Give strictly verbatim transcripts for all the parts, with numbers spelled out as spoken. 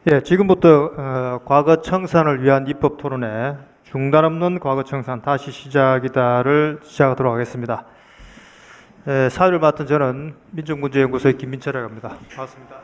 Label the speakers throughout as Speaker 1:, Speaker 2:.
Speaker 1: 예, 지금부터 어, 과거 청산을 위한 입법 토론회 중단 없는 과거 청산 다시 시작이다를 시작하도록 하겠습니다. 예, 사회를 맡은 저는 민족문제연구소의 김민철이라고 합니다. 반갑습니다.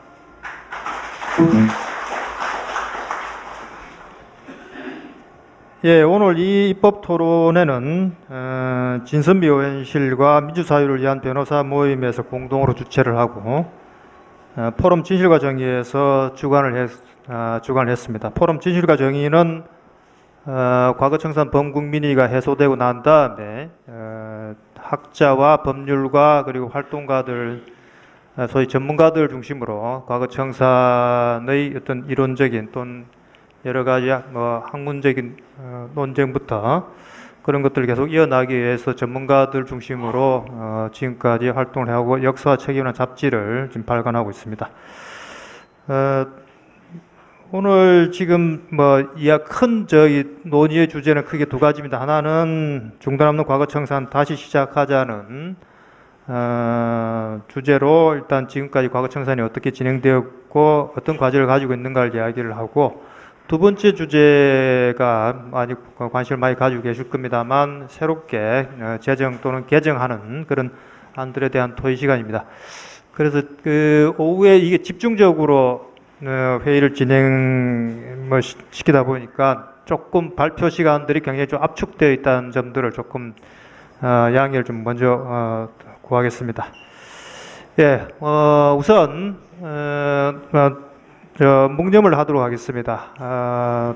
Speaker 1: 예, 오늘 이 입법 토론회는 어, 진선미 의원실과 민주사회를 위한 변호사 모임에서 공동으로 주최를 하고 어, 포럼 진실과 정의에서 주관을, 했, 어, 주관을 했습니다. 포럼 진실과 정의는 어, 과거 청산 범국민위가 해소되고 난 다음에 어, 학자와 법률가 그리고 활동가들, 어, 소위 전문가들 중심으로 과거 청산의 어떤 이론적인 또는 여러 가지 뭐 학문적인 어, 논쟁부터 그런 것들을 계속 이어나가기 위해서 전문가들 중심으로 어, 지금까지 활동을 하고 역사와 책임이라는 잡지를 지금 발간하고 있습니다. 어, 오늘 지금 뭐 이야 큰 저희 논의의 주제는 크게 두 가지입니다. 하나는 중단 없는 과거 청산 다시 시작하자는 어, 주제로 일단 지금까지 과거 청산이 어떻게 진행되었고 어떤 과제를 가지고 있는가를 이야기를 하고, 두 번째 주제가 많이 관심을 많이 가지고 계실 겁니다만 새롭게 제정 또는 개정하는 그런 안들에 대한 토의 시간입니다. 그래서 그 오후에 이게 집중적으로 회의를 진행 뭐 시키다 보니까 조금 발표 시간들이 굉장히 좀 압축되어 있다는 점들을 조금 어, 양해를 좀 먼저 어, 구하겠습니다. 예, 어, 우선 어, 어, 저 묵념을 하도록 하겠습니다. 어,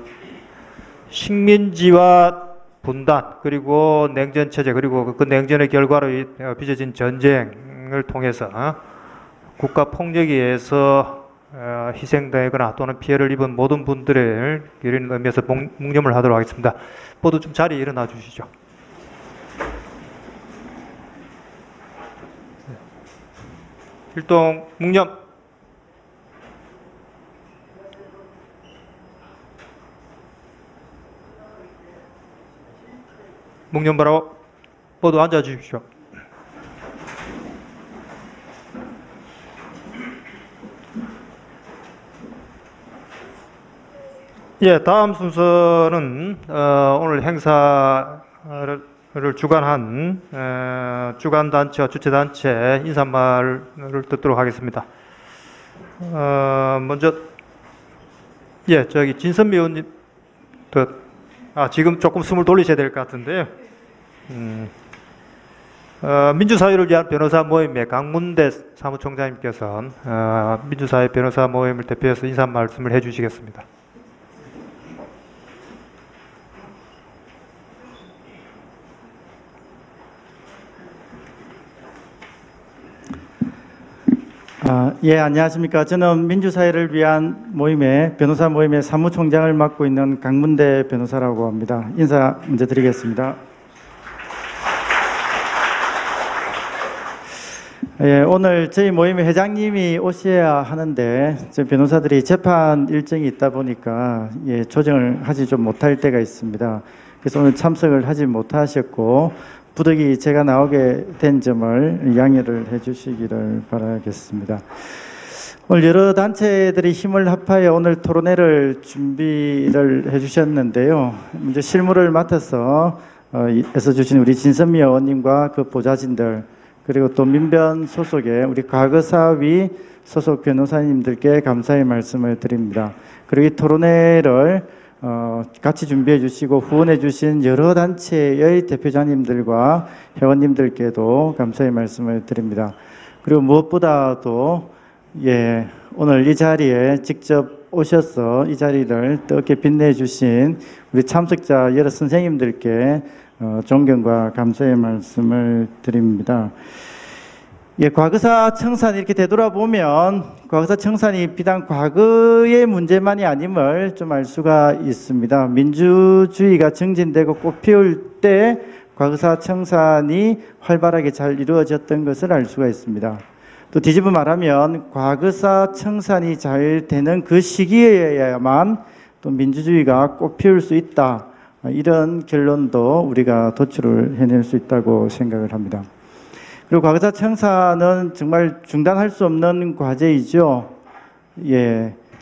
Speaker 1: 식민지와 분단 그리고 냉전 체제 그리고 그 냉전의 결과로 빚어진 전쟁을 통해서 국가 폭력에 의해서 어, 희생당하거나 또는 피해를 입은 모든 분들을 기리는 의미에서 묵념을 하도록 하겠습니다. 모두 좀 자리에 일어나 주시죠. 일동 묵념. 묵념 바로 모두 앉아 주십시오. 예, 다음 순서는 어, 오늘 행사를 주관한 어, 주관단체와 주최단체 인사말을 듣도록 하겠습니다. 어, 먼저 예, 저기 진선미 의원님, 아, 지금 조금 숨을 돌리셔야 될 것 같은데요. 음, 어, 민주사회를 위한 변호사 모임의 강문대 사무총장님께서 어, 민주사회 변호사 모임을 대표해서 인사 말씀을 해주시겠습니다.
Speaker 2: 아, 예, 안녕하십니까. 저는 민주사회를 위한 모임의 변호사 모임의 사무총장을 맡고 있는 강문대 변호사라고 합니다. 인사 먼저 드리겠습니다. 예, 오늘 저희 모임의 회장님이 오셔야 하는데 저희 변호사들이 재판 일정이 있다 보니까 예, 조정을 하지 좀 못할 때가 있습니다. 그래서 오늘 참석을 하지 못하셨고 부득이 제가 나오게 된 점을 양해를 해주시기를 바라겠습니다. 오늘 여러 단체들이 힘을 합하여 오늘 토론회를 준비를 해주셨는데요. 먼저 실무를 맡아서 어, 애써주신 우리 진선미 의원님과 그 보좌진들, 그리고 또 민변 소속의 우리 과거사위 소속 변호사님들께 감사의 말씀을 드립니다. 그리고 이 토론회를 어, 같이 준비해 주시고 후원해 주신 여러 단체의 대표자님들과 회원님들께도 감사의 말씀을 드립니다. 그리고 무엇보다도 예, 오늘 이 자리에 직접 오셔서 이 자리를 뜨겁게 빛내 주신 우리 참석자 여러 선생님들께 어, 존경과 감사의 말씀을 드립니다. 예, 과거사 청산 이렇게 되돌아보면 과거사 청산이 비단 과거의 문제만이 아님을 좀 알 수가 있습니다. 민주주의가 정진되고 꽃피울 때 과거사 청산이 활발하게 잘 이루어졌던 것을 알 수가 있습니다. 또 뒤집어 말하면 과거사 청산이 잘 되는 그 시기에야만 또 민주주의가 꽃피울 수 있다, 이런 결론도 우리가 도출을 해낼 수 있다고 생각을 합니다. 그리고 과거사 청산은 정말 중단할 수 없는 과제이죠. 예,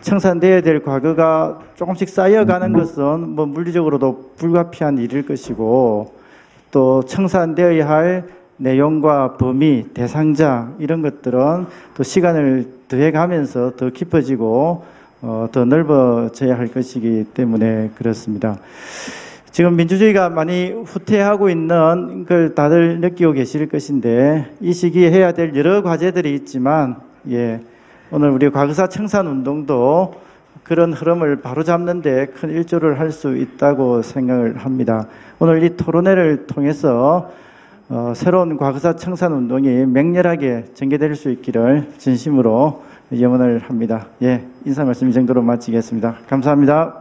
Speaker 2: 청산돼야 될 과거가 조금씩 쌓여가는 것은 뭐 물리적으로도 불가피한 일일 것이고, 또 청산되어야 할 내용과 범위, 대상자 이런 것들은 또 시간을 더해가면서 더 깊어지고 어, 더 넓어져야 할 것이기 때문에 그렇습니다. 지금 민주주의가 많이 후퇴하고 있는 걸 다들 느끼고 계실 것인데, 이 시기에 해야 될 여러 과제들이 있지만, 예, 오늘 우리 과거사 청산 운동도 그런 흐름을 바로잡는 데 큰 일조를 할 수 있다고 생각을 합니다. 오늘 이 토론회를 통해서 어, 새로운 과거사 청산 운동이 맹렬하게 전개될 수 있기를 진심으로 염원을 합니다. 예, 인사 말씀 이 정도로 마치겠습니다. 감사합니다.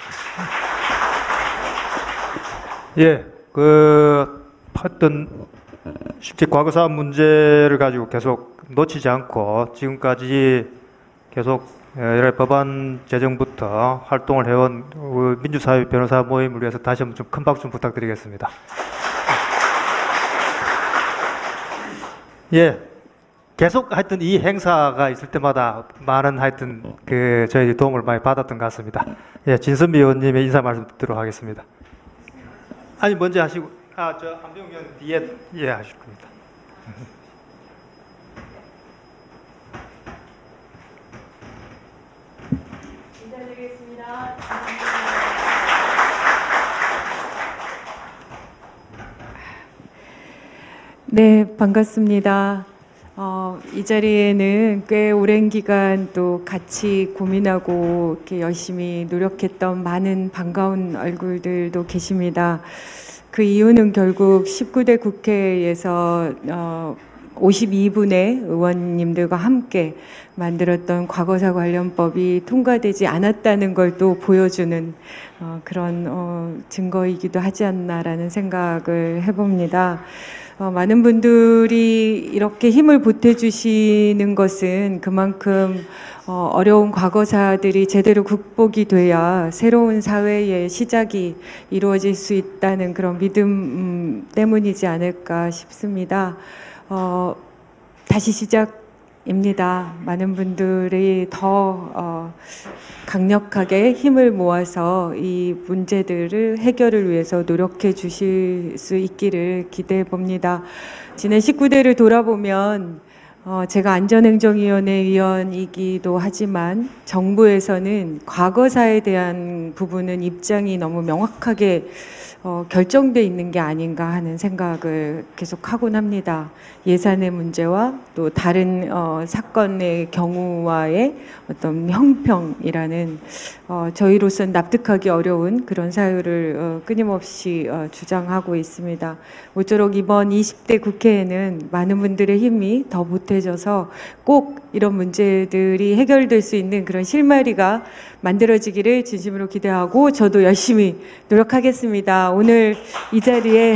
Speaker 1: 예, 그 하여튼 실제 과거사 문제를 가지고 계속 놓치지 않고 지금까지 계속 여러 법안 제정부터 활동을 해온 민주사회 변호사 모임을 위해서 다시 한번 좀 큰 박수 좀 부탁드리겠습니다. 예, 계속 하여튼 이 행사가 있을 때마다 많은 하여튼 그 저희 도움을 많이 받았던 것 같습니다. 예, 진선미 의원님의 인사 말씀 듣도록 하겠습니다. 아니 먼저 하시고, 아 저 한병 의원 뒤에 예 하실 겁니다.
Speaker 3: 인사드리겠습니다. 네, 반갑습니다. 어, 이 자리에는 꽤 오랜 기간 또 같이 고민하고 이렇게 열심히 노력했던 많은 반가운 얼굴들도 계십니다. 그 이유는 결국 십구 대 국회에서 어, 오십이 분의 의원님들과 함께 만들었던 과거사 관련법이 통과되지 않았다는 걸 또 보여주는 어, 그런 어, 증거이기도 하지 않나라는 생각을 해봅니다. 어, 많은 분들이 이렇게 힘을 보태주시는 것은 그만큼 어, 어려운 과거사들이 제대로 극복이 돼야 새로운 사회의 시작이 이루어질 수 있다는 그런 믿음 음, 때문이지 않을까 싶습니다. 어, 다시 시작입니다. 많은 분들이 더 어, 강력하게 힘을 모아서 이 문제들을 해결을 위해서 노력해 주실 수 있기를 기대해 봅니다. 지난 십구 대를 돌아보면 어, 제가 안전행정위원회 위원이기도 하지만 정부에서는 과거사에 대한 부분은 입장이 너무 명확하게 어, 결정돼 있는 게 아닌가 하는 생각을 계속 하곤 합니다. 예산의 문제와 또 다른 어, 사건의 경우와의 어떤 형평이라는 어, 저희로서는 납득하기 어려운 그런 사유를 어, 끊임없이 어, 주장하고 있습니다. 모쪼록 이번 이십 대 국회에는 많은 분들의 힘이 더 보태져서 꼭 이런 문제들이 해결될 수 있는 그런 실마리가 만들어지기를 진심으로 기대하고 저도 열심히 노력하겠습니다. 오늘 이 자리에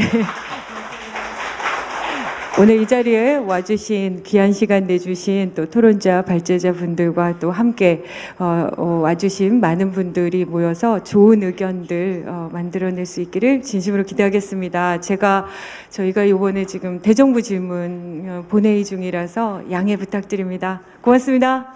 Speaker 3: 오늘 이 자리에 와주신 귀한 시간 내주신 또 토론자 발제자 분들과 또 함께 어, 어, 와주신 많은 분들이 모여서 좋은 의견들 어, 만들어낼 수 있기를 진심으로 기대하겠습니다. 제가 저희가 이번에 지금 대정부 질문 어, 본회의 중이라서 양해 부탁드립니다. 고맙습니다.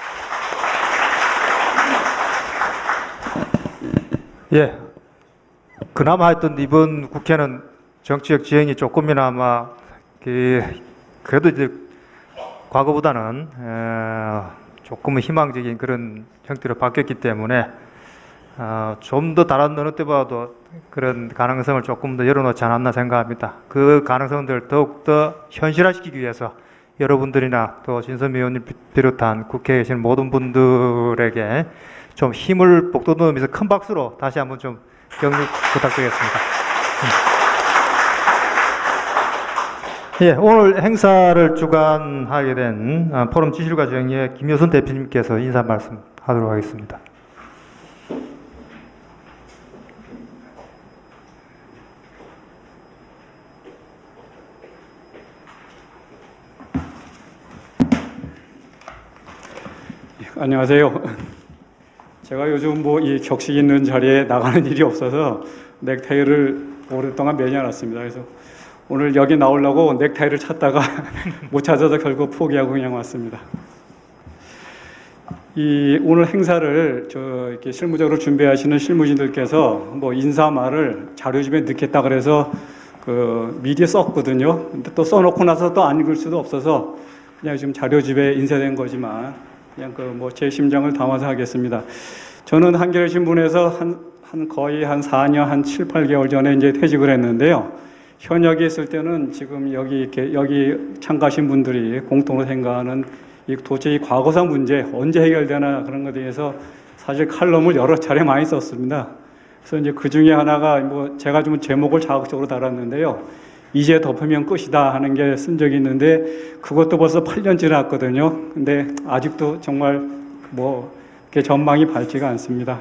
Speaker 1: 예, 그나마 하여튼 이번 국회는 정치적 지형이 조금이나마 그 그래도 이제 과거보다는 에, 조금은 희망적인 그런 형태로 바뀌었기 때문에 어, 좀 더 다른 어느 때보다도 그런 가능성을 조금 더 열어놓지 않았나 생각합니다. 그 가능성들 더욱더 현실화시키기 위해서 여러분들이나 또 진선미 의원님 비롯한 국회에 계신 모든 분들에게 좀 힘을 북돋우면서 큰 박수로 다시 한번 좀 격려 부탁드리겠습니다. 예, 오늘 행사를 주관하게 된 포럼 지실과 정의의 김효순 대표님께서 인사 말씀하도록 하겠습니다.
Speaker 4: 안녕하세요. 제가 요즘 뭐 이 격식 있는 자리에 나가는 일이 없어서 넥타이를 오랫동안 매겨놨습니다. 그래서 오늘 여기 나오려고 넥타이를 찾다가 못 찾아서 결국 포기하고 그냥 왔습니다. 이 오늘 행사를 저 이렇게 실무적으로 준비하시는 실무진들께서 뭐 인사말을 자료집에 넣겠다 그래서 그 미리 썼거든요. 근데 또 써놓고 나서 또 안 읽을 수도 없어서 그냥 지금 자료집에 인쇄된 거지만 그냥 그 뭐 제 심정을 담아서 하겠습니다. 저는 한겨레 신문에서 한, 한 거의 한 사 년, 한 칠, 팔 개월 전에 이제 퇴직을 했는데요. 현역에 있을 때는 지금 여기 이렇게 여기 참가하신 분들이 공통으로 생각하는 이 도대체 이 과거사 문제 언제 해결되나 그런 것에 대해서 사실 칼럼을 여러 차례 많이 썼습니다. 그래서 이제 그 중에 하나가 뭐 제가 좀 제목을 자극적으로 달았는데요. 이제 덮으면 끝이다 하는 게 쓴 적이 있는데 그것도 벌써 팔 년 지났거든요. 근데 아직도 정말 뭐 이렇게 전망이 밝지가 않습니다.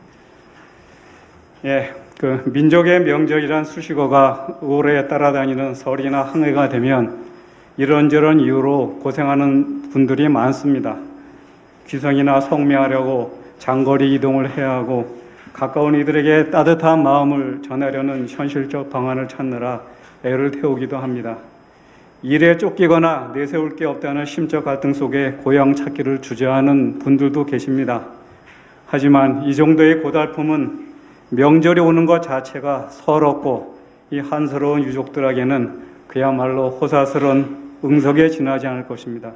Speaker 4: 예, 그 민족의 명절이란 수식어가 올해 따라다니는 설이나 항해가 되면 이런저런 이유로 고생하는 분들이 많습니다. 귀성이나 성묘하려고 장거리 이동을 해야 하고 가까운 이들에게 따뜻한 마음을 전하려는 현실적 방안을 찾느라 애를 태우기도 합니다. 일에 쫓기거나 내세울 게 없다는 심적 갈등 속에 고향 찾기를 주저하는 분들도 계십니다. 하지만 이 정도의 고달픔은 명절이 오는 것 자체가 서럽고 이 한스러운 유족들에게는 그야말로 호사스러운 응석에 지나지 않을 것입니다.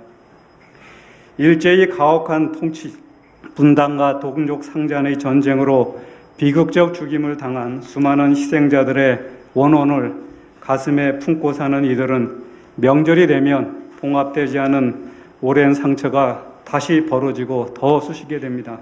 Speaker 4: 일제히 가혹한 통치, 분단과 동족 상잔의 전쟁으로 비극적 죽임을 당한 수많은 희생자들의 원혼을 가슴에 품고 사는 이들은 명절이 되면 봉합되지 않은 오랜 상처가 다시 벌어지고 더 쑤시게 됩니다.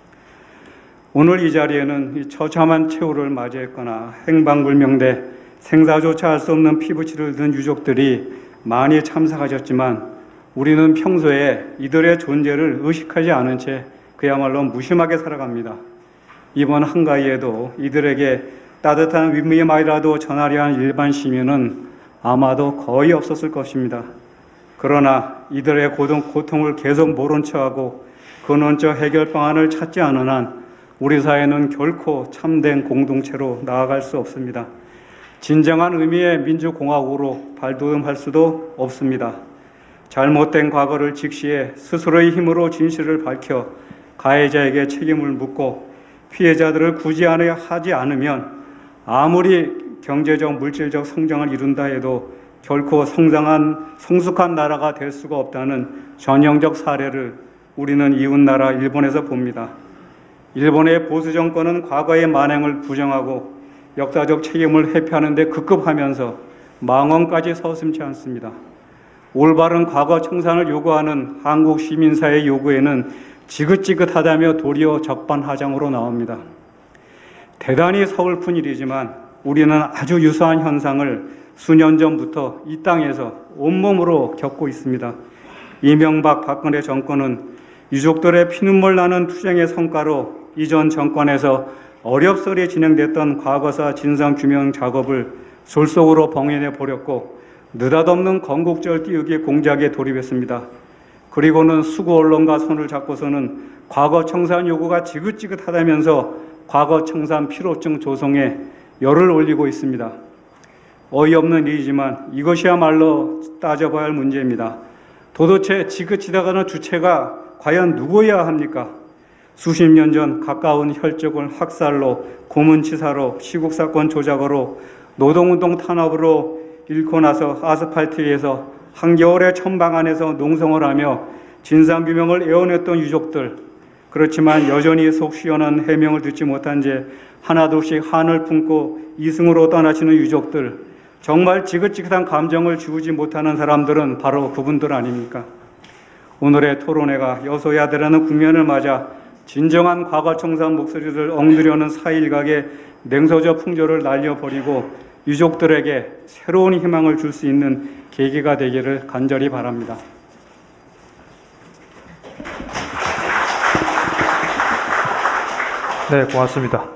Speaker 4: 오늘 이 자리에는 이 처참한 최후를 맞이했거나 행방불명돼 생사조차 할 수 없는 피부치를 든 유족들이 많이 참석하셨지만 우리는 평소에 이들의 존재를 의식하지 않은 채 그야말로 무심하게 살아갑니다. 이번 한가위에도 이들에게 따뜻한 윗미음이라도 전하려 한 일반 시민은 아마도 거의 없었을 것입니다. 그러나 이들의 고통, 고통을 계속 모른 척하고 근원적 해결 방안을 찾지 않은 한 우리 사회는 결코 참된 공동체로 나아갈 수 없습니다. 진정한 의미의 민주공화국으로 발돋움할 수도 없습니다. 잘못된 과거를 직시해 스스로의 힘으로 진실을 밝혀 가해자에게 책임을 묻고 피해자들을 구제하려 하지 않으면 아무리 경제적, 물질적 성장을 이룬다 해도 결코 성장한, 성숙한 나라가 될 수가 없다는 전형적 사례를 우리는 이웃나라 일본에서 봅니다. 일본의 보수 정권은 과거의 만행을 부정하고 역사적 책임을 회피하는 데 급급하면서 망언까지 서슴지 않습니다. 올바른 과거 청산을 요구하는 한국 시민사회의 요구에는 지긋지긋하다며 도리어 적반하장으로 나옵니다. 대단히 서글픈 일이지만 우리는 아주 유사한 현상을 수년 전부터 이 땅에서 온몸으로 겪고 있습니다. 이명박 박근혜 정권은 유족들의 피눈물 나는 투쟁의 성과로 이전 정권에서 어렵소리 진행됐던 과거사 진상규명 작업을 졸속으로 봉인해 버렸고 느닷없는 건국절 띄우기 공작에 돌입했습니다. 그리고는 수구 언론과 손을 잡고서는 과거 청산 요구가 지긋지긋하다면서 과거 청산 필요증 조성에 열을 올리고 있습니다. 어이없는 일이지만 이것이야말로 따져봐야 할 문제입니다. 도대체 지긋지다가는 주체가 과연 누구여야 합니까? 수십 년 전 가까운 혈족을 학살로, 고문치사로, 시국사건 조작으로, 노동운동 탄압으로 잃고 나서 아스팔트 위에서 한겨울의 천방 안에서 농성을 하며 진상규명을 애원했던 유족들, 그렇지만 여전히 속 시원한 해명을 듣지 못한 채 하나둘씩 한을 품고 이승으로 떠나시는 유족들, 정말 지긋지긋한 감정을 지우지 못하는 사람들은 바로 그분들 아닙니까? 오늘의 토론회가 여소야대라는 국면을 맞아 진정한 과거 청산 목소리를 엉두려는 사일각의 냉소적 풍조를 날려버리고 유족들에게 새로운 희망을 줄 수 있는 계기가 되기를 간절히 바랍니다.
Speaker 1: 네, 고맙습니다.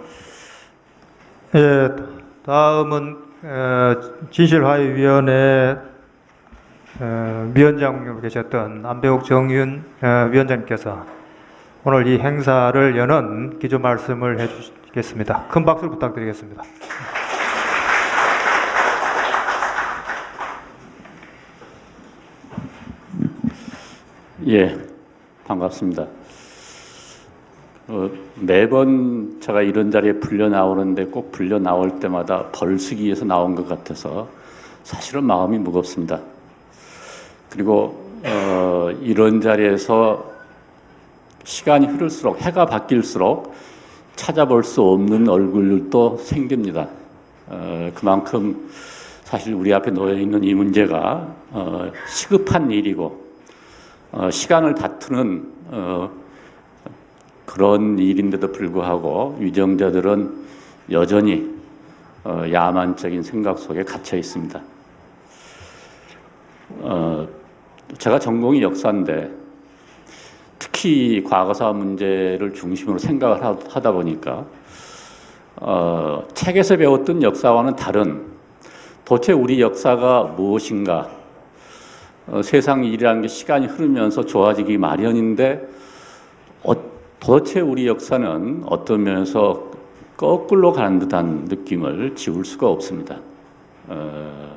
Speaker 1: 예, 다음은 어, 진실화해위원회 어, 위원장으로 계셨던 안배욱 정윤 어, 위원장님께서 오늘 이 행사를 여는 기조 말씀을 해주시겠습니다. 큰 박수 부탁드리겠습니다.
Speaker 5: 예, 반갑습니다. 어, 매번 제가 이런 자리에 불려 나오는데 꼭 불려 나올 때마다 벌쓰기 위해서 나온 것 같아서 사실은 마음이 무겁습니다. 그리고 어, 이런 자리에서 시간이 흐를수록, 해가 바뀔수록 찾아볼 수 없는 얼굴도 생깁니다. 어, 그만큼 사실 우리 앞에 놓여 있는 이 문제가 어, 시급한 일이고 어, 시간을 다투는 어, 그런 일인데도 불구하고 위정자들은 여전히 어, 야만적인 생각 속에 갇혀 있습니다. 어, 제가 전공이 역사인데 특히 과거사 문제를 중심으로 생각을 하다 보니까 어, 책에서 배웠던 역사와는 다른 도대체 우리 역사가 무엇인가, 어, 세상 일이라는 게 시간이 흐르면서 좋아지기 마련인데 어, 도대체 우리 역사는 어떤 면에서 거꾸로 가는 듯한 느낌을 지울 수가 없습니다. 어,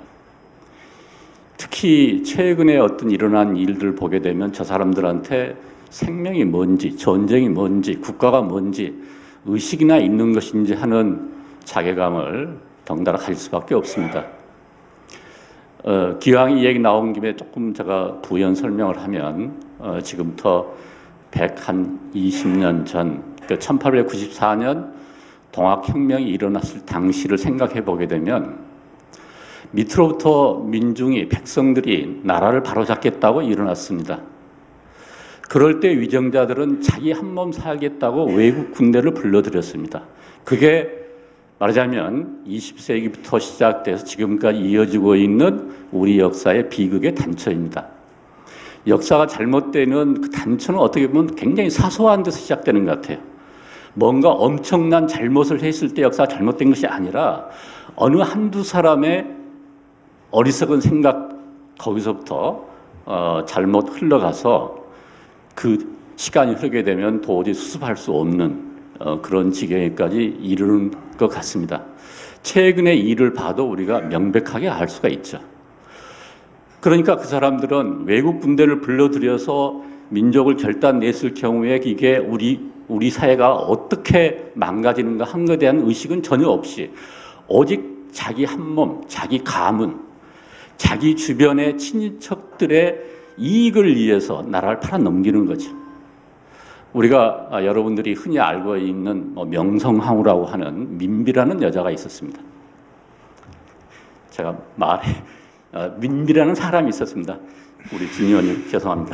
Speaker 5: 특히 최근에 어떤 일어난 일들을 보게 되면 저 사람들한테 생명이 뭔지, 전쟁이 뭔지, 국가가 뭔지, 의식이나 있는 것인지 하는 자괴감을 덩달아 가질 수밖에 없습니다. 어, 기왕 이 얘기 나온 김에 조금 제가 부연 설명을 하면 어, 지금부터 백이십 년 전, 그 천팔백구십사 년 동학혁명이 일어났을 당시를 생각해 보게 되면 밑으로부터 민중이, 백성들이 나라를 바로잡겠다고 일어났습니다. 그럴 때 위정자들은 자기 한 몸 살겠다고 외국 군대를 불러들였습니다. 그게 말하자면 이십 세기부터 시작돼서 지금까지 이어지고 있는 우리 역사의 비극의 단초입니다. 역사가 잘못되는 그 단초는 어떻게 보면 굉장히 사소한 데서 시작되는 것 같아요. 뭔가 엄청난 잘못을 했을 때 역사가 잘못된 것이 아니라 어느 한두 사람의 어리석은 생각, 거기서부터 어, 잘못 흘러가서 그 시간이 흐르게 되면 도저히 수습할 수 없는 어, 그런 지경에까지 이르는 것 같습니다. 최근의 일을 봐도 우리가 명백하게 알 수가 있죠. 그러니까 그 사람들은 외국 군대를 불러들여서 민족을 결단냈을 경우에 이게 우리 우리 사회가 어떻게 망가지는가 한 것에 대한 의식은 전혀 없이 오직 자기 한 몸, 자기 가문, 자기 주변의 친인척들의 이익을 위해서 나라를 팔아넘기는 거죠. 우리가 아, 여러분들이 흔히 알고 있는 뭐 명성황후라고 하는 민비라는 여자가 있었습니다. 제가 말해 어, 민비라는 사람이 있었습니다. 우리 진 의원님 죄송합니다.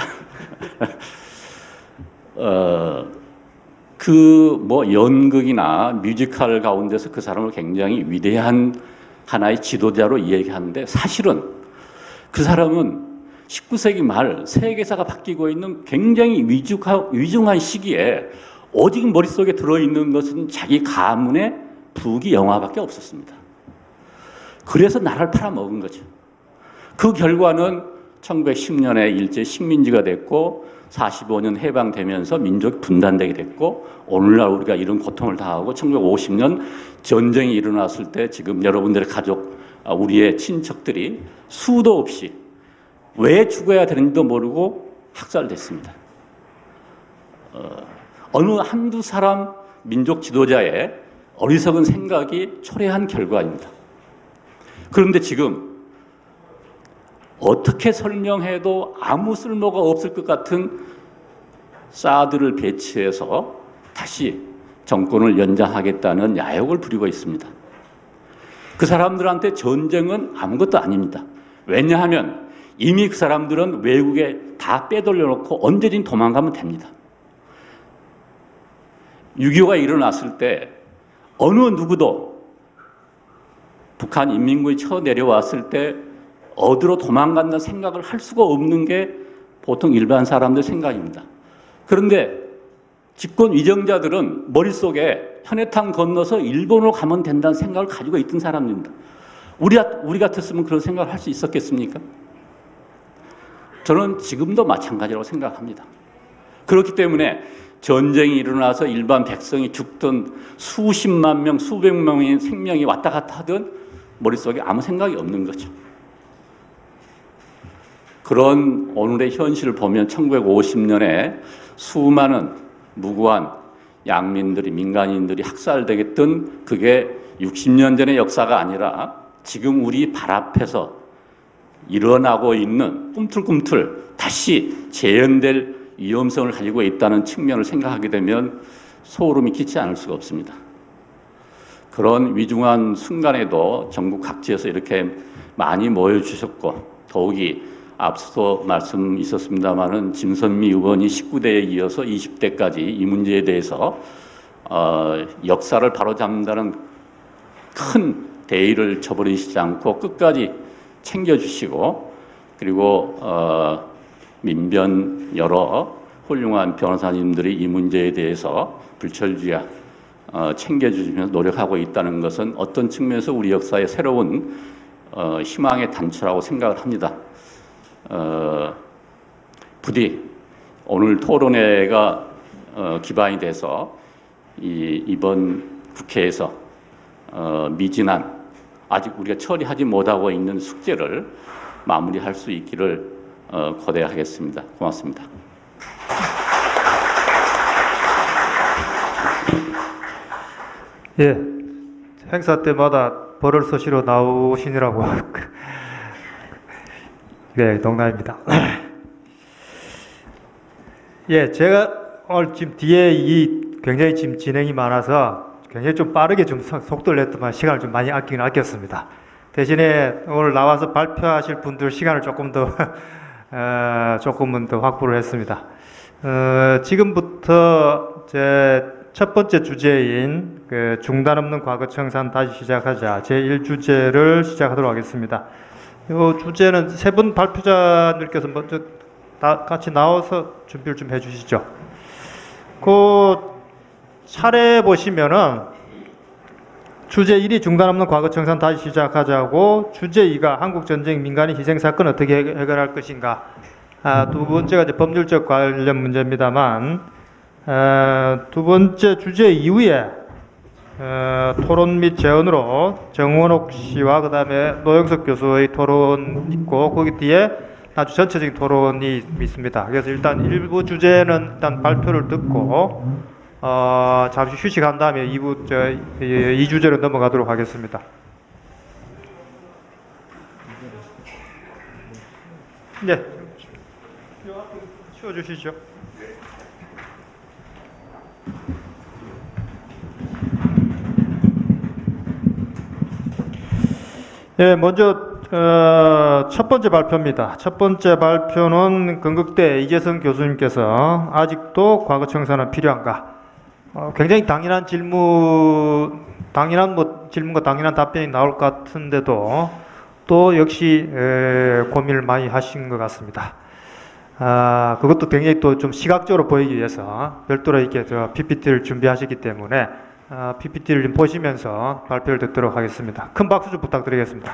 Speaker 5: 어, 그 뭐 연극이나 뮤지컬 가운데서 그 사람을 굉장히 위대한 하나의 지도자로 이야기하는데 사실은 그 사람은 십구 세기 말 세계사가 바뀌고 있는 굉장히 위중한, 위중한 시기에 오직 머릿속에 들어있는 것은 자기 가문의 부귀 영화밖에 없었습니다. 그래서 나라를 팔아먹은 거죠. 그 결과는 천구백십 년에 일제 식민지가 됐고 사십오 년 해방되면서 민족이 분단되게 됐고 오늘날 우리가 이런 고통을 당하고 천구백오십 년 전쟁이 일어났을 때 지금 여러분들의 가족, 우리의 친척들이 수도 없이 왜 죽어야 되는지도 모르고 학살됐습니다. 어, 어느 한두 사람 민족 지도자의 어리석은 생각이 초래한 결과입니다. 그런데 지금 어떻게 설명해도 아무 쓸모가 없을 것 같은 사드를 배치해서 다시 정권을 연장하겠다는 야욕을 부리고 있습니다. 그 사람들한테 전쟁은 아무것도 아닙니다. 왜냐하면 이미 그 사람들은 외국에 다 빼돌려놓고 언제든 도망가면 됩니다. 육이오가 일어났을 때 어느 누구도 북한 인민군이 쳐내려왔을 때 어디로 도망간다는 생각을 할 수가 없는 게 보통 일반 사람들 생각입니다. 그런데 집권 위정자들은 머릿속에 현해탄 건너서 일본으로 가면 된다는 생각을 가지고 있던 사람입니다. 우리, 우리 같았으면 그런 생각을 할 수 있었겠습니까? 저는 지금도 마찬가지라고 생각합니다. 그렇기 때문에 전쟁이 일어나서 일반 백성이 죽든 수십만 명, 수백 명의 생명이 왔다 갔다 하든 머릿속에 아무 생각이 없는 거죠. 그런 오늘의 현실을 보면 천구백오십 년에 수많은 무고한 양민들이 민간인들이 학살되겠던 그게 육십 년 전의 역사가 아니라 지금 우리 발 앞에서 일어나고 있는 꿈틀꿈틀 다시 재현될 위험성을 가지고 있다는 측면을 생각하게 되면 소름이 끼치지 않을 수가 없습니다. 그런 위중한 순간에도 전국 각지에서 이렇게 많이 모여주셨고, 더욱이 앞서 말씀 있었습니다마는 진선미 의원이 십구 대에 이어서 이십 대까지 이 문제에 대해서 어, 역사를 바로잡는다는 큰 대의를 저버리시지 않고 끝까지 챙겨주시고, 그리고 어, 민변 여러 훌륭한 변호사님들이 이 문제에 대해서 불철주야 어, 챙겨주시면서 노력하고 있다는 것은 어떤 측면에서 우리 역사의 새로운 어, 희망의 단초라고 생각을 합니다. 어, 부디 오늘 토론회가 어, 기반이 돼서 이, 이번 국회에서 어, 미진한 아직 우리가 처리하지 못하고 있는 숙제를 마무리할 수 있기를 어, 고대하겠습니다. 고맙습니다.
Speaker 1: 예, 행사 때마다 벌을 서시러 나오시느라고 네, 농담입니다. 예, 제가 오늘 지금 뒤에 이 굉장히 지금 진행이 많아서 굉장히 좀 빠르게 좀 속도를 냈더만 시간을 좀 많이 아끼긴 아꼈습니다. 대신에 오늘 나와서 발표하실 분들 시간을 조금 더 어, 조금은 더 확보를 했습니다. 어, 지금부터 제 첫 번째 주제인 그 중단 없는 과거 청산 다시 시작하자 제일 주제를 시작하도록 하겠습니다. 이 주제는 세 분 발표자님께서 먼저 다 같이 나와서 준비를 좀 해주시죠. 그 차례 보시면은 주제 일이 중단 없는 과거 청산 다시 시작하자고, 주제 이가 한국 전쟁 민간인 희생 사건 어떻게 해결할 것인가. 아, 두 번째가 이제 법률적 관련 문제입니다만, 어, 두 번째 주제 이후에 어, 토론 및 재언으로 정원옥 씨와 그 다음에 노영석 교수의 토론 있고, 거기 뒤에 아주 전체적인 토론이 있습니다. 그래서 일단 일부 주제는 일단 발표를 듣고 어, 잠시 휴식한 다음에 이 부, 저, 이 주제로 넘어가도록 하겠습니다. 네, 치워주시죠. 예, 먼저 어, 첫 번째 발표입니다. 첫 번째 발표는 건국대 이재성 교수님께서 아직도 과거 청산은 필요한가? 어, 굉장히 당연한 질문, 당연한 뭐 질문과 당연한 답변이 나올 것 같은데도 또 역시 에, 고민을 많이 하신 것 같습니다. 아, 그것도 굉장히 또 좀 시각적으로 보이기 위해서 별도로 이렇게 저 피피티를 준비하셨기 때문에 아, 피피티를 좀 보시면서 발표를 듣도록 하겠습니다. 큰 박수 좀 부탁드리겠습니다.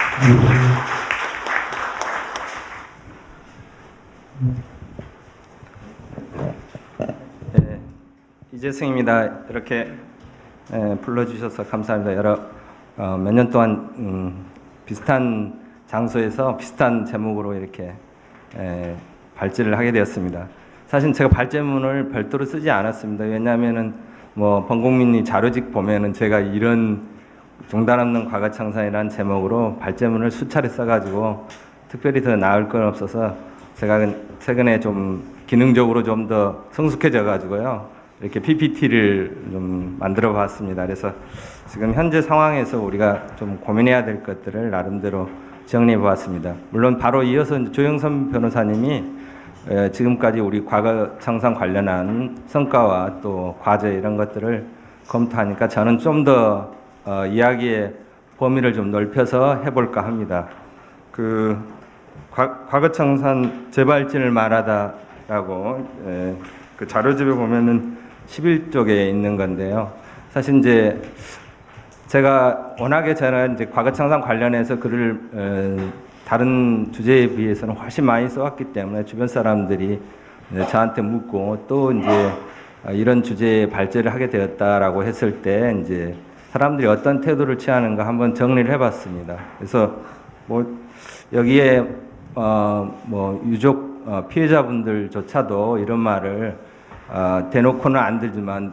Speaker 6: 네, 이재승입니다. 이렇게 에, 불러주셔서 감사합니다. 여러 어, 몇 년 동안 음, 비슷한 장소에서 비슷한 제목으로 이렇게 에, 발제를 하게 되었습니다. 사실 제가 발제문을 별도로 쓰지 않았습니다. 왜냐하면은 뭐 범국민이 자료집 보면은 제가 이런 중단 없는 과거 청산이라는 제목으로 발제문을 수차례 써가지고 특별히 더 나을 건 없어서 제가 최근에 좀 기능적으로 좀 더 성숙해져 가지고요 이렇게 피피티를 좀 만들어 봤습니다. 그래서 지금 현재 상황에서 우리가 좀 고민해야 될 것들을 나름대로 정리해 보았습니다. 물론 바로 이어서 조영선 변호사님이 지금까지 우리 과거 청산 관련한 성과와 또 과제 이런 것들을 검토하니까 저는 좀 더 어, 이야기의 범위를 좀 넓혀서 해볼까 합니다. 그 과, 과거 청산 재발진을 말하다라고 에, 그 자료집에 보면은 십일 쪽에 있는 건데요. 사실 이제 제가 워낙에 저는 이제 과거 청산 관련해서 글을 에, 다른 주제에 비해서는 훨씬 많이 써왔기 때문에 주변 사람들이 저한테 묻고 또 이제 이런 주제에 발제를 하게 되었다라고 했을 때 이제 사람들이 어떤 태도를 취하는가 한번 정리를 해봤습니다. 그래서 뭐 여기에 어 뭐 유족 어 피해자분들조차도 이런 말을 어 대놓고는 안 들지만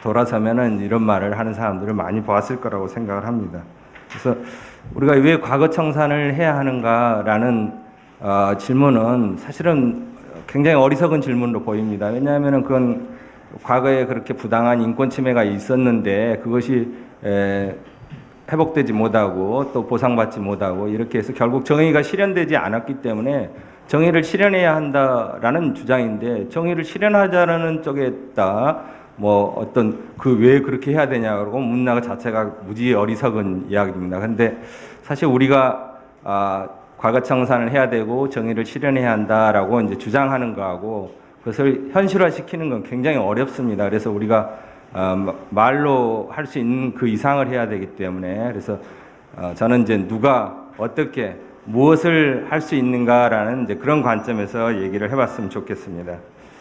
Speaker 6: 돌아서면은 이런 말을 하는 사람들을 많이 보았을 거라고 생각을 합니다. 그래서 우리가 왜 과거 청산을 해야 하는가라는 어, 질문은 사실은 굉장히 어리석은 질문으로 보입니다. 왜냐하면 그건 과거에 그렇게 부당한 인권 침해가 있었는데 그것이 에, 회복되지 못하고 또 보상받지 못하고 이렇게 해서 결국 정의가 실현되지 않았기 때문에 정의를 실현해야 한다라는 주장인데 정의를 실현하자라는 쪽에다 뭐 어떤 그 왜 그렇게 해야 되냐고 묻는 것 자체가 무지 어리석은 이야기입니다. 근데 사실 우리가 아, 과거 청산을 해야 되고 정의를 실현해야 한다라고 이제 주장하는 거하고 그것을 현실화시키는 건 굉장히 어렵습니다. 그래서 우리가 어, 말로 할 수 있는 그 이상을 해야 되기 때문에 그래서 어, 저는 이제 누가 어떻게 무엇을 할 수 있는가라는 이제 그런 관점에서 얘기를 해봤으면 좋겠습니다.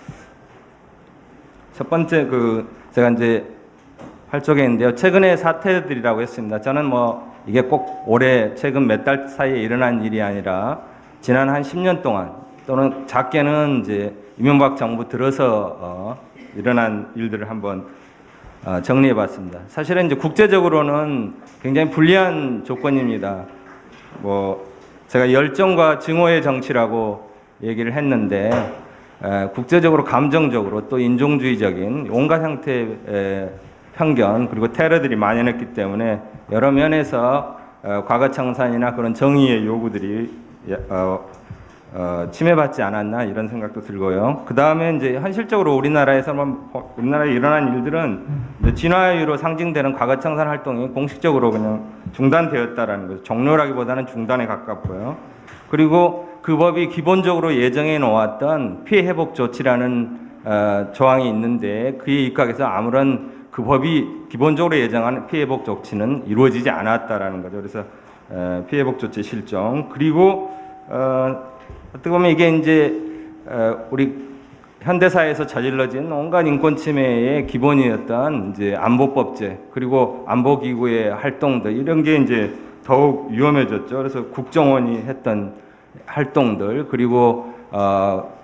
Speaker 6: 첫 번째 그 제가 이제 할 쪽에 있는데요. 최근의 사태들이라고 했습니다. 저는 뭐 이게 꼭 올해 최근 몇 달 사이에 일어난 일이 아니라 지난 한 십 년 동안 또는 작게는 이제 이명박 정부 들어서 어, 일어난 일들을 한번 어, 정리해봤습니다. 사실은 이제 국제적으로는 굉장히 불리한 조건입니다. 뭐 제가 열정과 증오의 정치라고 얘기를 했는데 에, 국제적으로 감정적으로 또 인종주의적인 온갖 형태의 에, 편견 그리고 테러들이 만연했기 때문에 여러 면에서 어, 과거 청산이나 그런 정의의 요구들이 어, 어, 침해받지 않았나 이런 생각도 들고요. 그 다음에 이제 현실적으로 우리나라에서만 우리나라에 일어난 일들은 이제 진화유로 상징되는 과거 청산 활동이 공식적으로 그냥 중단되었다라는 거죠. 종료라기보다는 중단에 가깝고요. 그리고 그 법이 기본적으로 예정해 놓았던 피해 회복 조치라는 어, 조항이 있는데 그에 입각해서 아무런 그 법이 기본적으로 예정한 피해 회복 조치는 이루어지지 않았다라는 거죠. 그래서 어, 피해 회복 조치 실종 그리고 어, 어떻게 보면 이게 이제 어, 우리 현대사에서 저질러진 온갖 인권 침해의 기본이었던 이제 안보법제 그리고 안보기구의 활동들 이런 게 이제 더욱 위험해졌죠. 그래서 국정원이 했던 활동들 그리고 어,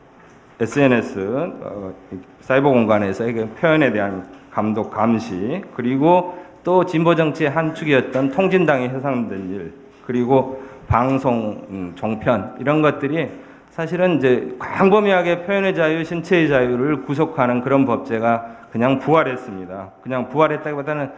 Speaker 6: 에스엔에스 어, 사이버 공간에서의 표현에 대한 감독 감시 그리고 또 진보 정치의 한 축이었던 통진당이 해상된 일 그리고 방송 음, 종편 이런 것들이 사실은 이제 광범위하게 표현의 자유, 신체의 자유를 구속하는 그런 법제가 그냥 부활했습니다. 그냥 부활했다기보다는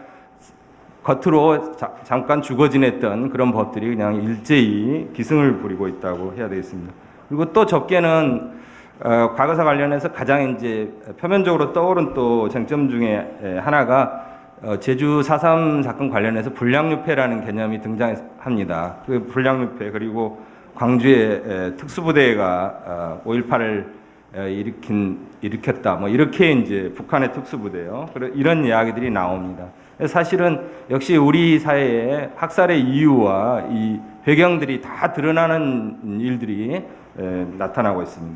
Speaker 6: 겉으로 자, 잠깐 죽어 지냈던 그런 법들이 그냥 일제히 기승을 부리고 있다고 해야 되겠습니다. 그리고 또 적게는 어, 과거사 관련해서 가장 이제 표면적으로 떠오른 또 쟁점 중에 하나가 어, 제주 사 삼 사건 관련해서 불량유폐라는 개념이 등장합니다. 그 불량유폐 그리고 광주의 에, 특수부대가 어, 오일팔을 에, 일으킨 일으켰다. 뭐 이렇게 이제 북한의 특수부대요. 이런 이야기들이 나옵니다. 사실은 역시 우리 사회의 학살의 이유와 이 배경들이 다 드러나는 일들이 에, 나타나고 있습니다.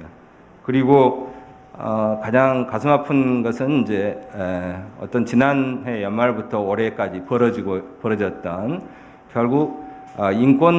Speaker 6: 그리고 어, 가장 가슴 아픈 것은 이제 에, 어떤 지난해 연말부터 올해까지 벌어지고 벌어졌던 결국 어,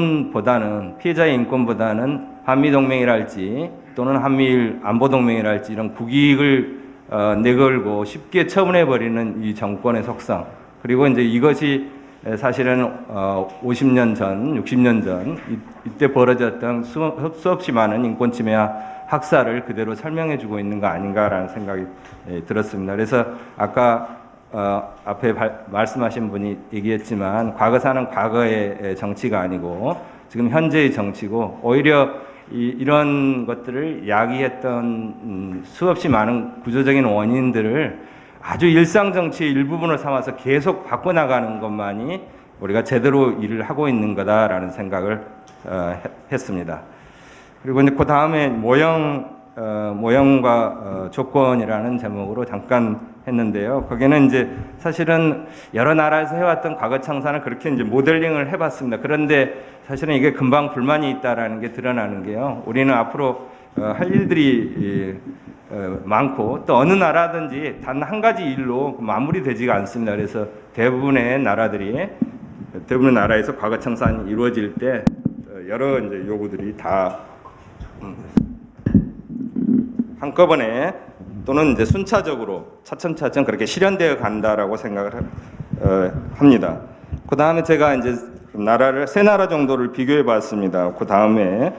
Speaker 6: 인권보다는 피해자의 인권보다는 한미 동맹이랄지 또는 한미일 안보 동맹이랄지 이런 국익을 어, 내걸고 쉽게 처분해 버리는 이 정권의 속성 그리고 이제 이것이 사실은 어, 오십 년 전, 육십 년 전 이, 이때 벌어졌던 수, 수없이 많은 인권 침해와 학살을 그대로 설명해주고 있는 거 아닌가라는 생각이 예, 들었습니다. 그래서 아까 어, 앞에 발, 말씀하신 분이 얘기했지만 과거사는 과거의 정치가 아니고 지금 현재의 정치고 오히려 이, 이런 것들을 야기했던 음, 수없이 많은 구조적인 원인들을 아주 일상 정치의 일부분을 삼아서 계속 바꿔나가는 것만이 우리가 제대로 일을 하고 있는 거다라는 생각을 어, 했습니다. 그리고 이제 그 다음에 모형, 어, 모형과 어, 조건이라는 제목으로 잠깐 했는데요. 거기는 이제 사실은 여러 나라에서 해왔던 과거 청산을 그렇게 이제 모델링을 해봤습니다. 그런데 사실은 이게 금방 불만이 있다라는 게 드러나는 게요. 우리는 앞으로 어, 할 일들이 어, 많고 또 어느 나라든지 단 한 가지 일로 마무리되지가 않습니다. 그래서 대부분의 나라들이 대부분의 나라에서 과거 청산이 이루어질 때 여러 이제 요구들이 다
Speaker 7: 한꺼번에 또는 이제 순차적으로 차츰차츰 그렇게 실현되어 간다라고 생각을 하, 어, 합니다. 그 다음에 제가 이제 나라를 세 나라 정도를 비교해 봤습니다. 그 다음에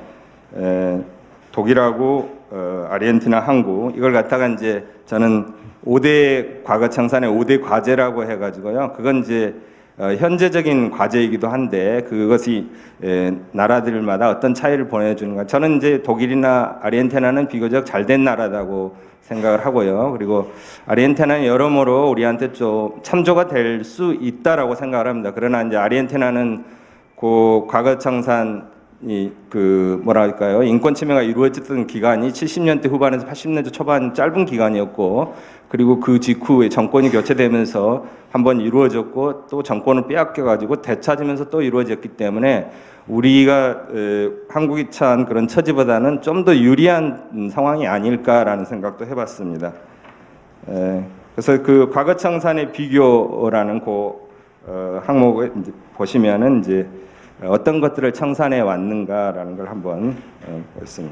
Speaker 7: 독일하고 어, 아르헨티나, 한국 이걸 갖다가 이제 저는 오 대 과거 청산의 오 대 과제라고 해가지고요. 그건 이제 어, 현재적인 과제이기도 한데 그것이 에, 나라들마다 어떤 차이를 보내주는가. 저는 이제 독일이나 아르헨티나는 비교적 잘된 나라라고 생각을 하고요. 그리고 아르헨티나는 여러모로 우리한테 좀 참조가 될 수 있다라고 생각을 합니다. 그러나 이제 아르헨티나는 그 과거 청산 이 그 뭐랄까요 인권 침해가 이루어졌던 기간이 칠십 년대 후반에서 팔십 년대 초반 짧은 기간이었고 그리고 그 직후에 정권이 교체되면서 한번 이루어졌고 또 정권을 빼앗겨 가지고 되찾으면서 또 이루어졌기 때문에 우리가 에, 한국이 처한 그런 처지보다는 좀 더 유리한 상황이 아닐까라는 생각도 해봤습니다. 에, 그래서 그 과거 청산의 비교라는 그 어, 항목을 이제 보시면은 이제 어떤 것들을 청산해 왔는가라는 걸 한번 어, 보겠습니다.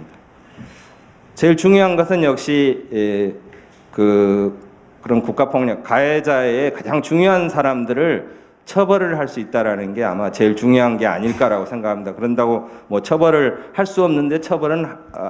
Speaker 7: 제일 중요한 것은 역시 에, 그 그런 국가폭력 가해자의 가장 중요한 사람들을 처벌을 할 수 있다라는 게 아마 제일 중요한 게 아닐까라고 생각합니다. 그런다고 뭐 처벌을 할 수 없는데 처벌은 하,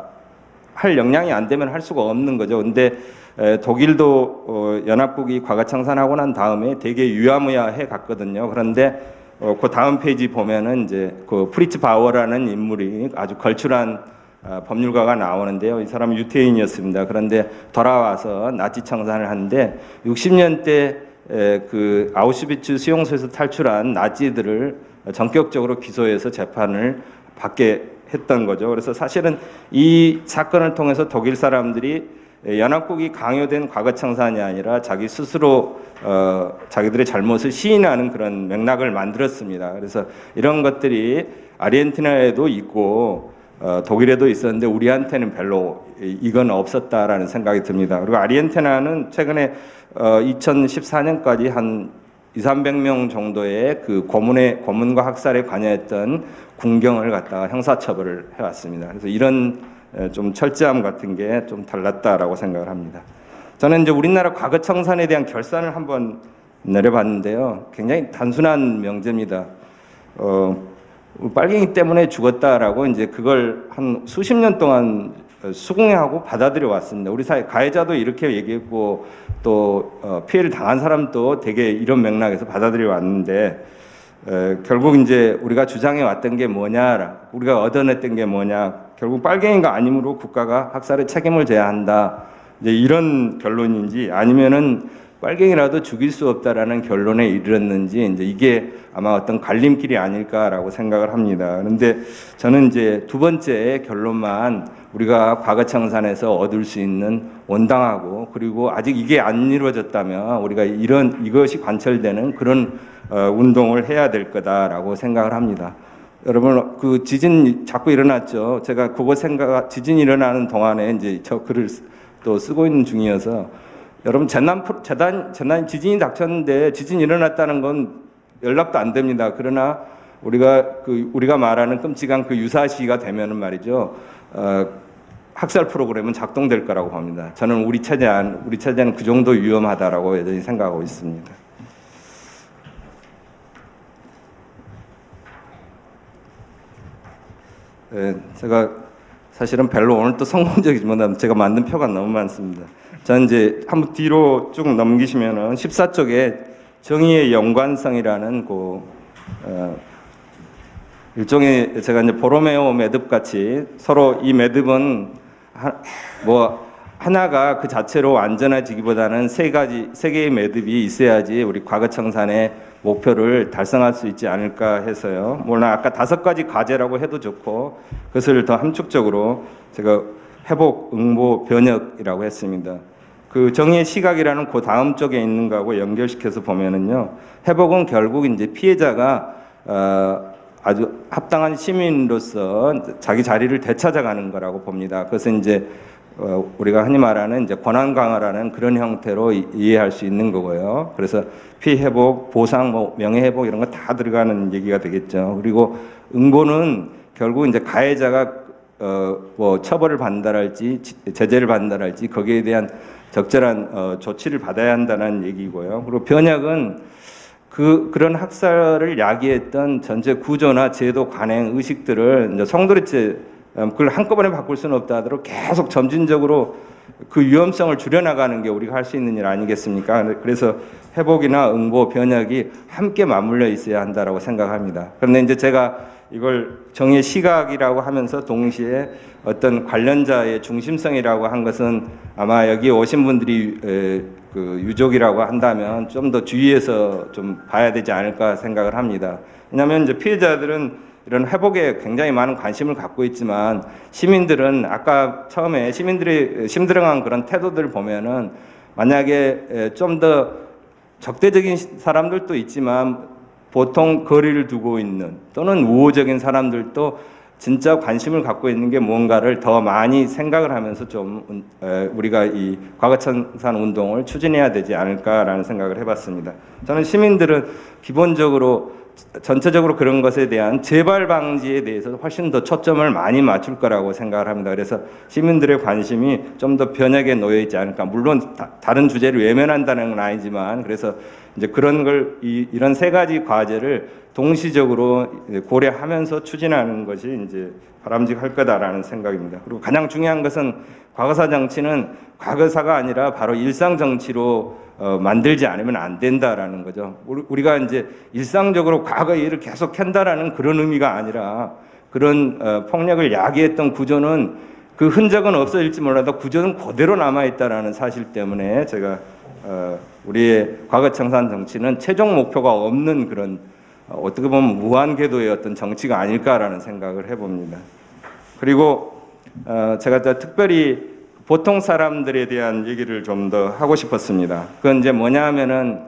Speaker 7: 할 역량이 안 되면 할 수가 없는 거죠. 근데 에, 독일도 어, 연합국이 과거 청산하고 난 다음에 되게 유야무야해 갔거든요. 그런데 어, 그 다음 페이지 보면은 이제 그 프리츠 바워라는 인물이 아주 걸출한 어, 법률가가 나오는데요. 이 사람은 유태인이었습니다. 그런데 돌아와서 나치 청산을 하는데 육십 년대 에, 그 아우슈비츠 수용소에서 탈출한 나치들을 전격적으로 기소해서 재판을 받게 했던 거죠. 그래서 사실은 이 사건을 통해서 독일 사람들이 연합국이 강요된 과거 청산이 아니라 자기 스스로 어, 자기들의 잘못을 시인하는 그런 맥락을 만들었습니다. 그래서 이런 것들이 아르헨티나에도 있고 어, 독일에도 있었는데 우리한테는 별로 이건 없었다라는 생각이 듭니다. 그리고 아르헨티나는 최근에 어, 이천십사 년까지 한 이삼백 명 정도의 그 고문의 고문과 학살에 관여했던 군경을 갖다가 형사처벌을 해왔습니다. 그래서 이런 좀 철저함 같은 게 좀 달랐다라고 생각을 합니다. 저는 이제 우리나라 과거 청산에 대한 결산을 한번 내려봤는데요. 굉장히 단순한 명제입니다. 어, 빨갱이 때문에 죽었다라고 이제 그걸 한 수십 년 동안 수긍하고 받아들여 왔습니다. 우리 사회 가해자도 이렇게 얘기했고 또 어, 피해를 당한 사람도 되게 이런 맥락에서 받아들여 왔는데 에, 결국 이제 우리가 주장해 왔던 게 뭐냐, 우리가 얻어냈던 게 뭐냐, 결국 빨갱이가 아니므로 국가가 학살의 책임을 져야 한다. 이제 이런 결론인지 아니면은 빨갱이라도 죽일 수 없다라는 결론에 이르렀는지 이제 이게 아마 어떤 갈림길이 아닐까라고 생각을 합니다. 그런데 저는 이제 두 번째 결론만 우리가 과거 청산에서 얻을 수 있는 온당하고 그리고 아직 이게 안 이루어졌다면 우리가 이런 이것이 관철되는 그런 어, 운동을 해야 될 거다라고 생각을 합니다. 여러분 그 지진 자꾸 일어났죠. 제가 그거 생각 지진 일어나는 동안에 이제 저 글을 또 쓰고 있는 중이어서 여러분 재난 재단 재난 지진이 닥쳤는데 지진 일어났다는 건 연락도 안 됩니다. 그러나 우리가 그 우리가 말하는 끔찍한 그 유사시가 되면은 말이죠. 어, 학살 프로그램은 작동될 거라고 봅니다. 저는 우리 체제는 우리 체제는 그 정도 위험하다라고 여전히 생각하고 있습니다. 네, 제가 사실은 별로 오늘 또 성공적이지만 제가 만든 표가 너무 많습니다. 자 이제 한번 뒤로 쭉 넘기시면은 십사 쪽에 정의의 연관성이라는 그 어, 일종의 제가 이제 보로메오 매듭 같이 서로 이 매듭은 하, 뭐 하나가 그 자체로 완전해지기보다는 세 가지 세 개의 매듭이 있어야지 우리 과거 청산의 목표를 달성할 수 있지 않을까 해서요. 물론 아까 다섯 가지 과제라고 해도 좋고 그것을 더 함축적으로 제가 회복, 응보, 변혁이라고 했습니다. 그 정의의 시각이라는 그 다음 쪽에 있는 거하고 연결시켜서 보면은요. 회복은 결국 이제 피해자가 어, 아주 합당한 시민으로서 자기 자리를 되찾아가는 거라고 봅니다. 그것은 이제 어, 우리가 흔히 말하는 이제 권한 강화라는 그런 형태로 이, 이해할 수 있는 거고요. 그래서 피해 회복, 보상, 뭐 명예 회복 이런 거 다 들어가는 얘기가 되겠죠. 그리고 응보는 결국 이제 가해자가 어, 뭐 처벌을 받는다랄지 제재를 받는다랄지 거기에 대한 적절한 어, 조치를 받아야 한다는 얘기고요. 그리고 변혁은 그 그런 학살을 야기했던 전체 구조나 제도 관행 의식들을 이제 성도리째 그걸 한꺼번에 바꿀 수는 없다 하더라도 계속 점진적으로 그 위험성을 줄여나가는 게 우리가 할 수 있는 일 아니겠습니까? 그래서 회복이나 응보, 변혁이 함께 맞물려 있어야 한다라고 생각합니다. 그런데 이제 제가 이걸 정의 시각이라고 하면서 동시에 어떤 관련자의 중심성이라고 한 것은 아마 여기 오신 분들이 에, 그 유족이라고 한다면 좀 더 주의해서 좀 봐야 되지 않을까 생각을 합니다. 왜냐하면 이제 피해자들은 이런 회복에 굉장히 많은 관심을 갖고 있지만 시민들은 아까 처음에 시민들이 심드렁한 그런 태도들 보면은 만약에 좀 더 적대적인 사람들도 있지만 보통 거리를 두고 있는 또는 우호적인 사람들도 진짜 관심을 갖고 있는 게 뭔가를 더 많이 생각을 하면서 좀 우리가 이 과거청산 운동을 추진해야 되지 않을까라는 생각을 해봤습니다. 저는 시민들은 기본적으로 전체적으로 그런 것에 대한 재발 방지에 대해서 훨씬 더 초점을 많이 맞출 거라고 생각을 합니다. 그래서 시민들의 관심이 좀 더 변혁에 놓여 있지 않을까. 물론 다, 다른 주제를 외면한다는 건 아니지만 그래서 이제 그런 걸 이, 이런 세 가지 과제를 동시적으로 고려하면서 추진하는 것이 이제 바람직할 거다라는 생각입니다. 그리고 가장 중요한 것은 과거사 정치는 과거사가 아니라 바로 일상 정치로 어, 만들지 않으면 안 된다라는 거죠. 우리가 이제 일상적으로 과거의 일을 계속 한다라는 그런 의미가 아니라 그런 어, 폭력을 야기했던 구조는 그 흔적은 없어질지 몰라도 구조는 그대로 남아있다라는 사실 때문에 제가 어, 우리의 과거청산 정치는 최종 목표가 없는 그런 어, 어떻게 보면 무한궤도의 어떤 정치가 아닐까라는 생각을 해봅니다. 그리고 어, 제가 특별히 보통 사람들에 대한 얘기를 좀 더 하고 싶었습니다. 그건 이제 뭐냐 하면은,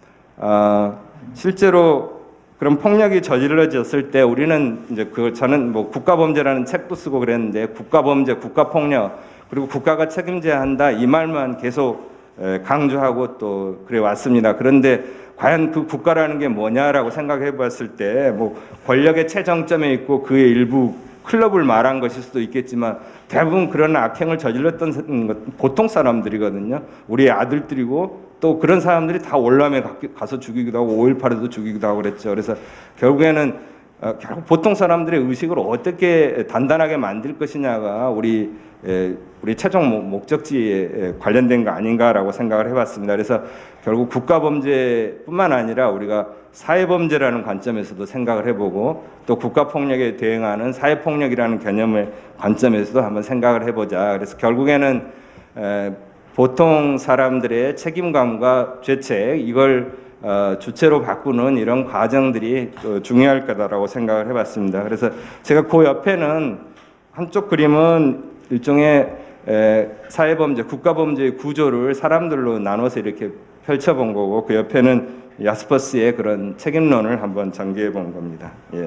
Speaker 7: 어, 실제로 그런 폭력이 저질러졌을 때 우리는 이제 그, 저는 뭐 국가범죄라는 책도 쓰고 그랬는데 국가범죄, 국가폭력, 그리고 국가가 책임져야 한다 이 말만 계속 강조하고 또 그래 왔습니다. 그런데 과연 그 국가라는 게 뭐냐라고 생각해 봤을 때 뭐 권력의 최정점에 있고 그의 일부 클럽을 말한 것일 수도 있겠지만 대부분 그런 악행을 저질렀던 보통 사람들이거든요. 우리의 아들들이고 또 그런 사람들이 다 월남에 가서 죽이기도 하고 오일팔에도 죽이기도 하고 그랬죠. 그래서 결국에는 어, 결국 보통 사람들의 의식을 어떻게 단단하게 만들 것이냐가 우리 에, 우리 최종 목적지에 관련된 거 아닌가라고 생각을 해봤습니다. 그래서 결국 국가범죄뿐만 아니라 우리가 사회범죄라는 관점에서도 생각을 해보고 또 국가폭력에 대응하는 사회폭력이라는 개념의 관점에서도 한번 생각을 해보자. 그래서 결국에는 에, 보통 사람들의 책임감과 죄책 이걸 어, 주체로 바꾸는 이런 과정들이 또 중요할 거다라고 생각을 해봤습니다. 그래서 제가 그 옆에는 한쪽 그림은 일종의 에, 사회범죄, 국가범죄의 구조를 사람들로 나눠서 이렇게 펼쳐본 거고 그 옆에는 야스퍼스의 그런 책임론을 한번 전개해 본 겁니다. 예.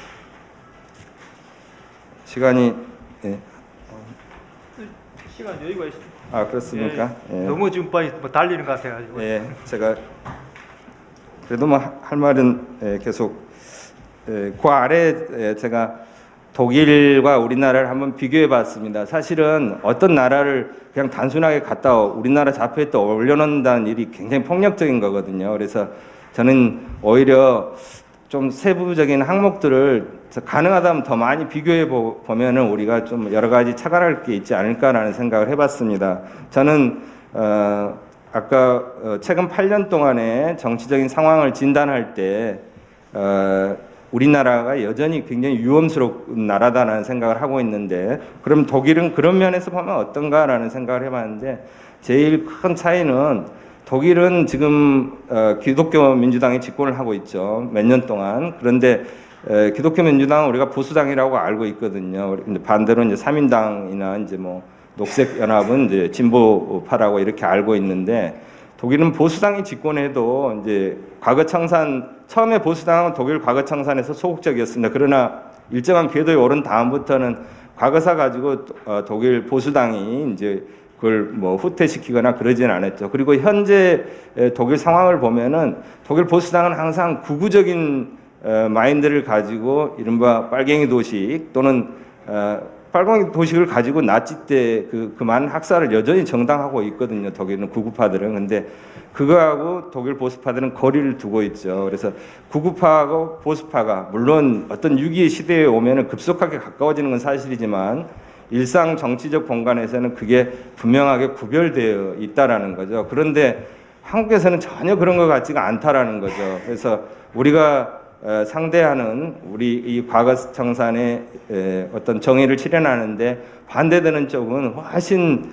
Speaker 7: 시간이 예.
Speaker 1: 시간 여유가 있습니다.
Speaker 7: 아 그렇습니까?
Speaker 1: 예,
Speaker 7: 예.
Speaker 1: 너무 지금 빨리 뭐 달리는 것 같아가지고.
Speaker 7: 예, 제가 그래도 뭐 할 말은 예, 계속 예, 그 아래 제가 독일과 우리나라를 한번 비교해 봤습니다. 사실은 어떤 나라를 그냥 단순하게 갖다 우리나라 자폐에 또 올려놓는다는 일이 굉장히 폭력적인 거거든요. 그래서 저는 오히려 좀 세부적인 항목들을 가능하다면 더 많이 비교해 보면은 우리가 좀 여러 가지 착안할 게 있지 않을까라는 생각을 해봤습니다. 저는 어, 아까 어, 최근 팔 년 동안의 정치적인 상황을 진단할 때 어, 우리나라가 여전히 굉장히 위험스러운 나라다라는 생각을 하고 있는데 그럼 독일은 그런 면에서 보면 어떤가라는 생각을 해봤는데 제일 큰 차이는 독일은 지금 어, 기독교 민주당이 집권을 하고 있죠. 몇 년 동안. 그런데 에, 기독교 민주당은 우리가 보수당이라고 알고 있거든요. 근데 반대로 이제 삼인당이나 이제 뭐 녹색연합은 이제 진보파라고 이렇게 알고 있는데 독일은 보수당이 집권해도 이제 과거청산 처음에 보수당은 독일 과거청산에서 소극적이었습니다. 그러나 일정한 궤도에 오른 다음부터는 과거사 가지고 독일 보수당이 이제 그걸 뭐 후퇴시키거나 그러지는 않았죠. 그리고 현재 독일 상황을 보면은 독일 보수당은 항상 구구적인 마인드를 가지고 이른바 빨갱이 도식 또는 빨갱이 도식을 가지고 나치 때 그 그 많은 학살을 여전히 정당하고 있거든요. 독일은 구구파들은. 근데 그거하고 독일 보수파들은 거리를 두고 있죠. 그래서 구구파하고 보수파가 물론 어떤 육이의 시대에 오면은 급속하게 가까워지는 건 사실이지만 일상 정치적 본관에서는 그게 분명하게 구별되어 있다라는 거죠. 그런데 한국에서는 전혀 그런 것 같지가 않다라는 거죠. 그래서 우리가 상대하는 우리 이 과거 청산의 어떤 정의를 실현하는데 반대되는 쪽은 훨씬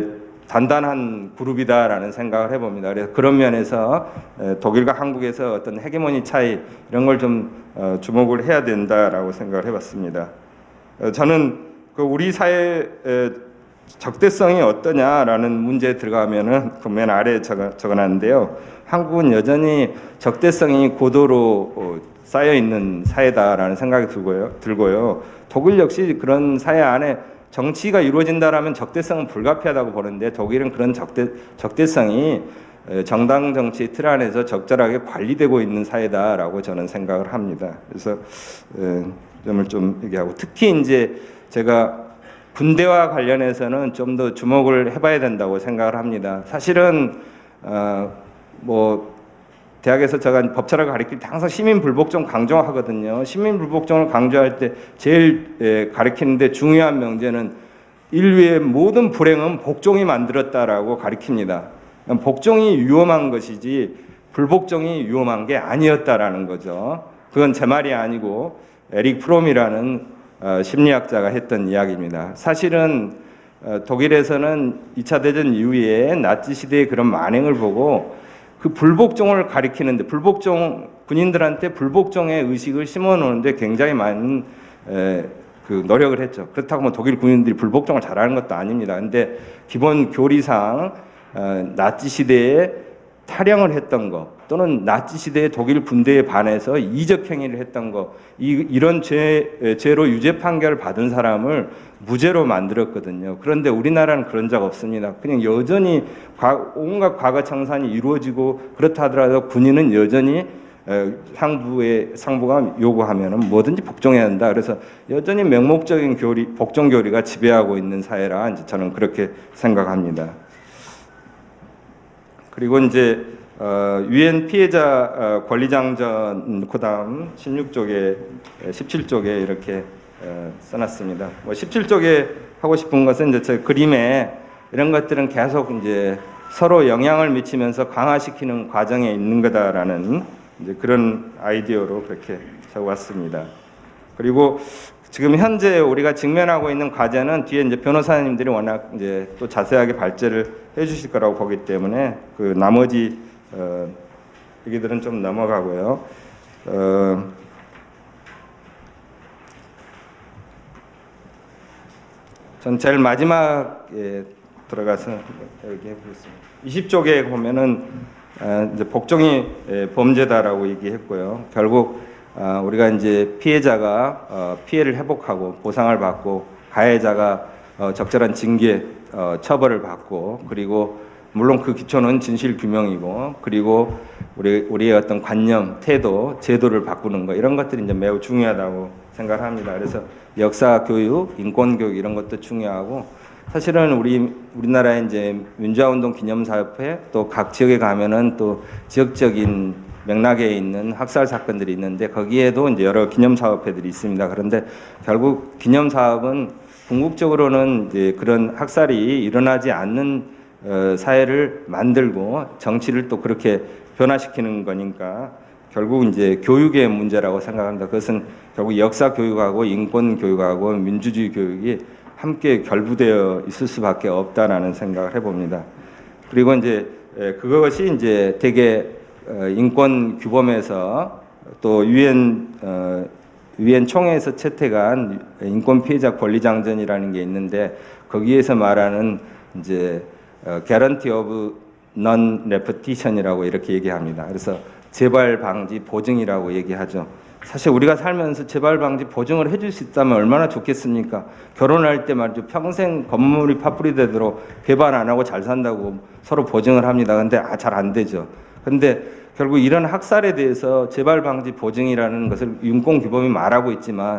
Speaker 7: 단단한 그룹이다라는 생각을 해봅니다. 그래서 그런 면에서 독일과 한국에서 어떤 헤게모니 차이 이런 걸 좀 주목을 해야 된다라고 생각을 해봤습니다. 저는 그 우리 사회 적대성이 어떠냐라는 문제에 들어가면은 그 맨 아래에 적어, 적어놨는데요. 한국은 여전히 적대성이 고도로 쌓여 있는 사회다라는 생각이 들고요. 들고요. 독일 역시 그런 사회 안에 정치가 이루어진다라면 적대성은 불가피하다고 보는데 독일은 그런 적대 적대성이 정당 정치 틀 안에서 적절하게 관리되고 있는 사회다라고 저는 생각을 합니다. 그래서 점을 좀 얘기하고 특히 이제 제가 군대와 관련해서는 좀 더 주목을 해봐야 된다고 생각을 합니다. 사실은 어, 뭐 대학에서 제가 법철학을 가르칠 때 항상 시민 불복종 강조하거든요. 시민 불복종을 강조할 때 제일 에, 가르치는데 중요한 명제는 인류의 모든 불행은 복종이 만들었다라고 가르칩니다. 복종이 위험한 것이지 불복종이 위험한 게 아니었다라는 거죠. 그건 제 말이 아니고 에릭 프롬이라는 어, 심리학자가 했던 이야기입니다. 사실은 어, 독일에서는 이 차 대전 이후에 나치 시대의 그런 만행을 보고 그 불복종을 가리키는데 불복종 군인들한테 불복종의 의식을 심어놓는데 굉장히 많은 에, 그 노력을 했죠. 그렇다고 뭐 독일 군인들이 불복종을 잘하는 것도 아닙니다. 근데 기본 교리상 어, 나치 시대에 탈영을 했던 거 또는 나치 시대의 독일 군대에 반해서 이적 행위를 했던 거 이, 이런 죄, 죄로 유죄 판결을 받은 사람을 무죄로 만들었거든요. 그런데 우리나라는 그런 적 없습니다. 그냥 여전히 과, 온갖 과거 청산이 이루어지고 그렇다 하더라도 군인은 여전히 상부의 상부가 요구하면은 뭐든지 복종해야 한다. 그래서 여전히 맹목적인 교리, 복종 교리가 지배하고 있는 사회라 이제 저는 그렇게 생각합니다. 그리고 이제 어, 유엔 피해자 어, 권리장전 그다음 십육 쪽에 십칠 쪽에 이렇게 어, 써놨습니다. 뭐 십칠 쪽에 하고 싶은 것은 이제 저 그림에 이런 것들은 계속 이제 서로 영향을 미치면서 강화시키는 과정에 있는 거다라는 이제 그런 아이디어로 그렇게 적어왔습니다. 그리고 지금 현재 우리가 직면하고 있는 과제는 뒤에 이제 변호사님들이 워낙 이제 또 자세하게 발제를 해주실 거라고 보기 때문에 그 나머지 어, 얘기들은 좀 넘어가고요. 어, 전 제일 마지막에 들어가서 여기 해보겠습니다. 이십 쪽에 보면은 어, 이제 복종이 예, 범죄다라고 얘기했고요. 결국 어, 우리가 이제 피해자가 어, 피해를 회복하고 보상을 받고 가해자가 어, 적절한 징계 어, 처벌을 받고 그리고 물론 그 기초는 진실 규명이고 그리고 우리 우리의 어떤 관념, 태도, 제도를 바꾸는 거 이런 것들이 이제 매우 중요하다고 생각합니다. 그래서 역사 교육, 인권 교육 이런 것도 중요하고 사실은 우리 우리나라의 이제 민주화운동 기념사업회 또 각 지역에 가면은 또 지역적인 맥락에 있는 학살 사건들이 있는데 거기에도 이제 여러 기념사업회들이 있습니다. 그런데 결국 기념사업은 궁극적으로는 이제 그런 학살이 일어나지 않는 어, 사회를 만들고 정치를 또 그렇게 변화시키는 거니까 결국 이제 교육의 문제라고 생각합니다. 그것은 결국 역사 교육하고 인권 교육하고 민주주의 교육이 함께 결부되어 있을 수밖에 없다라는 생각을 해봅니다. 그리고 이제 그것이 이제 되게 인권 규범에서 또 유엔 어, 유엔 총회에서 채택한 인권 피해자 권리 장전이라는 게 있는데 거기에서 말하는 이제 어, guarantee of non-repetition이라고 이렇게 얘기합니다. 그래서 재발 방지 보증이라고 얘기하죠. 사실 우리가 살면서 재발 방지 보증을 해줄 수 있다면 얼마나 좋겠습니까? 결혼할 때 말이죠. 평생 건물이 파뿌리 되도록 개발 안 하고 잘 산다고 서로 보증을 합니다. 근데 아, 잘 안 되죠. 근데 결국 이런 학살에 대해서 재발 방지 보증이라는 것을 인권 규범이 말하고 있지만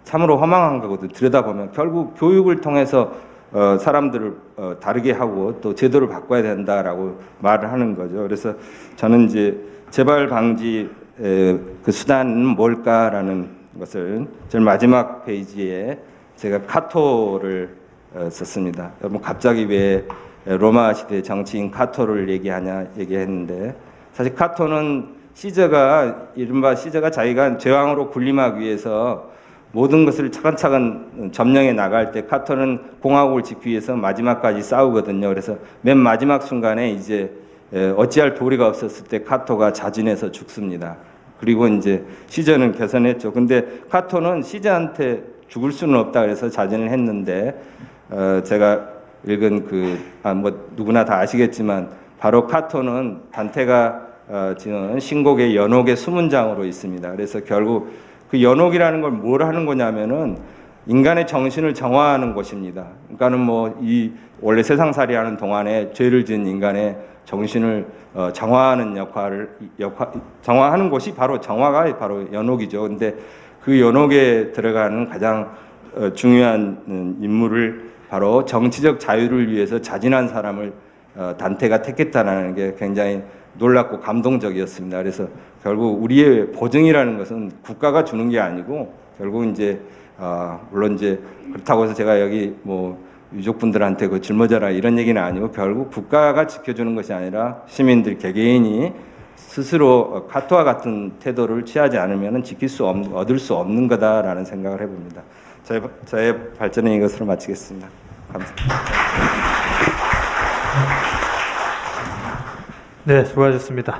Speaker 7: 참으로 허망한 거거든요. 들여다보면 결국 교육을 통해서 어, 사람들을 어, 다르게 하고 또 제도를 바꿔야 된다라고 말을 하는 거죠. 그래서 저는 이제 재발 방지 에, 그 수단은 뭘까라는 것을 제일 마지막 페이지에 제가 카토를 어, 썼습니다. 여러분 갑자기 왜 로마 시대 정치인 카토를 얘기하냐 얘기했는데 사실 카토는 시저가 이른바 시저가 자기가 제왕으로 군림하기 위해서 모든 것을 차근차근 점령해 나갈 때 카토는 공화국을 지키기 위해서 마지막까지 싸우거든요. 그래서 맨 마지막 순간에 이제 어찌할 도리가 없었을 때 카토가 자진해서 죽습니다. 그리고 이제 시저는 개선했죠. 근데 카토는 시저한테 죽을 수는 없다 그래서 자진을 했는데 어 제가 읽은 그 아 뭐 누구나 다 아시겠지만 바로 카토는 단테가 어 지은 신곡의 연옥의 수문장으로 있습니다. 그래서 결국 그 연옥이라는 걸 뭘 하는 거냐면은 인간의 정신을 정화하는 것입니다. 그러니까는 뭐 이 원래 세상살이 하는 동안에 죄를 지은 인간의 정신을 어, 정화하는 역할을 역할 정화하는 것이 바로 정화가 바로 연옥이죠. 근데 그 연옥에 들어가는 가장 어, 중요한 인물을 바로 정치적 자유를 위해서 자진한 사람을 어, 단테가 택했다는 게 굉장히 놀랍고 감동적이었습니다. 그래서 결국 우리의 보증이라는 것은 국가가 주는 게 아니고 결국 이제 어, 물론 이제 그렇다고 해서 제가 여기 뭐 유족분들한테 그 짊어져라 이런 얘기는 아니고 결국 국가가 지켜주는 것이 아니라 시민들 개개인이 스스로 카토와 같은 태도를 취하지 않으면 지킬 수 없는, 얻을 수 없는 거다라는 생각을 해봅니다. 저의, 저의 발전은 이것으로 마치겠습니다. 감사합니다.
Speaker 1: 네, 수고하셨습니다.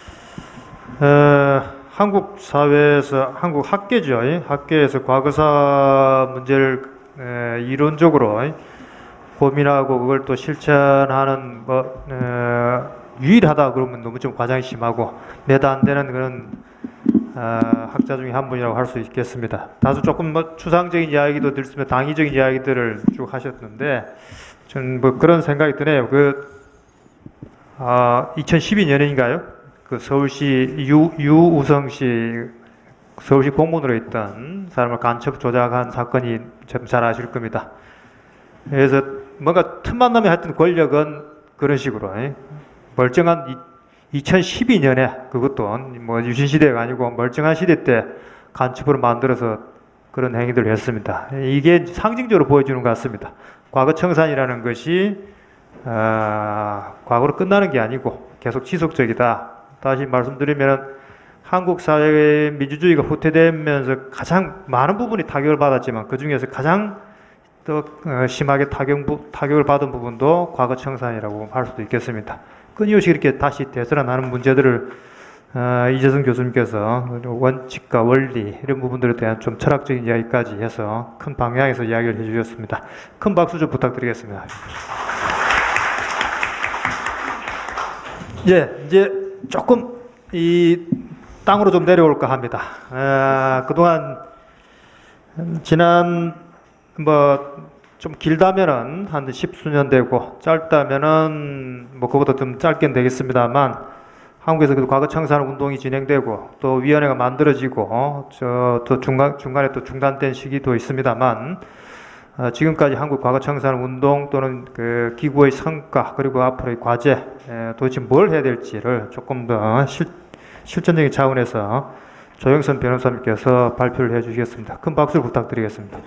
Speaker 1: 어, 한국 사회에서 한국 학계죠. 학계에서 과거사 문제를 에, 이론적으로 고민하고 그걸 또 실천하는 뭐 어, 유일하다 그러면 너무 좀 과장이 심하고 매다 안 되는 그런 어, 학자 중에 한 분이라고 할 수 있겠습니다. 다소 조금 뭐 추상적인 이야기도 들으면 당위적인 이야기들을 쭉 하셨는데 저는 뭐 그런 생각이 드네요. 그 아, 이천십이 년인가요? 그 서울시 유, 유우성 씨 서울시 공무원으로 있던 사람을 간첩 조작한 사건이 참 잘 아실 겁니다. 그래서 뭔가 틈만 나면 하여튼 권력은 그런 식으로 멀쩡한 이천십이 년에 그것도 뭐 유신 시대가 아니고 멀쩡한 시대 때 간첩으로 만들어서 그런 행위들을 했습니다. 이게 상징적으로 보여주는 것 같습니다. 과거 청산이라는 것이 아, 과거로 끝나는 게 아니고 계속 지속적이다. 다시 말씀드리면 한국 사회의 민주주의가 후퇴되면서 가장 많은 부분이 타격을 받았지만 그 중에서 가장 더 심하게 타격, 타격을 받은 부분도 과거 청산이라고 할 수도 있겠습니다. 끊임없이 이렇게 다시 되살아나는 문제들을 어, 이재성 교수님께서 원칙과 원리 이런 부분들에 대한 좀 철학적인 이야기까지 해서 큰 방향에서 이야기를 해주셨습니다. 큰 박수 좀 부탁드리겠습니다. 예, 이제 조금 이 땅으로 좀 내려올까 합니다. 아, 그동안 지난 뭐 좀 길다면은 한 십수년 되고 짧다면은 뭐 그보다 좀 짧게는 되겠습니다만 한국에서 그 과거 청산 운동이 진행되고 또 위원회가 만들어지고 저 또 중간 중간에 또 중단된 시기도 있습니다만 어, 지금까지 한국 과거 청산 운동 또는 그 기구의 성과 그리고 앞으로의 과제 에, 도대체 뭘 해야 될지를 조금 더 실, 실전적인 차원에서 조영선 변호사님께서 발표를 해주시겠습니다. 큰 박수를 부탁드리겠습니다.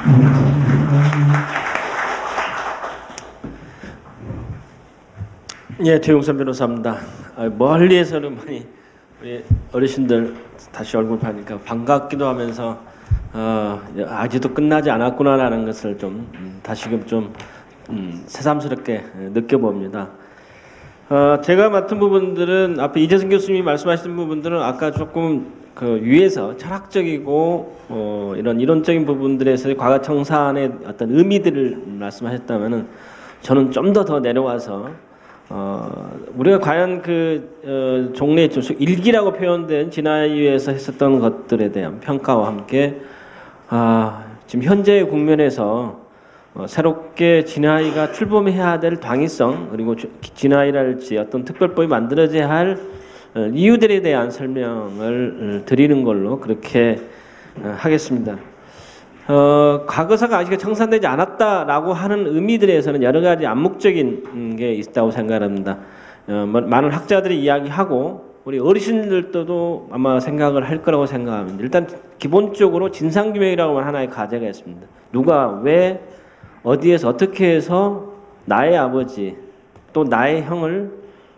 Speaker 8: 예, 조영선 변호사입니다. 아, 멀리에서는 많이 우리 어르신들 다시 얼굴 보니까 반갑기도 하면서 어, 아직도 끝나지 않았구나라는 것을 좀 음, 다시금 좀 음, 새삼스럽게 느껴봅니다. 어, 제가 맡은 부분들은 앞에 이재성 교수님이 말씀하신 부분들은 아까 조금 그 위에서 철학적이고 어, 이런 이론적인 부분들에서 과거 청산의 어떤 의미들을 말씀하셨다면은 저는 좀 더 더 내려와서 어, 우리가 과연 그 어, 종래의 일기라고 표현된 진화위에서 했었던 것들에 대한 평가와 함께 아, 지금 현재의 국면에서 어, 새롭게 진화위가 출범해야 될 당위성 그리고 진화위랄지 어떤 특별법이 만들어져야 할 어, 이유들에 대한 설명을 어, 드리는 걸로 그렇게 어, 하겠습니다. 어, 과거사가 아직 청산되지 않았다라고 하는 의미들에서는 여러 가지 암묵적인 게 있다고 생각합니다. 어, 많은 학자들이 이야기하고 우리 어르신들도 아마 생각을 할 거라고 생각합니다. 일단 기본적으로 진상규명이라고 하는 하나의 과제가 있습니다. 누가 왜 어디에서 어떻게 해서 나의 아버지 또 나의 형을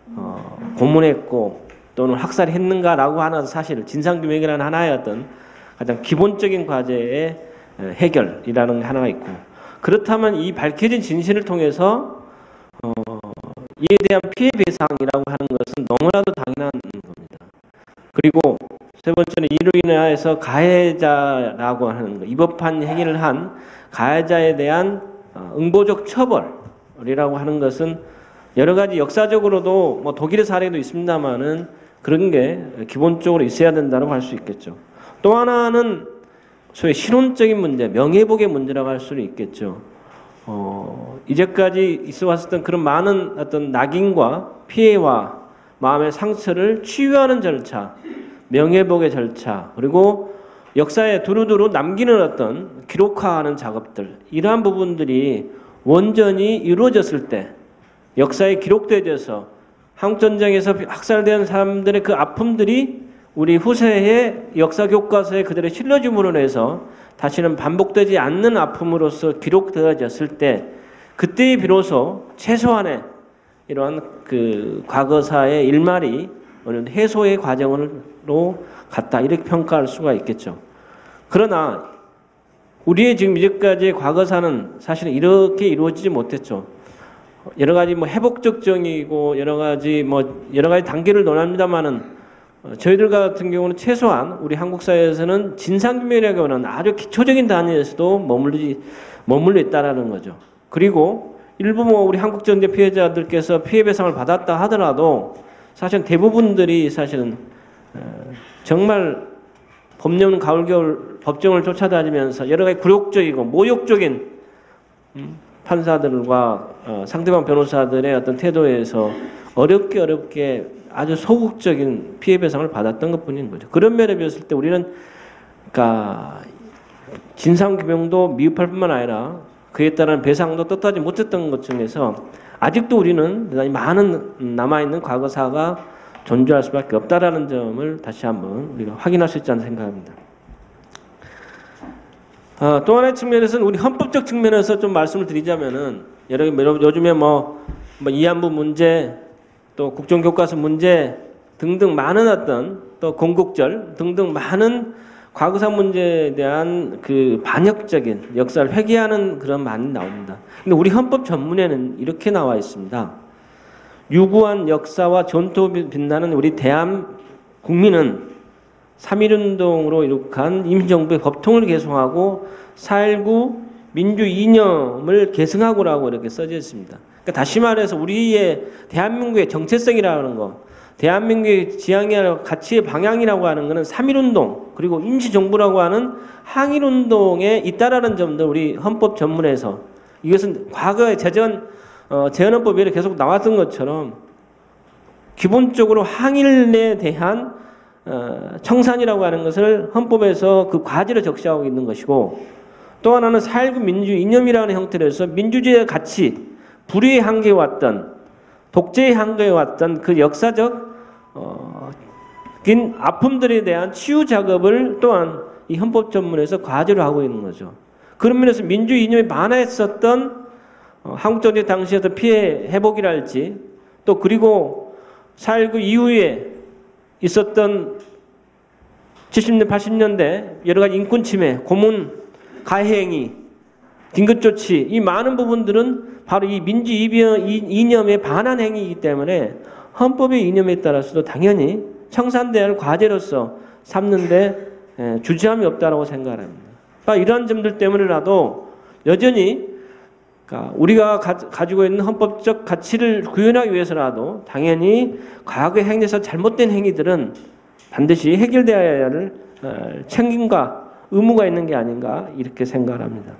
Speaker 8: 어, 고문했고 또는 학살했는가라고 하는 사실을 진상규명이라는 하나의 어떤 가장 기본적인 과제의 해결이라는 게 하나가 있고, 그렇다면 이 밝혀진 진실을 통해서 어, 이에 대한 피해 배상이라고 하는 것은 너무나도 당연한 겁니다. 그리고 세 번째는 이로 인해서 가해자라고 하는 것, 위법한 행위를 한 가해자에 대한 응보적 처벌이라고 하는 것은 여러 가지 역사적으로도 뭐 독일의 사례도 있습니다만은 그런 게 기본적으로 있어야 된다고 할 수 있겠죠. 또 하나는 소위 신혼적인 문제, 명예복의 문제라고 할 수는 있겠죠. 어, 이제까지 있어 왔었던 그런 많은 어떤 낙인과 피해와 마음의 상처를 치유하는 절차, 명예복의 절차, 그리고 역사에 두루두루 남기는 어떤 기록화하는 작업들, 이러한 부분들이 원전이 이루어졌을 때 역사에 기록되어져서 한국전쟁에서 학살된 사람들의 그 아픔들이 우리 후세의 역사 교과서에 그대로 실려짐으로 해서 다시는 반복되지 않는 아픔으로서 기록되어졌을 때, 그때 비로소 최소한의 이러한 그 과거사의 일말이 어느 해소의 과정으로 갔다, 이렇게 평가할 수가 있겠죠. 그러나 우리의 지금 이제까지의 과거사는 사실은 이렇게 이루어지지 못했죠. 여러 가지 뭐 회복적 정의이고 여러 가지 뭐 여러 가지 단계를 논합니다만은 저희들 같은 경우는 최소한 우리 한국 사회에서는 진상규명이라고 하는 아주 기초적인 단위에서도 머물리 머물러 있다라는 거죠. 그리고 일부 뭐 우리 한국전쟁 피해자들께서 피해배상을 받았다 하더라도 사실 대부분들이 사실은 정말 법령 가을 겨울 법정을 쫓아다니면서 여러 가지 굴욕적이고 모욕적인 판사들과 상대방 변호사들의 어떤 태도에서 어렵게 어렵게 아주 소극적인 피해배상을 받았던 것뿐인 거죠. 그런 면에 비했을 때 우리는 그러니까 진상규명도 미흡할 뿐만 아니라 그에 따른 배상도 뜻하지 못했던 것 중에서 아직도 우리는 대단히 많은 남아있는 과거사가 존재할 수밖에 없다라는 점을 다시 한번 우리가 확인할 수 있지 않나 생각합니다. 어, 또 하나의 측면에서는 우리 헌법적 측면에서 좀 말씀을 드리자면은 여러 요즘에 뭐, 뭐 이안부 문제, 또 국정교과서 문제 등등 많은 어떤 또 건국절 등등 많은 과거사 문제에 대한 그 반역적인 역사를 회귀하는 그런 말이 나옵니다. 근데 우리 헌법 전문에는 이렇게 나와 있습니다. 유구한 역사와 전통이 빛나는 우리 대한 국민은 삼일운동으로 이룩한 임시정부의 법통을 개송하고 사일구 민주 이념을 계승하고라고 이렇게 써져 있습니다. 그러니까 다시 말해서 우리의 대한민국의 정체성이라는 거, 대한민국의 지향이라고 가치의 방향이라고 하는 것은 삼일운동 그리고 임시정부라고 하는 항일운동에 있다라는 점도 우리 헌법 전문에서, 이것은 과거의 재전 어, 재헌헌법에 계속 나왔던 것처럼 기본적으로 항일에 대한 어, 청산이라고 하는 것을 헌법에서 그 과제로 적시하고 있는 것이고, 또 하나는 사일구 민주 이념이라는 형태로 해서 민주주의의 가치, 불의의 한계에 왔던, 독재의 한계에 왔던 그 역사적 어, 긴 아픔들에 대한 치유 작업을 또한 이 헌법 전문에서 과제로 하고 있는 거죠. 그런 면에서 민주 이념에 반했었던 어, 한국전쟁 당시에도 피해 회복이랄지, 또 그리고 사일구 이후에 있었던 칠십 년, 팔십 년대 여러 가지 인권 침해, 고문, 가해행위, 긴급조치, 이 많은 부분들은 바로 이 민주 이념에 반한 행위이기 때문에 헌법의 이념에 따라서도 당연히 청산돼야 할 과제로서 삼는데 주저함이 없다고 생각합니다. 그러니까 이러한 점들 때문에라도 여전히 우리가 가지고 있는 헌법적 가치를 구현하기 위해서라도 당연히 과거에 행해서 잘못된 행위들은 반드시 해결되어야 할 책임과 의무가 있는 게 아닌가 이렇게 생각합니다.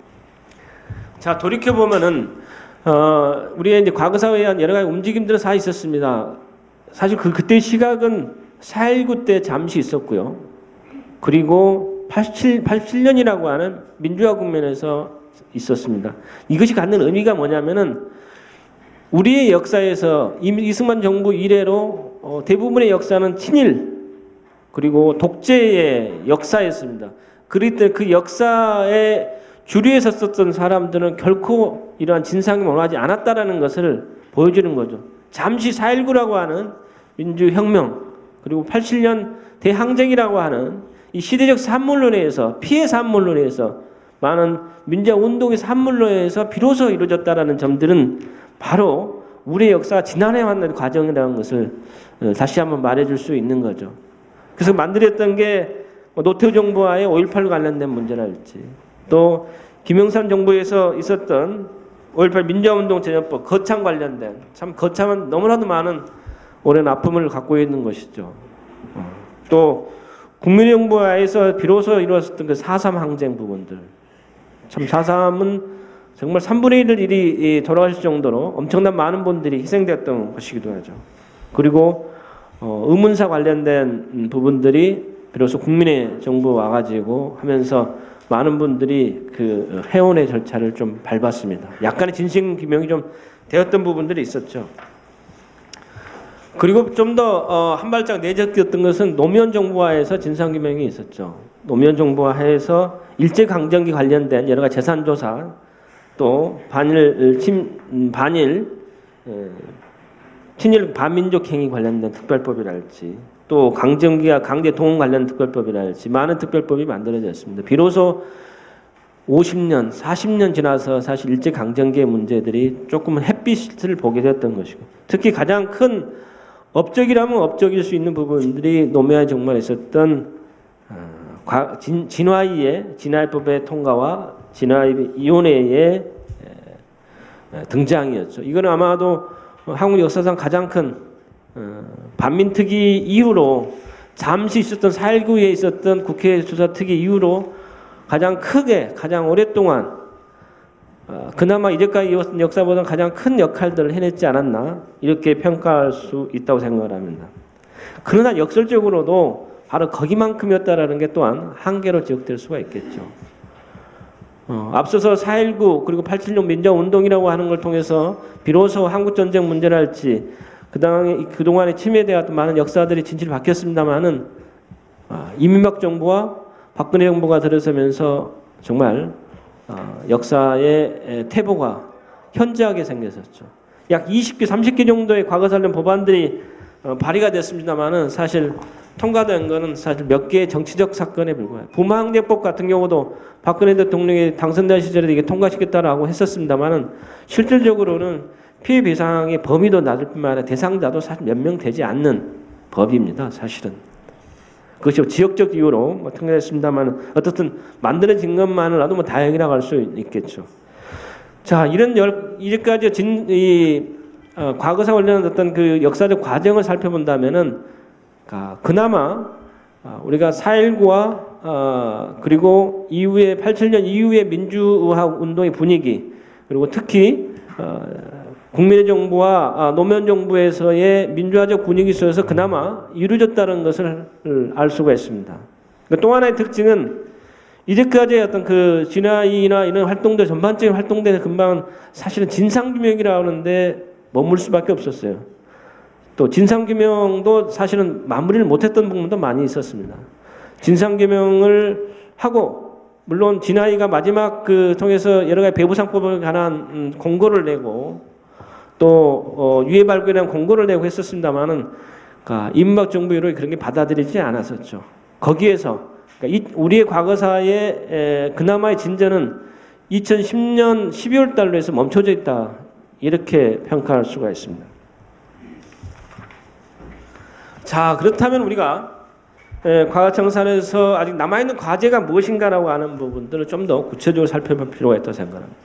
Speaker 8: 자, 돌이켜 보면은 어, 우리의 이제 과거사에 의한 여러 가지 움직임들은 다 있었습니다. 사실 그 그때 시각은 사일구 때 잠시 있었고요. 그리고 팔십칠, 팔십칠 년이라고 하는 민주화 국면에서 있었습니다. 이것이 갖는 의미가 뭐냐면은 우리의 역사에서 이승만 정부 이래로 어, 대부분의 역사는 친일 그리고 독재의 역사였습니다. 그럴 때 그 역사의 주류에 섰었던 사람들은 결코 이러한 진상이 원하지 않았다라는 것을 보여주는 거죠. 잠시 사 일구라고 하는 민주혁명 그리고 팔십칠 년 대항쟁이라고 하는 이 시대적 산물론에 의해서 피해 산물론에 의해서 많은 민주화 운동의 산물론에 의해서 비로소 이루어졌다라는 점들은 바로 우리의 역사가 지난해왔는 과정이라는 것을 다시 한번 말해줄 수 있는 거죠. 그래서 만들었던 게 노태우 정부와의 오일팔 관련된 문제랄지 또 김영삼 정부에서 있었던 오일팔 민주화운동 제정법 거창 관련된 참 거창한 너무나도 많은 오랜 아픔을 갖고 있는 것이죠. 또 국민의 정부와에서 비로소 이루어졌던 그 사삼 항쟁 부분들 참 사삼은 정말 삼분의 일 일이 돌아가실 정도로 엄청난 많은 분들이 희생되었던 것이기도 하죠. 그리고 어, 의문사 관련된 부분들이 비로소 국민의 정부 와가지고 하면서 많은 분들이 그 해온의 절차를 좀 밟았습니다. 약간의 진실규명이 좀 되었던 부분들이 있었죠. 그리고 좀 더 어, 한 발짝 내적이었던 것은 노무현 정부와에서 진상규명이 있었죠. 노무현 정부와에서 일제강점기 관련된 여러 가지 재산조사 또 반일 침 반일 에, 친일 반민족 행위 관련된 특별법이랄지 또 강점기와 강제 동원 관련 특별법이랄지 많은 특별법이 만들어졌습니다. 비로소 오십 년, 사십 년 지나서 사실 일제강점기의 문제들이 조금은 햇빛을 보게 되었던 것이고 특히 가장 큰 업적이라면 업적일 수 있는 부분들이 노무현 정부에 있었던 어, 진, 진화위의 진화위법의 통과와 진화위원회의 등장이었죠. 이거는 아마도 한국 역사상 가장 큰 어, 반민특위 이후로 잠시 있었던 사 일구에 있었던 국회 수사특위 이후로 가장 크게 가장 오랫동안 어, 그나마 이제까지 이었던 역사보다 가장 큰 역할들을 해냈지 않았나 이렇게 평가할 수 있다고 생각을 합니다. 그러나 역설적으로도 바로 거기만큼이었다라는 게 또한 한계로 지적될 수가 있겠죠. 어, 앞서서 사 일구 그리고 팔십칠 년 민주화운동이라고 하는 걸 통해서 비로소 한국전쟁 문제랄지 그동안에, 그동안의 침해에 대한 많은 역사들이 진실이 바뀌었습니다만은 아, 이명박 정부와 박근혜 정부가 들어서면서 정말 아, 역사의 태보가 현저하게 생겼었죠. 약 이십 개, 삼십 개 정도의 과거 관련 법안들이 어, 발의가 됐습니다만은 사실 통과된 거는 사실 몇 개의 정치적 사건에 불과해요. 부마항쟁법 같은 경우도 박근혜 대통령이 당선된 시절에 이게 통과시켰다라고 했었습니다만은 실질적으로는 피해 배상의 범위도 낮을 뿐만 아니라 대상자도 사실 몇 명 되지 않는 법입니다. 사실은. 그것이 지역적 이유로 뭐 통과됐습니다만 어떻든 만들어진 것만으로도 뭐 다행이라고 할 수 있겠죠. 자, 이런 열, 이제까지 진, 이, 어, 과거사 관련한 어떤 그 역사적 과정을 살펴본다면은 아, 그나마 아, 우리가 사 일구와 어, 그리고 이후에 팔십칠 년 이후의 민주화 운동의 분위기 그리고 특히 어, 국민의 정부와 아, 노무현 정부에서의 민주화적 분위기 속에서 그나마 이루어졌다는 것을 알 수가 있습니다. 또 하나의 특징은 이제까지의 어떤 그 진화이나 이런 활동들 전반적인 활동들의 금방은 사실은 진상규명이라고 하는데 머물 수밖에 없었어요. 또 진상규명도 사실은 마무리를 못했던 부분도 많이 있었습니다. 진상규명을 하고 물론 진화이가 마지막 그 통해서 여러 가지 배부상법에 관한 음, 공고를 내고 또 어, 유해 발굴에 대한 공고를 내고 했었습니다만은 그러니까 이명박 정부 이후로 그런 게 받아들이지 않았었죠. 거기에서 그러니까 이, 우리의 과거사의 에, 그나마의 진전은 이천십 년 십이월 달로 해서 멈춰져 있다 이렇게 평가할 수가 있습니다. 자, 그렇다면 우리가 에, 과거청산에서 아직 남아있는 과제가 무엇인가라고 하는 부분들을 좀 더 구체적으로 살펴볼 필요가 있다고 생각합니다.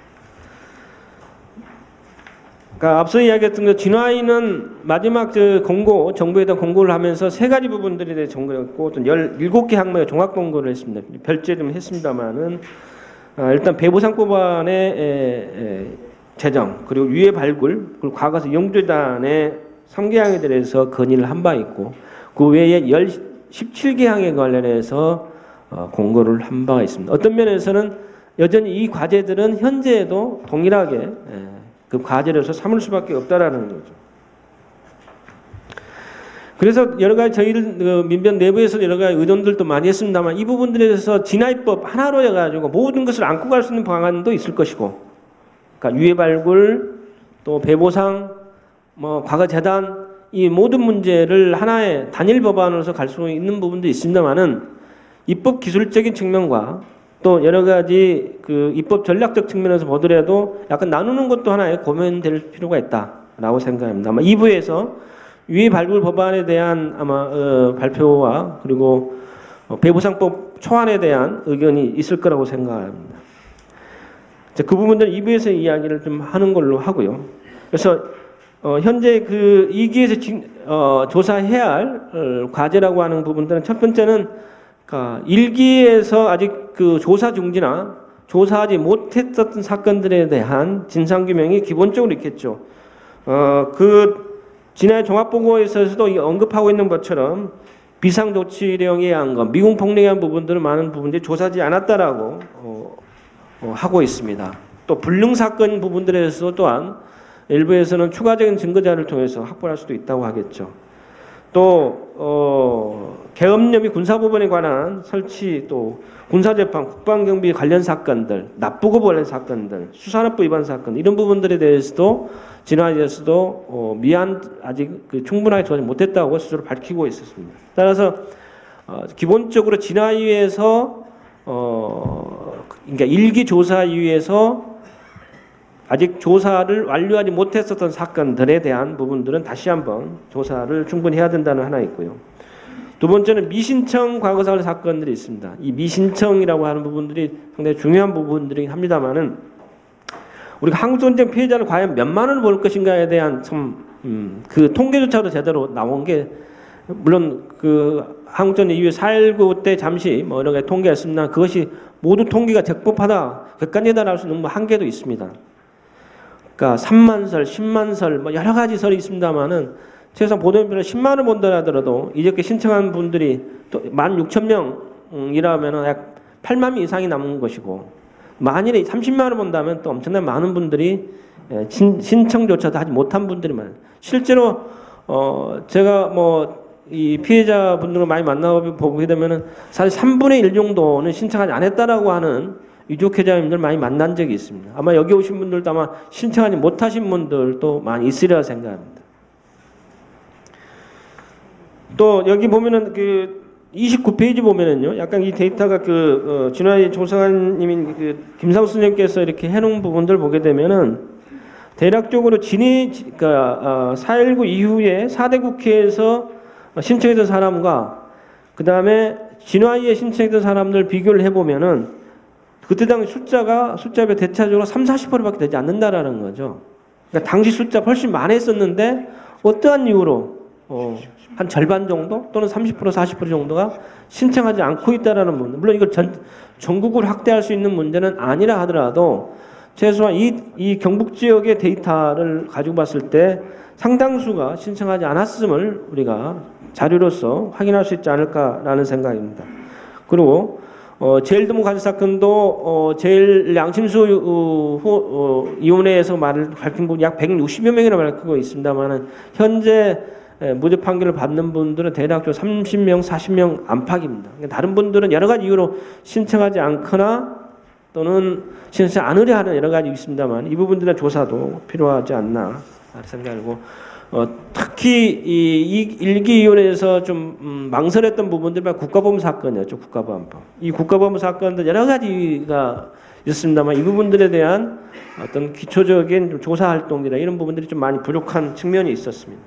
Speaker 8: 그러니까 앞서 이야기했던 그 진화인은 마지막 저 공고, 정부에 대한 공고를 하면서 세 가지 부분들에 대해 정리했고, 또 열일곱 개 항목의 종합 공고를 했습니다. 별제 좀 했습니다만은, 아, 일단 배부상법안의 에, 에, 제정, 그리고 유해 발굴, 그리고 과거사 영주단의 삼 개 항에 대해서 건의를 한 바 있고, 그 외에 십칠 개 항에 관련해서 어, 공고를 한 바가 있습니다. 어떤 면에서는 여전히 이 과제들은 현재에도 동일하게 예, 그 과제로서 삼을 수밖에 없다라는 거죠. 그래서 여러 가지 저희들 그 민변 내부에서 여러 가지 의논들도 많이 했습니다만 이 부분들에 대해서 진화입법 하나로 해가지고 모든 것을 안고 갈 수 있는 방안도 있을 것이고, 그러니까 유해 발굴, 또 배보상, 뭐 과거 재단 이 모든 문제를 하나의 단일 법안으로서 갈 수 있는 부분도 있습니다만은 입법 기술적인 측면과 또 여러 가지 그 입법 전략적 측면에서 보더라도 약간 나누는 것도 하나의 고민될 필요가 있다라고 생각합니다. 아마 이 부에서 유해 발굴 법안에 대한 아마 어, 발표와 그리고 어, 배보상법 초안에 대한 의견이 있을 거라고 생각합니다. 그 부분들 이 부에서 이야기를 좀 하는 걸로 하고요. 그래서 어, 현재 그 이 기에서 진, 어, 조사해야 할 어, 과제라고 하는 부분들은 첫 번째는 그러니까 일 기에서 아직 그 조사 중지나 조사하지 못했었던 사건들에 대한 진상규명이 기본적으로 있겠죠. 어, 그 지난해 종합보고에서도 언급하고 있는 것처럼 비상조치령에 의한 것, 미궁폭력에 의한 부분들은 많은 부분들이 조사하지 않았다라고 어, 어, 하고 있습니다. 또 불능사건 부분들에서 또한 일부에서는 추가적인 증거자를 통해서 확보할 수도 있다고 하겠죠. 또 어, 계엄 및 군사법원에 관한 설치, 또 군사재판, 국방경비 관련 사건들, 납부고 관련 사건들, 수산업부 위반 사건 이런 부분들에 대해서도 진화에 대해서도 어, 미안 아직 그 충분하게 조사 못했다고 스스로 밝히고 있었습니다. 따라서 어, 기본적으로 진화위에서 어, 그러니까 일기 조사위에서 아직 조사를 완료하지 못했었던 사건들에 대한 부분들은 다시 한번 조사를 충분히 해야 된다는 하나 있고요. 두 번째는 미신청 과거사건 사건들이 있습니다. 이 미신청이라고 하는 부분들이 상당히 중요한 부분들이긴 합니다만은 우리가 한국전쟁 피해자를 과연 몇만 원을 벌 것인가에 대한 참, 음, 그 통계조차도 제대로 나온 게, 물론 그 한국전쟁 이후에 사 일구 때 잠시 뭐 여러 가지 통계가 있습니다. 그것이 모두 통계가 적법하다, 객관이다라고 할 수 있는 뭐 한계도 있습니다. 그러니까 삼만 설, 십만 설, 뭐 여러 가지 설이 있습니다만은 최소한 보도연필은 십만 원을 본다 하더라도 이렇게 신청한 분들이 또 만 육천 명이라면 약 팔만 명 이상이 남은 것이고, 만일에 삼십만 원을 본다면 또 엄청나게 많은 분들이 신청조차도 하지 못한 분들이 많아요. 실제로 어 제가 뭐 이 피해자분들을 많이 만나고 보게 되면은 사실 삼분의 일 정도는 신청하지 않았다라고 하는 유족회장님들 많이 만난 적이 있습니다. 아마 여기 오신 분들도 아마 신청하지 못하신 분들도 많이 있으리라 생각합니다. 또 여기 보면은 그 이십구 페이지 보면은요, 약간 이 데이터가 그 어, 진화의 조사관님인 그 김상수 선생님께서 이렇게 해놓은 부분들 보게 되면은 대략적으로 진위, 그러니까 어, 사 일구 이후에 사 대 국회에서 신청했던 사람과 그 다음에 진화위에 신청했던 사람들 비교를 해보면은 그때 당시 숫자가 숫자별 대체적으로 삼, 사십 퍼센트밖에 되지 않는다라는 거죠. 그러니까 당시 숫자가 훨씬 많았었는데 어떠한 이유로 어, 한 절반 정도 또는 삼십 퍼센트, 사십 퍼센트 정도가 신청하지 않고 있다라는 부분. 물론 이걸 전, 전국을 확대할 수 있는 문제는 아니라 하더라도 최소한 이, 이 경북 지역의 데이터를 가지고 봤을 때 상당수가 신청하지 않았음을 우리가 자료로서 확인할 수 있지 않을까라는 생각입니다. 그리고 어, 제일 드문 가지 사건도 어, 제일 양심수 어, 어, 이혼회에서 말을 밝힌 부분 약 백육십여 명이나 밝히고 있습니다만은 현재 예, 무죄 판결을 받는 분들은 대략적으로 삼십 명, 사십 명 안팎입니다. 다른 분들은 여러 가지 이유로 신청하지 않거나 또는 신청하지 않으려 하는 여러 가지 있습니다만 이 부분들의 조사도 필요하지 않나 생각하고 어, 특히 이, 이 일기위원회에서 좀 음, 망설였던 부분들은 국가보험 사건이었죠. 국가보안법. 이 국가보험 사건도 여러 가지가 있습니다만 이 부분들에 대한 어떤 기초적인 조사 활동이나 이런 부분들이 좀 많이 부족한 측면이 있었습니다.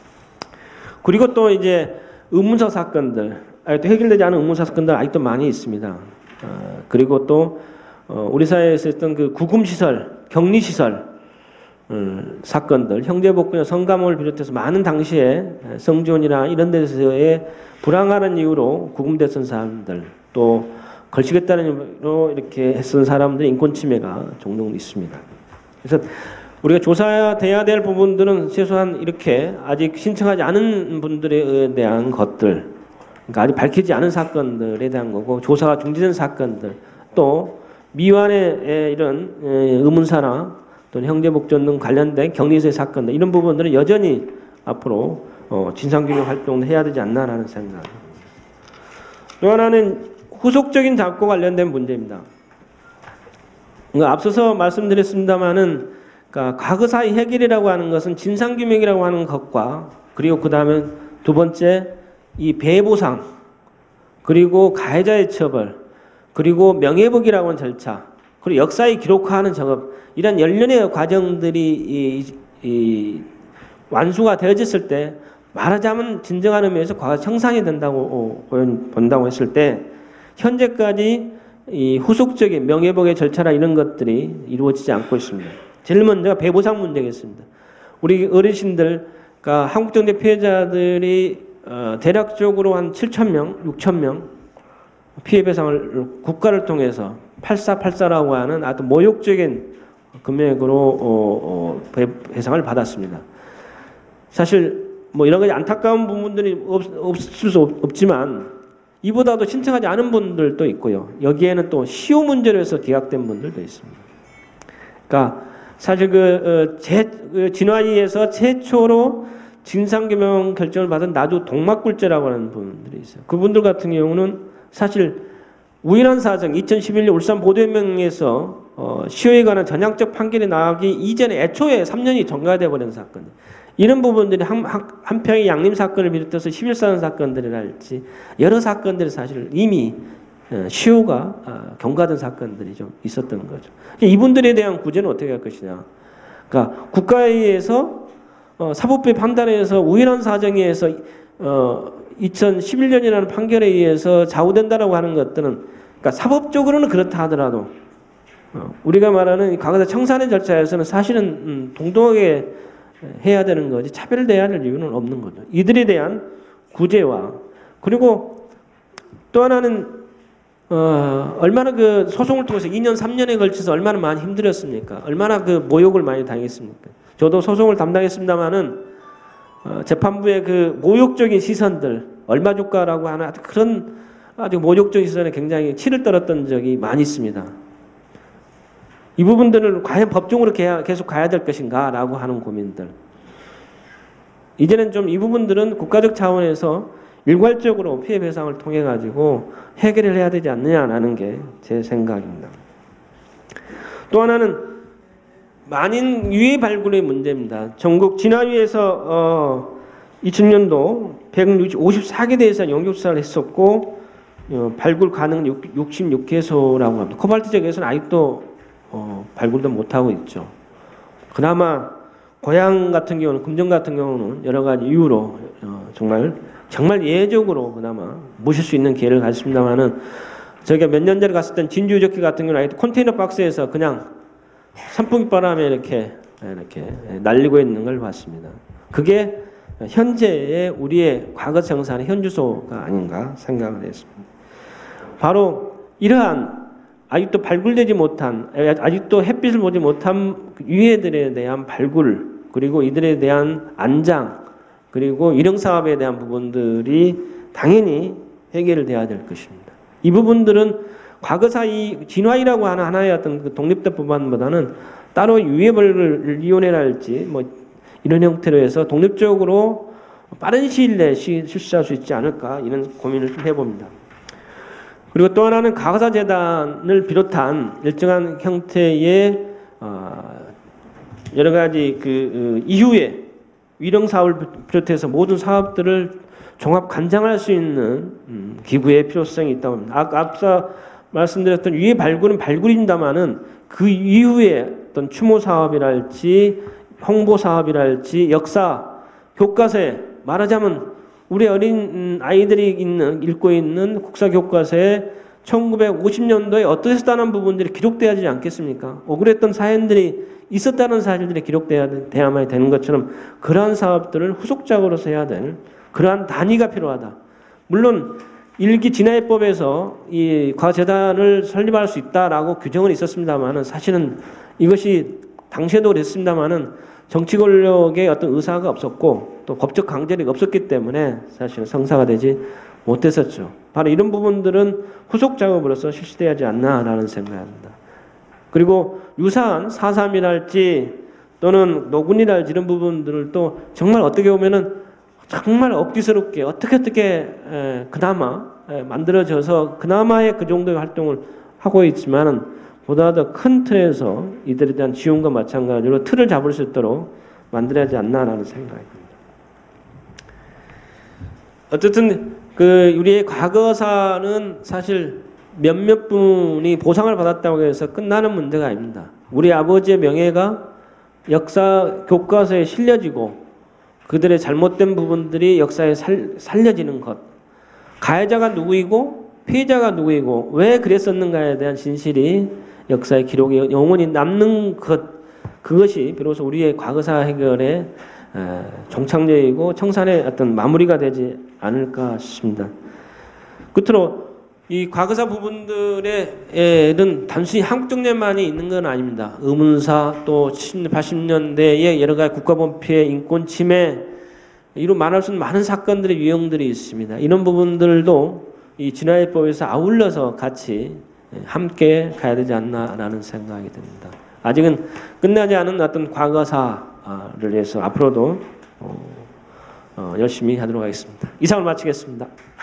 Speaker 8: 그리고 또 이제 의문사 사건들, 아직도 해결되지 않은 의문사 사건들 아직도 많이 있습니다. 어, 그리고 또 어, 우리 사회에서 있던 그 구금시설, 격리시설 음, 사건들, 형제복구나 성감호를 비롯해서 많은 당시에 성지원이나 이런 데서의 불안한 이유로 구금됐던 사람들, 또 걸치겠다는 이유로 이렇게 했던 사람들 인권 침해가 종종 있습니다. 그래서 우리가 조사돼야 될 부분들은 최소한 이렇게 아직 신청하지 않은 분들에 대한 것들, 그러니까 아직 밝히지 않은 사건들에 대한 거고 조사가 중지된 사건들 또 미완의 이런 의문사나 또는 형제복전 등 관련된 격리세 사건들 이런 부분들은 여전히 앞으로 어, 진상규명 활동을 해야 되지 않나라는 생각입니다. 또 하나는 후속적인 작고 관련된 문제입니다. 그러니까 앞서서 말씀드렸습니다마는 그러니까 과거사의 해결이라고 하는 것은 진상규명이라고 하는 것과 그리고 그 다음에 두 번째 이 배보상 그리고 가해자의 처벌 그리고 명예복이라고 하는 절차 그리고 역사에 기록화하는 작업 이런 열련의 과정들이 이, 이 완수가 되어졌을 때 말하자면 진정한 의미에서 과거 청산이 된다고 본다고 했을 때 현재까지 이 후속적인 명예복의 절차나 이런 것들이 이루어지지 않고 있습니다. 제일 먼저 배보상 문제겠습니다. 우리 어르신들, 그러니까 한국정대 피해자들이 어, 대략적으로 한 칠천 명, 육천 명 피해 배상을 국가를 통해서 팔사팔사라고 하는 아주 모욕적인 금액으로 어, 어, 배, 배상을 받았습니다. 사실 뭐 이런 가지 안타까운 부분들이 없, 없을 수 없, 없지만 이보다도 신청하지 않은 분들도 있고요. 여기에는 또 시효 문제로 해서 기각된 분들도 있습니다. 그러니까 사실 그, 어, 제, 그 진화위에서 최초로 진상규명 결정을 받은 나주 동막굴죄라고 하는 분들이 있어요. 그분들 같은 경우는 사실 우연한 사정 이천십일 년 울산 보도연맹에서 어, 시효에 관한 전향적 판결이 나기 이전에 애초에 삼 년이 전가되어 버린 사건. 이런 부분들이 한, 한, 한평의 양림 사건을 비롯해서 십일사단 사건들이랄지 여러 사건들이 사실 이미 시효가 경과된 사건들이 좀 있었던 거죠. 이분들에 대한 구제는 어떻게 할 것이냐. 그러니까 국가에 의해서 어, 사법부의 판단에 의해서 우연한 사정에 의해서 어, 이천십일 년이라는 판결에 의해서 좌우된다라고 하는 것들은 그러니까 사법적으로는 그렇다 하더라도 어, 우리가 말하는 과거사 청산의 절차에서는 사실은 음, 동등하게 해야 되는 거지 차별돼야 될 이유는 없는 거죠. 이들에 대한 구제와 그리고 또 하나는 어, 얼마나 그 소송을 통해서 이 년 삼 년에 걸쳐서 얼마나 많이 힘들었습니까? 얼마나 그 모욕을 많이 당했습니까? 저도 소송을 담당했습니다마는 어, 재판부의 그 모욕적인 시선들 얼마 줄까라고 하는 그런 아주 모욕적인 시선에 굉장히 치를 떨었던 적이 많이 있습니다. 이 부분들을 과연 법정으로 계속 가야 될 것인가 라고 하는 고민들. 이제는 좀 이 부분들은 국가적 차원에서 일괄적으로 피해 배상을 통해 가지고 해결을 해야 되지 않느냐라는 게 제 생각입니다. 또 하나는 만인 유해 발굴의 문제입니다. 전국 진화위에서 어, 이천 년도 백오십사 개 대에서 영유수사를 했었고 어, 발굴 가능 육십육 개소라고 합니다. 코발트 지역에서는 아직도 어, 발굴도 못하고 있죠. 그나마 고향 같은 경우는 금정 같은 경우는 여러 가지 이유로 어, 정말 정말 예외적으로 그나마 모실 수 있는 기회를 가졌습니다만은 저희가 몇 년 전에 갔을 땐 진주 유적지 같은 경우는 아직도 컨테이너 박스에서 그냥 선풍기 바람에 이렇게 이렇게 날리고 있는 걸 봤습니다. 그게 현재의 우리의 과거 청산의 현주소가 아닌가 생각을 했습니다. 바로 이러한 아직도 발굴되지 못한 아직도 햇빛을 보지 못한 유해들에 대한 발굴 그리고 이들에 대한 안장 그리고 일용사업에 대한 부분들이 당연히 해결돼야 될 것입니다. 이 부분들은 과거사 이 진화이라고 하는 하나의 어떤 그 독립된 법안보다는 따로 유해벌위원회랄지 뭐 이런 형태로 해서 독립적으로 빠른 시일 내에 실시할 수 있지 않을까 이런 고민을 좀 해봅니다. 그리고 또 하나는 과거사 재단을 비롯한 일정한 형태의 어 여러 가지 그 이후에 위령 사업을 비롯해서 모든 사업들을 종합 관장할 수 있는 음, 기구의 필요성이 있다고 합니다. 아까 앞서 말씀드렸던 유해 발굴은 발굴입니다만은 그 이후에 어떤 추모 사업이랄지 홍보 사업이랄지 역사 교과서에 말하자면 우리 어린 아이들이 있는 읽고 있는 국사 교과서에 천구백오십 년도에 어떻게 했다는 부분들이 기록돼야 되지 않겠습니까? 억울했던 사연들이 있었다는 사실들이 기록돼야만 되는 것처럼 그러한 사업들을 후속작으로서 해야 되는 그러한 단위가 필요하다. 물론 일기 진화해법에서 이 과재단을 설립할 수 있다라고 규정은 있었습니다만은 사실은 이것이 당시에도 그랬습니다만은 정치 권력의 어떤 의사가 없었고 또 법적 강제력이 없었기 때문에 사실 성사가 되지 못했었죠. 바로 이런 부분들은 후속 작업으로서 실시되지 않나라는 생각합니다. 그리고 유사한 사삼이랄지 또는 노군이랄지 이런 부분들을 또 정말 어떻게 보면은 정말 억지스럽게 어떻게 어떻게 에, 그나마 에, 만들어져서 그나마의 그 정도의 활동을 하고 있지만은 보다 더 큰 틀에서 이들에 대한 지원과 마찬가지로 틀을 잡을 수 있도록 만들어야 하지 않나라는 생각이 듭니다. 어쨌든 그 우리의 과거사는 사실 몇몇 분이 보상을 받았다고 해서 끝나는 문제가 아닙니다. 우리 아버지의 명예가 역사 교과서에 실려지고 그들의 잘못된 부분들이 역사에 살, 살려지는 것, 가해자가 누구이고 피해자가 누구이고 왜 그랬었는가에 대한 진실이 역사의 기록에 영원히 남는 것, 그것이 비로소 우리의 과거사 해결의 에, 종착역이고 청산의 어떤 마무리가 되지 않을까 싶습니다. 끝으로 이 과거사 부분들에는 단순히 한국 정례만이 있는 건 아닙니다. 의문사 또 팔십 년대의 여러 가지 국가보안 피해, 인권 침해 이로 말할 수 있는 많은 사건들의 유형들이 있습니다. 이런 부분들도 이 진화해법에서 아울러서 같이 함께 가야 되지 않나라는 생각이 듭니다. 아직은 끝나지 않은 어떤 과거사를 위해서 앞으로도 어, 어, 열심히 하도록 하겠습니다. 이상을 마치겠습니다.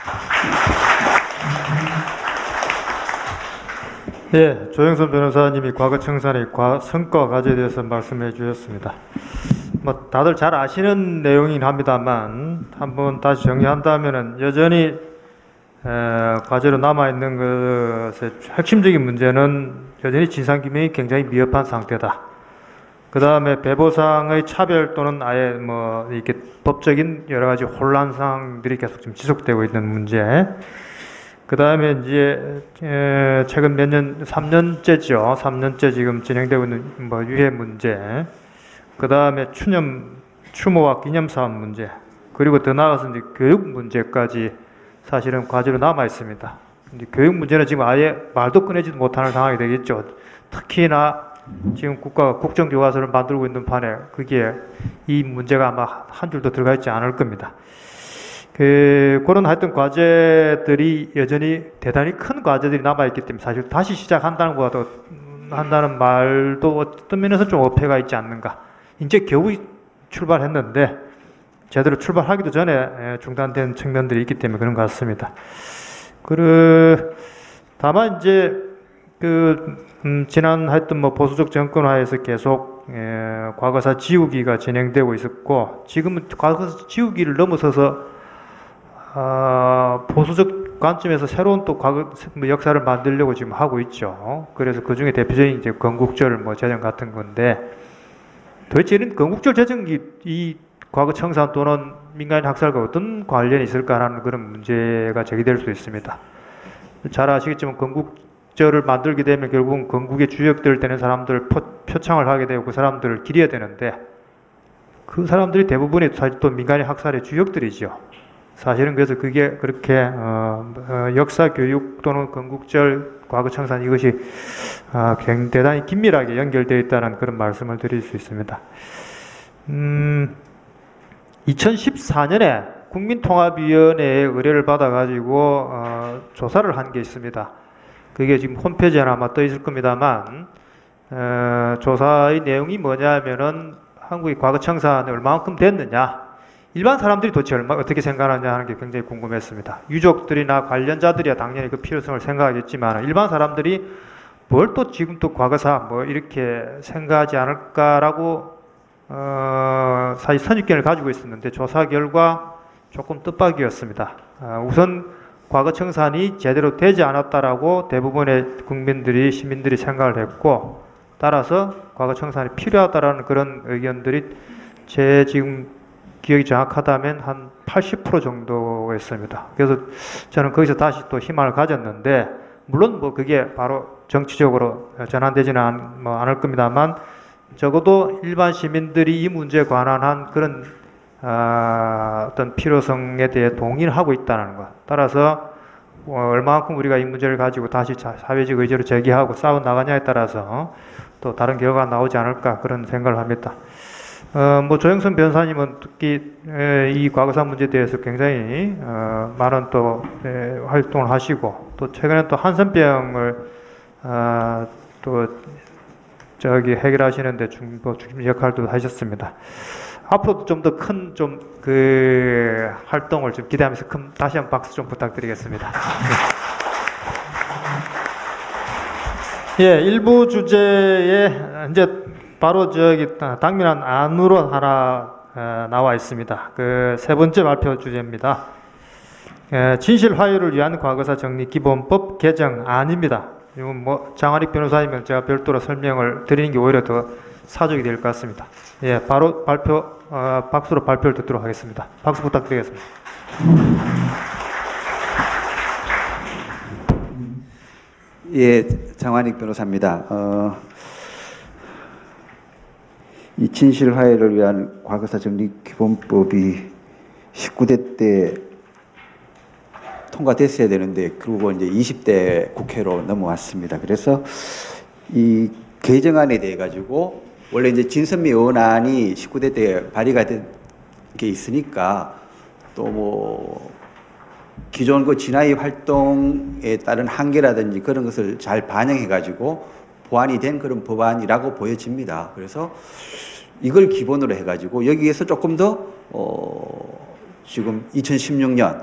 Speaker 1: 예, 조영선 변호사님이 과거 청산의 과, 성과 과제에 대해서 말씀해 주셨습니다. 뭐 다들 잘 아시는 내용이긴 합니다만 한번 다시 정리한다면은 여전히 에, 과제로 남아 있는 것의 핵심적인 문제는 여전히 진상규명이 굉장히 미흡한 상태다. 그 다음에 배보상의 차별 또는 아예 뭐 이렇게 법적인 여러 가지 혼란상들이 계속 좀 지속되고 있는 문제. 그 다음에 이제 최근 몇 년, 삼 년째죠. 삼 년째 지금 진행되고 있는 뭐 유해 문제. 그 다음에 추념, 추모와 기념사업 문제. 그리고 더 나아가서 이제 교육 문제까지 사실은 과제로 남아 있습니다. 이제 교육 문제는 지금 아예 말도 꺼내지도 못하는 상황이 되겠죠. 특히나 지금 국가가 국정교과서를 만들고 있는 판에 그게 이 문제가 아마 한 줄도 들어가 있지 않을 겁니다. 그, 그런 하여튼 과제들이 여전히 대단히 큰 과제들이 남아있기 때문에 사실 다시 시작한다는 것보다 한다는 말도 어떤 면에서 좀 어폐가 있지 않는가. 이제 겨우 출발했는데 제대로 출발하기도 전에 중단된 측면들이 있기 때문에 그런 것 같습니다. 그, 다만 이제 그, 음, 지난 하여튼 뭐 보수적 정권화에서 계속 에, 과거사 지우기가 진행되고 있었고 지금은 과거사 지우기를 넘어서서 어, 보수적 관점에서 새로운 또 과거 역사를 만들려고 지금 하고 있죠. 그래서 그 중에 대표적인 이제 건국절 뭐 제정 같은 건데 도대체 이런 건국절 제정이 이 과거 청산 또는 민간인 학살과 어떤 관련이 있을까라는 그런 문제가 제기될 수 있습니다. 잘 아시겠지만 건국절을 만들게 되면 결국은 건국의 주역들 되는 사람들 표, 표창을 하게 되고 그 사람들을 기려야 되는데 그 사람들이 대부분이 사실 또 민간인 학살의 주역들이죠. 사실은 그래서 그게 그렇게 어, 어, 역사 교육 또는 건국절 과거 청산 이것이 어, 굉장히 대단히 긴밀하게 연결되어 있다는 그런 말씀을 드릴 수 있습니다. 음, 이천십사 년에 국민통합위원회의 의뢰를 받아가지고 어, 조사를 한 게 있습니다. 그게 지금 홈페이지에 아마 떠 있을 겁니다만 어, 조사의 내용이 뭐냐면은 한국의 과거 청산이 얼마만큼 됐느냐, 일반 사람들이 도대체 얼마, 어떻게 생각하느냐 하는 게 굉장히 궁금했습니다. 유족들이나 관련자들이야 당연히 그 필요성을 생각하겠지만 일반 사람들이 뭘 또 지금 또 과거사 뭐 이렇게 생각하지 않을까라고 어, 사실 선입견을 가지고 있었는데 조사 결과 조금 뜻밖이었습니다. 어, 우선 과거 청산이 제대로 되지 않았다라고 대부분의 국민들이 시민들이 생각을 했고 따라서 과거 청산이 필요하다라는 그런 의견들이 제 지금 기억이 정확하다면 한 팔십 퍼센트 정도였습니다. 그래서 저는 거기서 다시 또 희망을 가졌는데 물론 뭐 그게 바로 정치적으로 전환되지는 않, 뭐 않을 겁니다만 적어도 일반 시민들이 이 문제에 관한 한 그런 어, 어떤 필요성에 대해 동의를 하고 있다는 것. 따라서 어, 얼마만큼 우리가 이 문제를 가지고 다시 사회적 의제로 제기하고 싸워 나가냐에 따라서 또 다른 결과가 나오지 않을까 그런 생각을 합니다. 어, 뭐 조영선 변호사님은 특히 에, 이 과거사 문제에 대해서 굉장히 어, 많은 또 에, 활동을 하시고 또 최근에 또 한센병을 어, 또 저기 해결하시는데 중, 뭐 중심 역할도 하셨습니다. 앞으로도 좀 더 큰 좀 그 활동을 좀 기대하면서 큰 다시 한번 박수 좀 부탁드리겠습니다. 예, 일부 주제에 이제 바로 저기 당면한 안으로 하나 어, 나와 있습니다. 그 세 번째 발표 주제입니다. 에, 진실 화요를 위한 과거사 정리 기본법 개정안입니다. 이건 뭐 장하릭 변호사님은 제가 별도로 설명을 드리는 게 오히려 더 사족이 될 것 같습니다. 예, 바로 발표 어, 박수로 발표를 듣도록 하겠습니다. 박수 부탁드리겠습니다.
Speaker 9: 예, 장환익 변호사입니다. 어, 이 진실화해를 위한 과거사 정리 기본법이 십구 대 때 통과됐어야 되는데 그리고 이제 이십 대 국회로 넘어왔습니다. 그래서 이 개정안에 대해 가지고 원래 이제 진선미 의원안이 십구 대 때 발의가 된 게 있으니까 또 뭐 기존 그 진화의 활동에 따른 한계라든지 그런 것을 잘 반영해 가지고 보완이 된 그런 법안이라고 보여집니다. 그래서 이걸 기본으로 해 가지고 여기에서 조금 더 어 지금 이천십육 년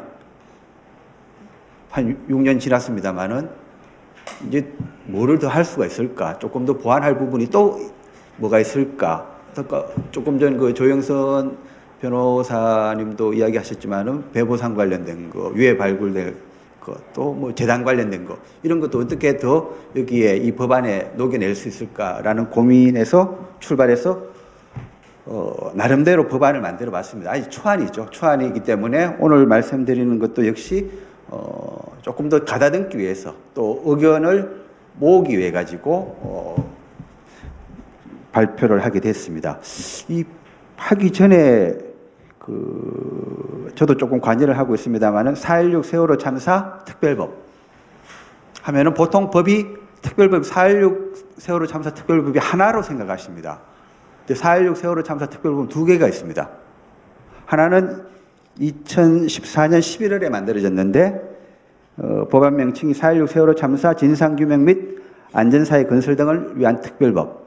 Speaker 9: 한 육 년 지났습니다만은 이제 뭐를 더 할 수가 있을까? 조금 더 보완할 부분이 또 뭐가 있을까? 조금 전 그 조영선 변호사님도 이야기하셨지만은 배보상 관련된 거, 유해 발굴될 것, 또 뭐 재단 관련된 거 이런 것도 어떻게 더 여기에 이 법안에 녹여낼 수 있을까라는 고민에서 출발해서 어, 나름대로 법안을 만들어봤습니다. 아직 초안이죠. 초안이기 때문에 오늘 말씀드리는 것도 역시 어, 조금 더 가다듬기 위해서 또 의견을 모으기 위해 가지고 어, 발표를 하게 됐습니다. 이 하기 전에 그 저도 조금 관여를 하고 있습니다만은 사 일육 세월호 참사 특별법 하면은 보통 법이 특별법 사 일육 세월호 참사 특별법이 하나로 생각하십니다. 근데 사 일육 세월호 참사 특별법은 두 개가 있습니다. 하나는 이천십사 년 십일월에 만들어졌는데 어, 법안 명칭이 사 일육 세월호 참사 진상규명 및 안전사회 건설 등을 위한 특별법.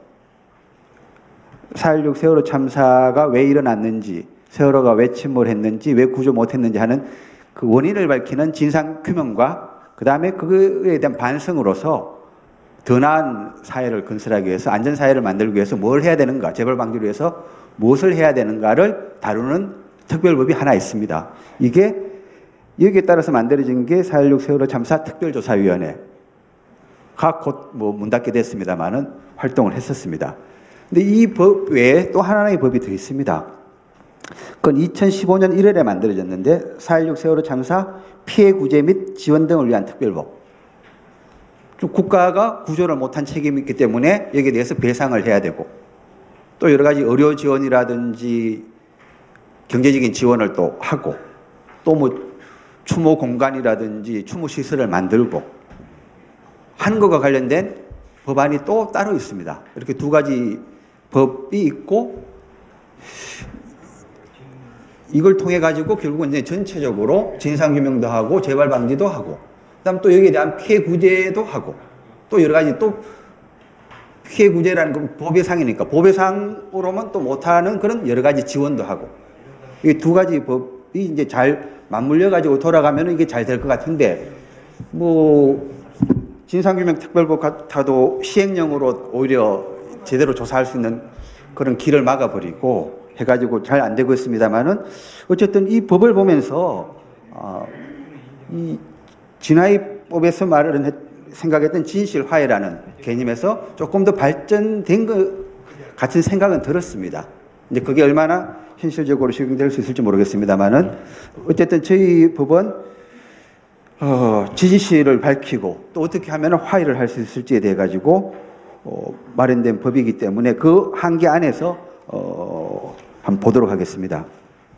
Speaker 9: 사 일육 세월호 참사가 왜 일어났는지, 세월호가 왜 침몰했는지, 왜 구조 못했는지 하는 그 원인을 밝히는 진상규명과 그 다음에 그거에 대한 반성으로서 더 나은 사회를 건설하기 위해서, 안전사회를 만들기 위해서 뭘 해야 되는가, 재발 방지를 위해서 무엇을 해야 되는가를 다루는 특별법이 하나 있습니다. 이게 여기에 따라서 만들어진 게 사 일육 세월호 참사 특별조사위원회가 곧 뭐 문 닫게 됐습니다만은 활동을 했었습니다. 근데 이 법 외에 또 하나의 법이 더 있습니다. 그건 이천십오 년 일월에 만들어졌는데 사 일육 세월호 참사 피해 구제 및 지원 등을 위한 특별법. 국가가 구조를 못한 책임이 있기 때문에 여기에 대해서 배상을 해야 되고 또 여러 가지 의료 지원이라든지 경제적인 지원을 또 하고 또 뭐 추모 공간이라든지 추모 시설을 만들고 하는 것과 관련된 법안이 또 따로 있습니다. 이렇게 두 가지 법이 있고 이걸 통해 가지고 결국은 이제 전체적으로 진상규명도 하고 재발 방지도 하고 그다음 또 여기에 대한 피해 구제도 하고 또 여러 가지 또 피해 구제라는 건 보배상이니까 보배상으로만 또 못하는 그런 여러 가지 지원도 하고 이 두 가지 법이 이제 잘 맞물려 가지고 돌아가면 이게 잘 될 것 같은데 뭐 진상규명 특별법 같아도 시행령으로 오히려 제대로 조사할 수 있는 그런 길을 막아버리고 해가지고 잘 안 되고 있습니다만은 어쨌든 이 법을 보면서 어, 이 진화의법에서 말을 했, 생각했던 진실화해라는 개념에서 조금 더 발전된 것 같은 생각은 들었습니다. 이제 그게 얼마나 현실적으로 적용될 수 있을지 모르겠습니다만은 어쨌든 저희 법은 어, 지지시를 밝히고 또 어떻게 하면 화해를 할 수 있을지에 대해 가지고 어, 마련된 법이기 때문에 그 한계 안에서 어, 한번 보도록 하겠습니다.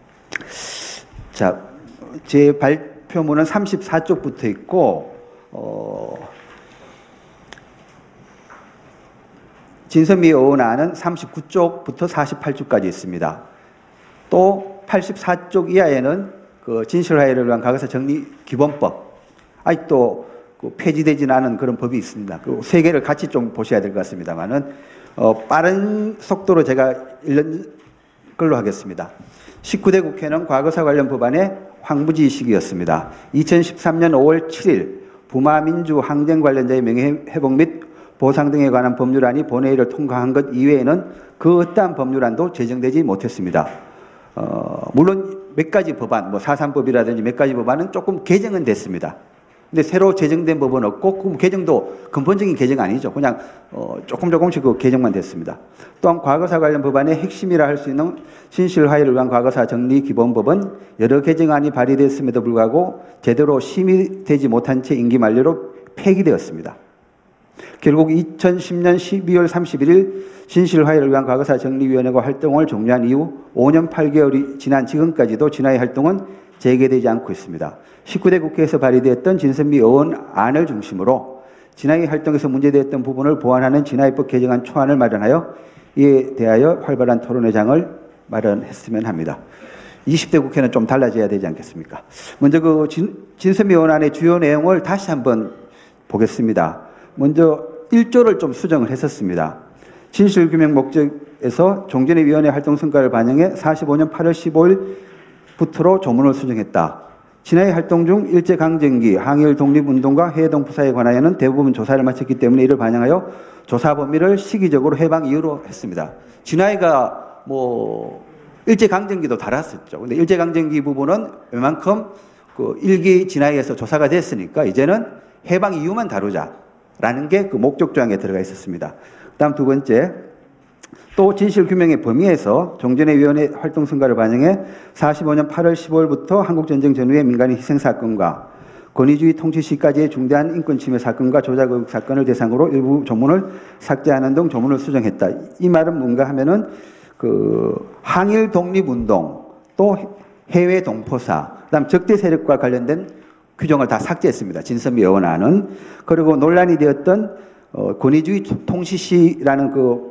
Speaker 9: 자, 제 발표문은 삼십사 쪽부터 있고 어, 진선미 의원안은 삼십구 쪽부터 사십팔 쪽까지 있습니다. 또 팔십사 쪽 이하에는 그 진실화해를 위한 과거사 정리 기본법, 아직도 그 폐지되지는 않은 그런 법이 있습니다. 그 세 개를 같이 좀 보셔야 될 것 같습니다만은 어, 빠른 속도로 제가 읽는 걸로 하겠습니다. 십구 대 국회는 과거사 관련 법안의 황무지 시기였습니다. 이천십삼 년 오월 칠일 부마민주 항쟁 관련자의 명예회복 및 보상 등에 관한 법률안이 본회의를 통과한 것 이외에는 그 어떠한 법률안도 제정되지 못했습니다. 어, 물론 몇 가지 법안, 뭐 사삼법이라든지 몇 가지 법안은 조금 개정은 됐습니다. 근데 새로 제정된 법은 없고 그 개정도 근본적인 개정 아니죠. 그냥 어, 조금 조금씩 그 개정만 됐습니다. 또한 과거사 관련 법안의 핵심이라 할 수 있는 신실화해를 위한 과거사 정리 기본법은 여러 개정안이 발의됐음에도 불구하고 제대로 심의되지 못한 채 임기 만료로 폐기되었습니다. 결국 이천십 년 십이월 삼십일일 신실화해를 위한 과거사 정리위원회가 활동을 종료한 이후 오 년 팔 개월이 지난 지금까지도 진화의 활동은 재개되지 않고 있습니다. 십구 대 국회에서 발의되었던 진선미 의원 안을 중심으로 진화의 활동에서 문제되었던 부분을 보완하는 진화의법 개정안 초안을 마련하여 이에 대하여 활발한 토론회 장을 마련했으면 합니다. 이십 대 국회는 좀 달라져야 되지 않겠습니까? 먼저 그 진, 진선미 의원 안의 주요 내용을 다시 한번 보겠습니다. 먼저 일 조를 좀 수정을 했었습니다. 진실규명 목적에서 종전의 위원회 활동 성과를 반영해 사십오 년 팔월 십오일부터로 조문을 수정했다. 진화의 활동 중 일제강점기 항일 독립운동과 해외동포사에 관하여는 대부분 조사를 마쳤기 때문에 이를 반영하여 조사 범위를 시기적으로 해방 이후로 했습니다. 진화가 뭐 일제강점기도 달았었죠. 근데 일제강점기 부분은 웬만큼 그 일기 진화에서 조사가 됐으니까 이제는 해방 이후만 다루자라는 게 그 목적 조항에 들어가 있었습니다. 그다음 두 번째, 또 진실규명의 범위에서 종전의 위원회 활동 성과를 반영해 사십오 년 팔월 십오일부터 한국전쟁 전후의 민간인 희생사건과 권위주의 통치 시까지의 중대한 인권침해 사건과 조작의혹 사건을 대상으로 일부 조문을 삭제하는 등 조문을 수정했다. 이 말은 뭔가 하면은 그 항일 독립운동, 또 해외 동포사, 그다음 적대 세력과 관련된 규정을 다 삭제했습니다. 진선미 의원안은. 그리고 논란이 되었던 어, 권위주의 통치시라는 그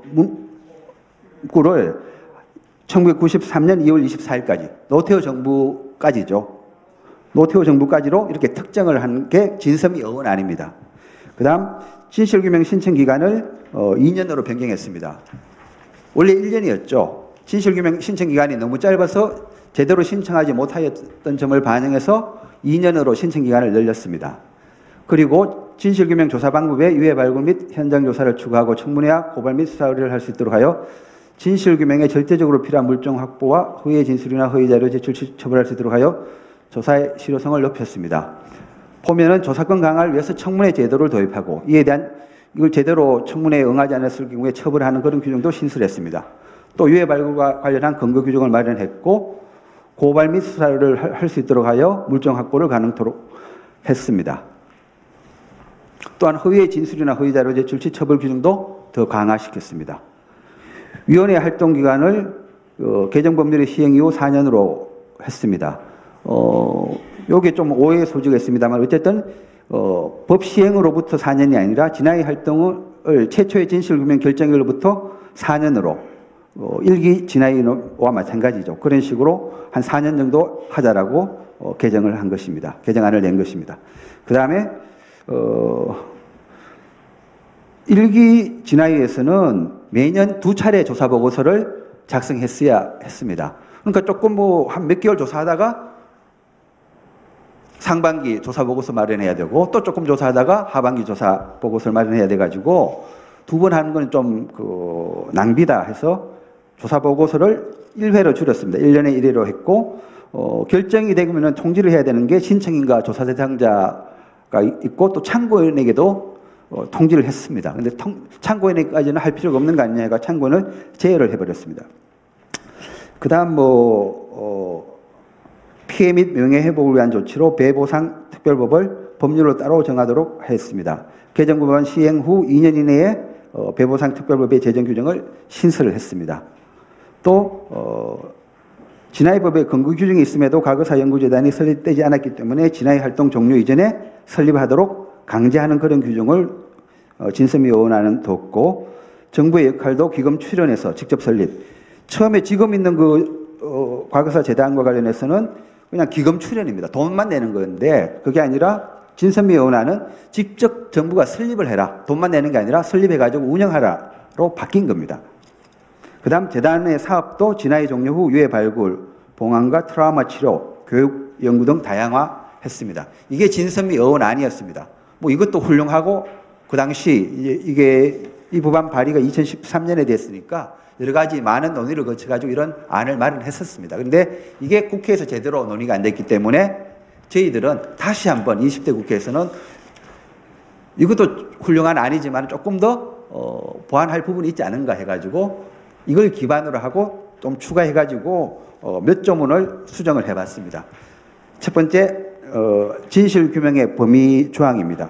Speaker 9: 문구를 천구백구십삼 년 이월 이십사일까지 노태우 정부까지죠. 노태우 정부까지로 이렇게 특정을 한 게 진선미 의원안입니다. 그 다음 진실규명 신청 기간을 어, 이 년으로 변경했습니다. 원래 일 년이었죠. 진실규명 신청 기간이 너무 짧아서 제대로 신청하지 못하였던 점을 반영해서 이 년으로 신청 기간을 늘렸습니다. 그리고 진실규명 조사 방법에 유해 발굴 및 현장 조사를 추가하고 청문회와 고발 및 수사 의뢰를 할 수 있도록 하여 진실규명에 절대적으로 필요한 물증 확보와 허위의 진술이나 허위 자료 제출 처벌할 수 있도록 하여 조사의 실효성을 높였습니다. 보면은 조사권 강화를 위해서 청문회 제도를 도입하고 이에 대한 이걸 제대로 청문회에 응하지 않았을 경우에 처벌하는 그런 규정도 신설했습니다. 또 유해 발굴과 관련한 근거 규정을 마련했고 고발 및 수사를 할 수 있도록 하여 물증 확보를 가능토록 했습니다. 또한 허위의 진술이나 허위 자료 제출 시 처벌 규정도 더 강화시켰습니다. 위원회 활동 기간을 어, 개정 법률의 시행 이후 사 년으로 했습니다. 어, 요게 좀 오해의 소지가 있습니다만 어쨌든 어, 법 시행으로부터 사 년이 아니라 진화의 활동을 최초의 진실규명 결정일로부터 사 년으로 어, 일기 진화의와 마찬가지죠. 그런 식으로 한 사 년 정도 하자라고 어, 개정을 한 것입니다. 개정안을 낸 것입니다. 그 다음에 어, 일기 진화의에서는 매년 두 차례 조사 보고서를 작성했어야 했습니다. 그러니까 조금 뭐 한 몇 개월 조사하다가 상반기 조사 보고서 마련해야 되고 또 조금 조사하다가 하반기 조사 보고서를 마련해야 돼가지고 두 번 하는 건 좀 그 낭비다 해서 조사 보고서를 일 회로 줄였습니다. 일 년에 일 회로 했고 어, 결정이 되면은 통지를 해야 되는 게 신청인과 조사 대상자가 있고 또 참고인에게도 어, 통지를 했습니다. 근데 참고인에게까지는 할 필요가 없는 거 아니냐가 참고인을 제외를 해버렸습니다. 그 다음 뭐 어, 피해 및 명예회복을 위한 조치로 배보상 특별법을 법률로 따로 정하도록 했습니다. 개정법안 시행 후 이 년 이내에 어, 배보상 특별법의 제정 규정을 신설을 했습니다. 또 어, 진화의법에 근거 규정이 있음에도 과거사 연구재단이 설립되지 않았기 때문에 진화의 활동 종료 이전에 설립하도록 강제하는 그런 규정을 어, 진선미 의원안은 뒀고 정부의 역할도 기금 출연해서 직접 설립. 처음에 지금 있는 그 어, 과거사 재단과 관련해서는 그냥 기금 출연입니다. 돈만 내는 건데 그게 아니라 진선미 의원안은 직접 정부가 설립을 해라. 돈만 내는 게 아니라 설립해가지고 운영하라로 바뀐 겁니다. 그 다음 재단의 사업도 진화의 종료 후 유해 발굴, 봉황과 트라우마 치료, 교육 연구 등 다양화했습니다. 이게 진선미 의원안이었습니다. 뭐 이것도 훌륭하고 그 당시 이게 이 법안 발의가 이천십삼 년에 됐으니까 여러 가지 많은 논의를 거쳐가지고 이런 안을 마련했었습니다. 그런데 이게 국회에서 제대로 논의가 안 됐기 때문에 저희들은 다시 한번 이십 대 국회에서는 이것도 훌륭한 안이지만 조금 더 어, 보완할 부분이 있지 않은가 해가지고 이걸 기반으로 하고 좀 추가해가지고 어, 몇 조문을 수정을 해봤습니다. 첫 번째 어, 진실규명의 범위 조항입니다.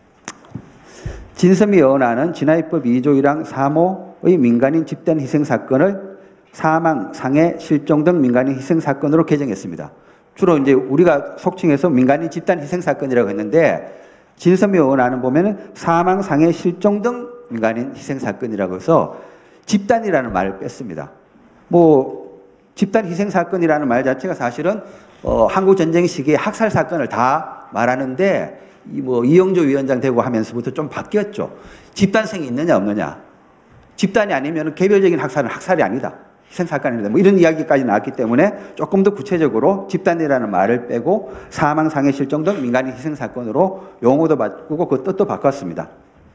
Speaker 9: 진선미 의원안은 진화입법 이 조 일 항 삼 호의 민간인 집단 희생 사건을 사망, 상해, 실종 등 민간인 희생 사건으로 개정했습니다. 주로 이제 우리가 속칭해서 민간인 집단 희생 사건이라고 했는데 진선미 의원안은 보면은 사망, 상해, 실종 등 민간인 희생 사건이라고 해서 집단이라는 말을 뺐습니다. 뭐 집단 희생 사건이라는 말 자체가 사실은 어, 한국 전쟁 시기의 학살 사건을 다 말하는데 이 뭐 이영조 위원장 되고 하면서부터 좀 바뀌었죠. 집단성이 있느냐 없느냐. 집단이 아니면 개별적인 학살은 학살이 아니다. 희생사건입니다. 뭐 이런 이야기까지 나왔기 때문에 조금 더 구체적으로 집단이라는 말을 빼고 사망, 상해, 실종 등 민간인 희생사건으로 용어도 바꾸고 그 뜻도 바꿨습니다.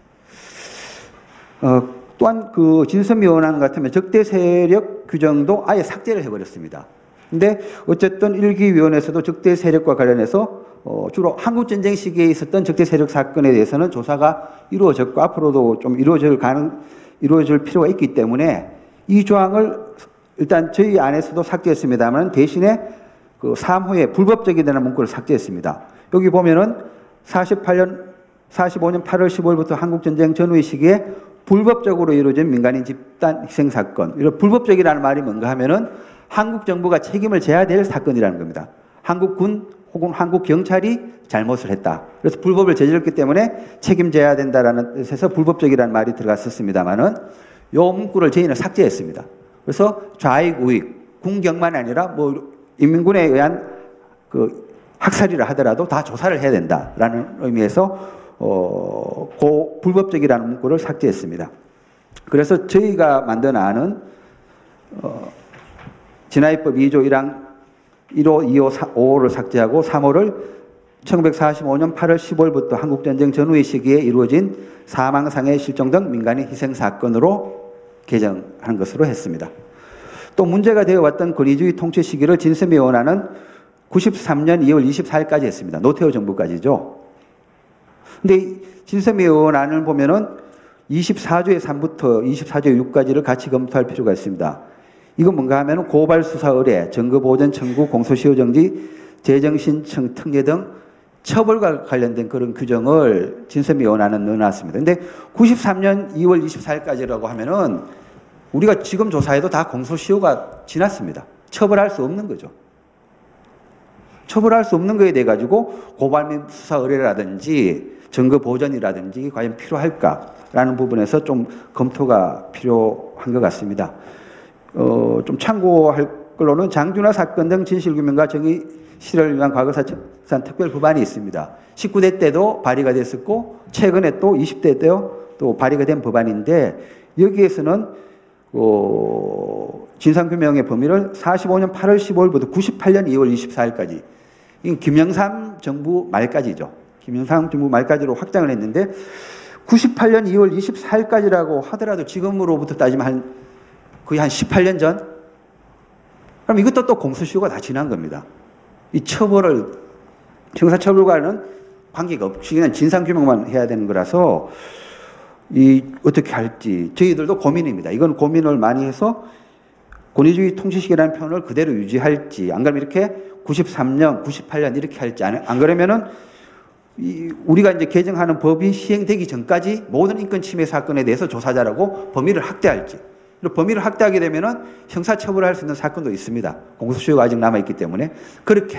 Speaker 9: 어, 또한 그 진선미 의원안 같으면 적대 세력 규정도 아예 삭제를 해버렸습니다. 근데 어쨌든 일기위원회에서도 적대 세력과 관련해서 어, 주로 한국전쟁 시기에 있었던 적대 세력 사건에 대해서는 조사가 이루어졌고 앞으로도 좀 이루어질 가능, 이루어질 필요가 있기 때문에 이 조항을 일단 저희 안에서도 삭제했습니다만 대신에 그 삼 호에 불법적이라는 문구를 삭제했습니다. 여기 보면은 사십팔 년, 사십오 년 팔월 십오일부터 한국전쟁 전후의 시기에 불법적으로 이루어진 민간인 집단 희생 사건. 이런 불법적이라는 말이 뭔가 하면은 한국 정부가 책임을 져야 될 사건이라는 겁니다. 한국군 혹은 한국 경찰이 잘못을 했다. 그래서 불법을 저질렀기 때문에 책임져야 된다라는 뜻에서 불법적이라는 말이 들어갔었습니다만은 요 문구를 저희는 삭제했습니다. 그래서 좌익 우익 군경만 아니라 뭐 인민군에 의한 그 학살이라 하더라도 다 조사를 해야 된다라는 의미에서 어, 고 불법적이라는 문구를 삭제했습니다. 그래서 저희가 만든 안은 어, 진화입법 이 조 일 항 일 호, 이 호, 오 호를 삭제하고 삼 호를 천구백사십오 년 팔월 십오일부터 한국전쟁 전후의 시기에 이루어진 사망, 상해, 실종 등 민간인 희생 사건으로 개정한 것으로 했습니다. 또 문제가 되어왔던 권위주의 통치 시기를 진선미 의원안은 구십삼 년 이월 이십사일까지 했습니다. 노태우 정부까지죠. 근데 진선미 의원안을 보면은 이십사 조의 삼부터 이십사 조의 육까지를 같이 검토할 필요가 있습니다. 이건 뭔가 하면은 고발 수사 의뢰, 증거 보전 청구, 공소시효 정지, 재정 신청 특례 등 처벌과 관련된 그런 규정을 진선미 의원안은 넣어놨습니다. 근데 구십삼 년 이월 이십사일까지라고 하면은 우리가 지금 조사해도 다 공소시효가 지났습니다. 처벌할 수 없는 거죠. 처벌할 수 없는 거에 대해 가지고 고발 및 수사 의뢰라든지 증거 보전이라든지 과연 필요할까라는 부분에서 좀 검토가 필요한 것 같습니다. 어, 좀 참고할 걸로는 장준하 사건 등 진실규명과 정의 실현을 위한 과거사san 특별 법안이 있습니다. 십구 대 때도 발의가 됐었고 최근에 또 이십 대 때도 또 발의가 된 법안인데 여기에서는 어, 진상규명의 범위를 사십오 년 팔월 십오일부터 구십팔 년 이월 이십사일까지 김영삼 정부 말까지죠. 김영삼 정부 말까지로 확장을 했는데 구십팔 년 이월 이십사일까지라고 하더라도 지금으로부터 따지면 한 거의 한 십팔 년 전? 그럼 이것도 또 공소시효가 다 지난 겁니다. 이 처벌을, 형사처벌과는 관계가 없이 그냥 진상규명만 해야 되는 거라서 이 어떻게 할지 저희들도 고민입니다. 이건 고민을 많이 해서 권위주의 통치시기라는 표현을 그대로 유지할지 안 그러면 이렇게 구십삼 년, 구십팔 년 이렇게 할지 안, 안 그러면은 이 우리가 이제 개정하는 법이 시행되기 전까지 모든 인권 침해 사건에 대해서 조사자라고 범위를 확대할지 범위를 확대하게 되면은 형사처벌할 수 있는 사건도 있습니다. 공소시효가 아직 남아있기 때문에 그렇게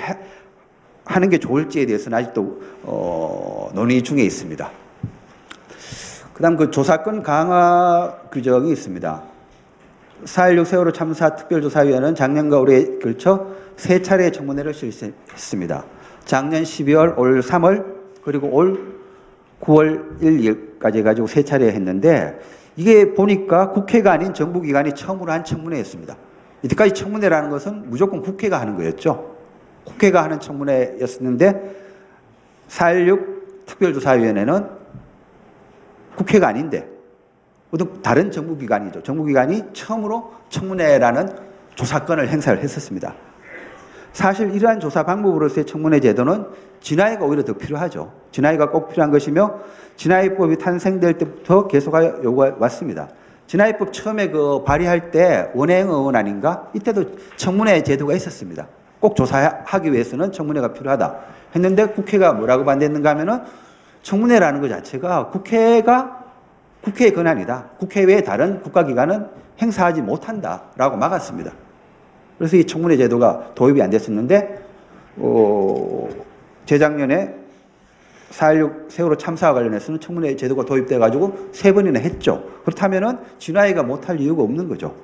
Speaker 9: 하는 게 좋을지에 대해서는 아직도 어, 논의 중에 있습니다. 그다음 그 조사권 강화 규정이 있습니다. 사 일육 세월호 참사 특별조사위원회는 작년과 올해에 걸쳐 세 차례 청문회를 실시했습니다. 작년 십이월, 올 삼월, 그리고 올 구월 일일까지 해가지고 세 차례 했는데, 이게 보니까 국회가 아닌 정부기관이 처음으로 한 청문회였습니다. 이때까지 청문회라는 것은 무조건 국회가 하는 거였죠. 국회가 하는 청문회였었는데 사 일육 특별조사위원회는 국회가 아닌데 어떤 다른 정부기관이죠. 정부기관이 처음으로 청문회라는 조사권을 행사를 했었습니다. 사실 이러한 조사 방법으로서의 청문회 제도는 진화위가 오히려 더 필요하죠. 진화위가 꼭 필요한 것이며 진화위법이 탄생될 때부터 계속 요구해 왔습니다. 진화위법 처음에 그 발의할 때 원혜영 의원 아닌가? 이때도 청문회 제도가 있었습니다. 꼭 조사하기 위해서는 청문회가 필요하다 했는데 국회가 뭐라고 반대했는가 하면은 청문회라는 것 자체가 국회가 국회의 권한이다. 국회 외에 다른 국가기관은 행사하지 못한다라고 막았습니다. 그래서 이 청문회 제도가 도입이 안 됐었는데 어, 재작년에 사 일육 세월호 참사와 관련해서는 청문회 제도가 도입돼 가지고 세 번이나 했죠. 그렇다면은 진화위가 못할 이유가 없는 거죠.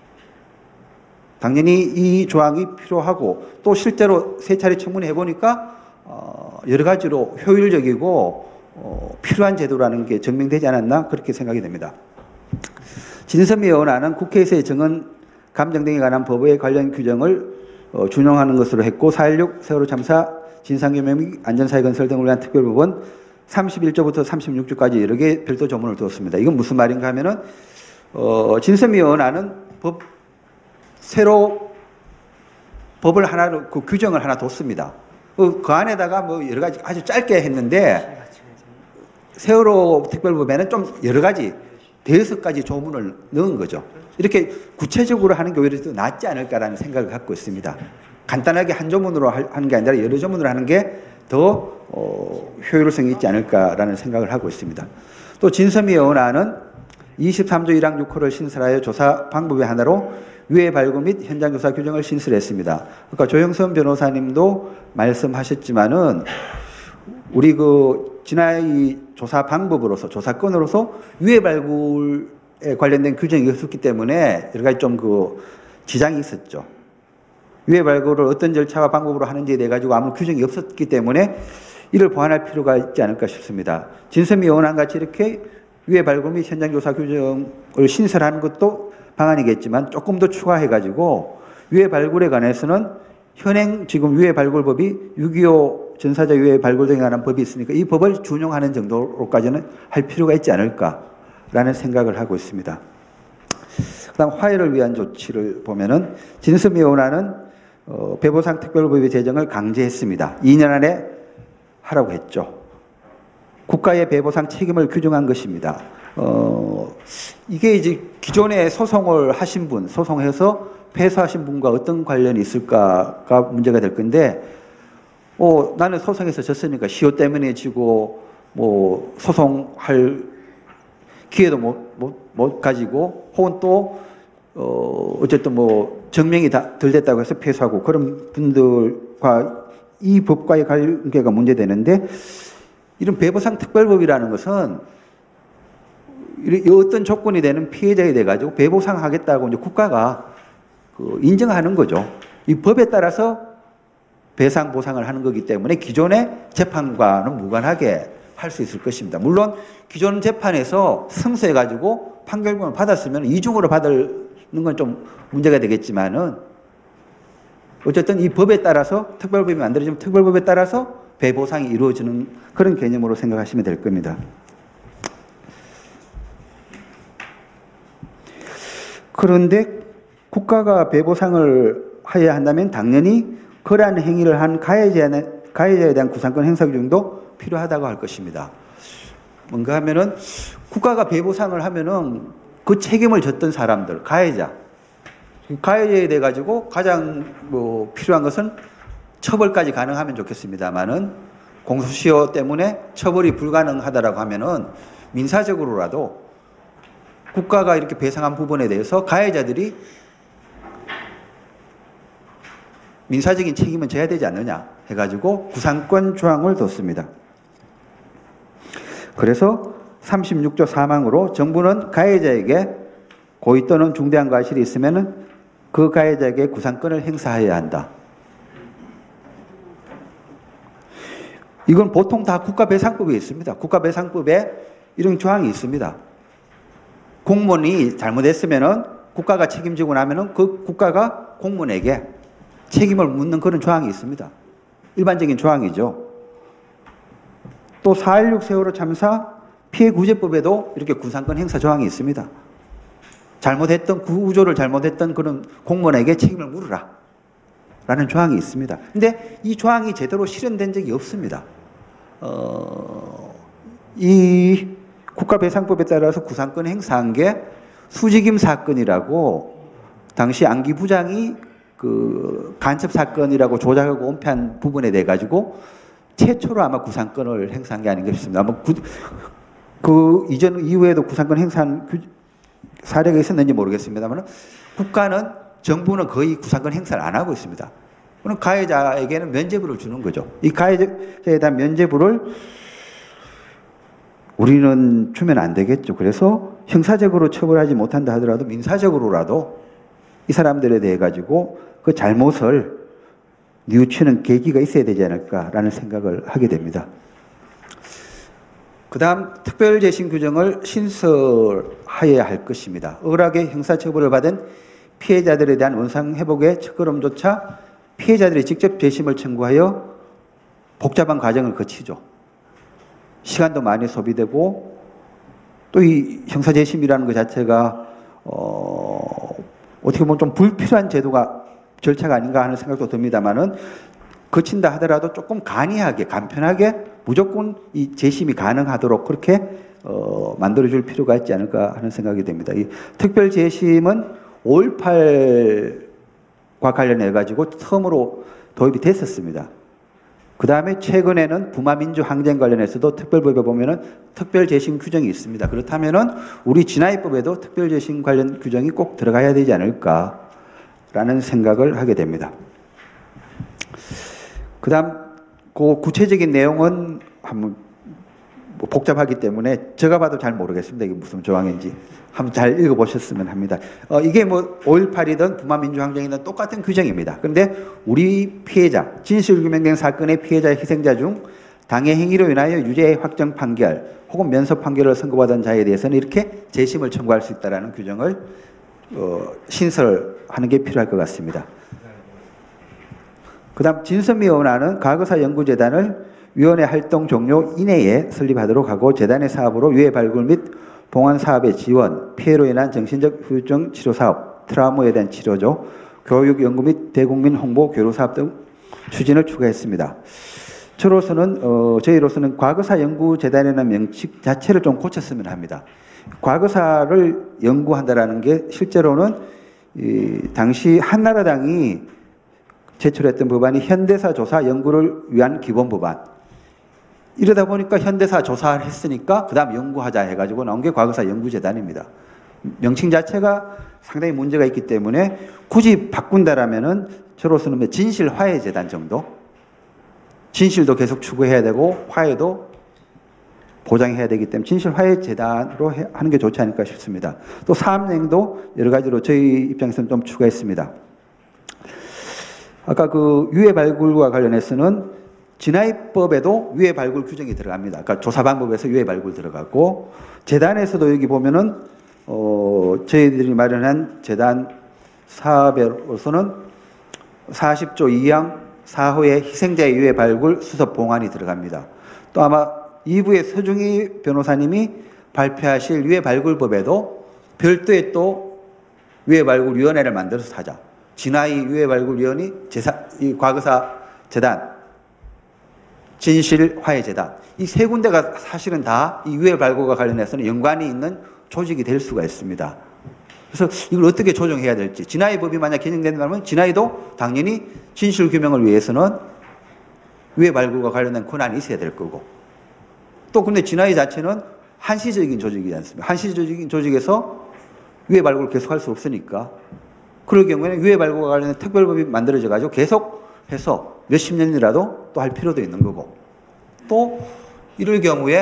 Speaker 9: 당연히 이 조항이 필요하고 또 실제로 세 차례 청문회 해보니까 어, 여러 가지로 효율적이고 어, 필요한 제도라는 게 증명되지 않았나 그렇게 생각이 됩니다. 진선미 의원안은 국회에서의 정언 감정 등에 관한 법의 관련 규정을 어, 준용하는 것으로 했고 사 일육 세월호 참사 진상규명 및 안전사회 건설 등을 위한 특별법은 삼십일 조부터 삼십육 조까지 여러 개 별도 조문을 두었습니다. 이건 무슨 말인가 하면은 어, 진선미 의원안은 법 새로 법을 하나로 그 규정을 하나 뒀습니다. 그, 그 안에다가 뭐 여러 가지 아주 짧게 했는데 세월호 특별법에는 좀 여러 가지 대여섯 가지 조문을 넣은 거죠. 이렇게 구체적으로 하는 게 오히려 더 낫지 않을까라는 생각을 갖고 있습니다. 간단하게 한 조문으로 하는 게 아니라 여러 조문으로 하는 게 더 어, 효율성이 있지 않을까라는 생각을 하고 있습니다. 또 진선미 의원안은 이십삼 조 일 항 육 호를 신설하여 조사 방법의 하나로 유해 발굴 및 현장 조사 규정을 신설했습니다. 그러니까 조영선 변호사님도 말씀하셨지만은 우리 그 진화의 조사 방법으로서 조사건으로서 유해 발굴에 관련된 규정이 없었기 때문에 여러 가지 좀 그 지장이 있었죠. 유해 발굴을 어떤 절차와 방법으로 하는지에 대해 가지고 아무 규정이 없었기 때문에 이를 보완할 필요가 있지 않을까 싶습니다. 진선미 의원안 같이 이렇게 유해 발굴 및 현장 조사 규정을 신설하는 것도 방안이겠지만 조금 더 추가해 가지고 유해 발굴에 관해서는 현행 지금 유해 발굴법이 육이오 전사자 유해 발굴 등에 관한 법이 있으니까 이 법을 준용하는 정도로까지는 할 필요가 있지 않을까라는 생각을 하고 있습니다. 그다음 화해를 위한 조치를 보면은 진선미 의원안은 어, 배보상 특별법의 제정을 강제했습니다. 이 년 안에 하라고 했죠. 국가의 배보상 책임을 규정한 것입니다. 어, 이게 이제 기존에 소송을 하신 분, 소송해서 패소하신 분과 어떤 관련이 있을까가 문제가 될 건데, 어, 나는 소송에서 졌으니까 시효 때문에 지고, 뭐, 소송할 기회도 못, 못, 못 가지고, 혹은 또, 어, 어쨌든 뭐, 증명이 다 덜 됐다고 해서 패소하고, 그런 분들과 이 법과의 관계가 문제되는데, 이런 배보상 특별법이라는 것은 어떤 조건이 되는 피해자에 대해 가지고 배보상하겠다고 이제 국가가 그 인정하는 거죠. 이 법에 따라서 배상 보상을 하는 거기 때문에 기존의 재판과는 무관하게 할 수 있을 것입니다. 물론 기존 재판에서 승소해 가지고 판결권을 받았으면 이중으로 받는 건 좀 문제가 되겠지만은 어쨌든 이 법에 따라서 특별법이 만들어지면 특별법에 따라서 배보상이 이루어지는 그런 개념으로 생각하시면 될 겁니다. 그런데 국가가 배보상을 해야 한다면 당연히 그러한 행위를 한 가해자에, 가해자에 대한 구상권 행사 규정도 필요하다고 할 것입니다. 뭔가 하면은 국가가 배보상을 하면은 그 책임을 졌던 사람들, 가해자, 가해자에 대해 가지고 가장 뭐 필요한 것은 처벌까지 가능하면 좋겠습니다만은 공소시효 때문에 처벌이 불가능하다라고 하면은 민사적으로라도 국가가 이렇게 배상한 부분에 대해서 가해자들이 민사적인 책임은 져야 되지 않느냐 해가지고 구상권 조항을 뒀습니다. 그래서 삼십육 조 사 항으로 정부는 가해자에게 고의 또는 중대한 과실이 있으면 그 가해자에게 구상권을 행사해야 한다. 이건 보통 다 국가배상법에 있습니다. 국가배상법에 이런 조항이 있습니다. 공무원이 잘못했으면은 국가가 책임지고 나면은 그 국가가 공무원에게 책임을 묻는 그런 조항이 있습니다. 일반적인 조항이죠. 또 사일육 세월호 참사 피해구제법에도 이렇게 구상권 행사 조항이 있습니다. 잘못했던 구조를 잘못했던 그런 공무원에게 책임을 물으라 라는 조항이 있습니다. 근데 이 조항이 제대로 실현된 적이 없습니다. 어, 이 국가배상법에 따라서 구상권 행사한 게 수직임 사건이라고 당시 안기 부장이 그 간첩 사건이라고 조작하고 은폐한 부분에 대해 가지고 최초로 아마 구상권을 행사한 게 아닌가 싶습니다. 아마 구, 그 이전 이후에도 구상권 행사한 사례가 있었는지 모르겠습니다만 국가는 정부는 거의 구상권 행사를 안 하고 있습니다. 그럼 가해자에게는 면죄부를 주는 거죠. 이 가해자에 대한 면죄부를 우리는 주면 안 되겠죠. 그래서 형사적으로 처벌하지 못한다 하더라도 민사적으로라도 이 사람들에 대해 가지고 그 잘못을 뉘우치는 계기가 있어야 되지 않을까라는 생각을 하게 됩니다. 그 다음 특별재심 규정을 신설하여야 할 것입니다. 억울하게 형사처벌을 받은 피해자들에 대한 원상회복의 첫걸음조차 피해자들이 직접 재심을 청구하여 복잡한 과정을 거치죠. 시간도 많이 소비되고 또 이 형사재심이라는 것 자체가 어, 어떻게 보면 좀 불필요한 제도가 절차가 아닌가 하는 생각도 듭니다만은 거친다 하더라도 조금 간이하게 간편하게 무조건 이 재심이 가능하도록 그렇게 어, 만들어줄 필요가 있지 않을까 하는 생각이 됩니다. 이 특별 재심은 오일팔과 관련해 가지고 처음으로 도입이 됐었습니다. 그 다음에 최근에는 부마민주 항쟁 관련해서도 특별법에 보면은 특별재심 규정이 있습니다. 그렇다면은 우리 진화입법에도 특별재심 관련 규정이 꼭 들어가야 되지 않을까라는 생각을 하게 됩니다. 그 다음, 그 구체적인 내용은 한번 뭐 복잡하기 때문에 제가 봐도 잘 모르겠습니다. 이게 무슨 조항인지. 한번 잘 읽어보셨으면 합니다. 어, 이게 뭐 오일팔이든 부마민주항쟁이든 똑같은 규정입니다. 그런데 우리 피해자, 진실규명된 사건의 피해자, 희생자 중 당해 행위로 인하여 유죄 확정 판결 혹은 면소 판결을 선고받은 자에 대해서는 이렇게 재심을 청구할 수 있다는 규정을 어, 신설하는 게 필요할 것 같습니다. 그 다음 진선미원화는 과거사 연구재단을 위원회 활동 종료 이내에 설립하도록 하고 재단의 사업으로 유해 발굴 및 봉환 사업의 지원, 피해로 인한 정신적 후유증 치료 사업, 트라우마에 대한 치료죠, 교육 연구 및 대국민 홍보 교류 사업 등 추진을 추가했습니다. 저로서는 어, 저희로서는 과거사 연구재단이라는 명칭 자체를 좀 고쳤으면 합니다. 과거사를 연구한다라는 게 실제로는 이, 당시 한나라당이 제출했던 법안이 현대사 조사 연구를 위한 기본 법안. 이러다 보니까 현대사 조사를 했으니까 그 다음 연구하자 해가지고 나온 게 과거사 연구재단입니다. 명칭 자체가 상당히 문제가 있기 때문에 굳이 바꾼다라면은 저로서는 진실화해재단 정도? 진실도 계속 추구해야 되고 화해도 보장해야 되기 때문에 진실화해재단으로 하는 게 좋지 않을까 싶습니다. 또 사업행도 여러 가지로 저희 입장에서는 좀 추가했습니다. 아까 그 유해 발굴과 관련해서는 진화입법에도 유해 발굴 규정이 들어갑니다. 그러니까 조사 방법에서 유해 발굴 들어가고 재단에서도 여기 보면은 어 저희들이 마련한 재단 사업으로서는 사십 조 이 항 사 호의 희생자의 유해 발굴 수습 봉환이 들어갑니다. 또 아마 이 부의 서중희 변호사님이 발표하실 유해 발굴법에도 별도의 또 유해 발굴 위원회를 만들어서 하자. 진화의 유해 발굴 위원이 제사 이 과거사 재단, 진실화해재단 이 세 군데가 사실은 다 이 유해 발굴과 관련해서는 연관이 있는 조직이 될 수가 있습니다. 그래서 이걸 어떻게 조정해야 될지, 진화의 법이 만약 개정된다면 진화의도 당연히 진실 규명을 위해서는 유해 발굴과 관련된 권한이 있어야 될 거고, 또 근데 진화의 자체는 한시적인 조직이지 않습니까? 한시적인 조직에서 유해 발굴을 계속할 수 없으니까 그럴 경우에는 유해 발굴과 관련된 특별법이 만들어져 가지고 계속해서 몇십 년이라도 또 할 필요도 있는 거고, 또 이럴 경우에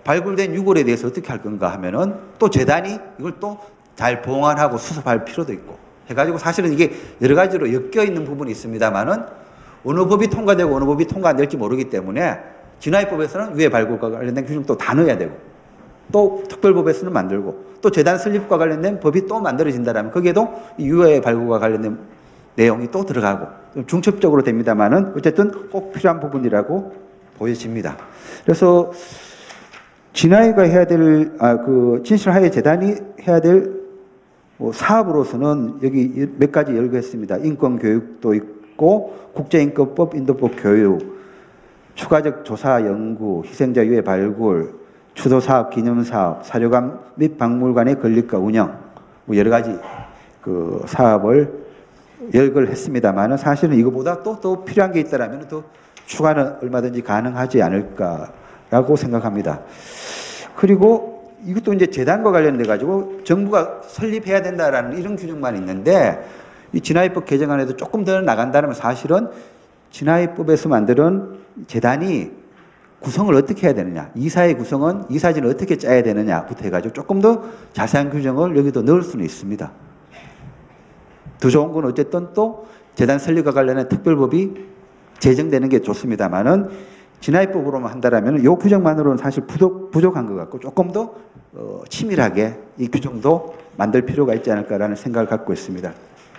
Speaker 9: 발굴된 유골에 대해서 어떻게 할 건가 하면은 또 재단이 이걸 또 잘 보완하고 수습할 필요도 있고 해가지고 사실은 이게 여러 가지로 엮여 있는 부분이 있습니다만은 어느 법이 통과되고 어느 법이 통과 안 될지 모르기 때문에 진화입법에서는 유해 발굴과 관련된 규정 또 다 넣어야 되고 또 특별법에서는 만들고 또 재단 설립과 관련된 법이 또 만들어진다라면 거기에도 유해 발굴과 관련된 내용이 또 들어가고 중첩적으로 됩니다만은 어쨌든 꼭 필요한 부분이라고 보여집니다. 그래서 진화위가 해야 될, 아, 그, 진실화해 재단이 해야 될 뭐 사업으로서는 여기 몇 가지 열거했습니다. 인권교육도 있고, 국제인권법, 인도법 교육, 추가적 조사 연구, 희생자 유해 발굴, 추도사업, 기념사업, 사료관 및 박물관의 건립과 운영, 뭐 여러 가지 그 사업을 열거를 했습니다만은 사실은 이거보다 또, 또 필요한 게 있다라면 또 추가는 얼마든지 가능하지 않을까라고 생각합니다. 그리고 이것도 이제 재단과 관련돼 가지고 정부가 설립해야 된다라는 이런 규정만 있는데 이 진화입법 개정안에도 조금 더 나간다면 사실은 진화입법에서 만드는 재단이 구성을 어떻게 해야 되느냐, 이사의 구성은 이사진을 어떻게 짜야 되느냐부터 해가지고 조금 더 자세한 규정을 여기도 넣을 수는 있습니다. 더 좋은 건 어쨌든 또 재단 설립과 관련한 특별법이 제정되는 게 좋습니다만은 진화입법으로만 한다라면 이 규정만으로는 사실 부족, 부족한 것 같고 조금 더 어, 치밀하게 이 규정도 만들 필요가 있지 않을까라는 생각을 갖고 있습니다.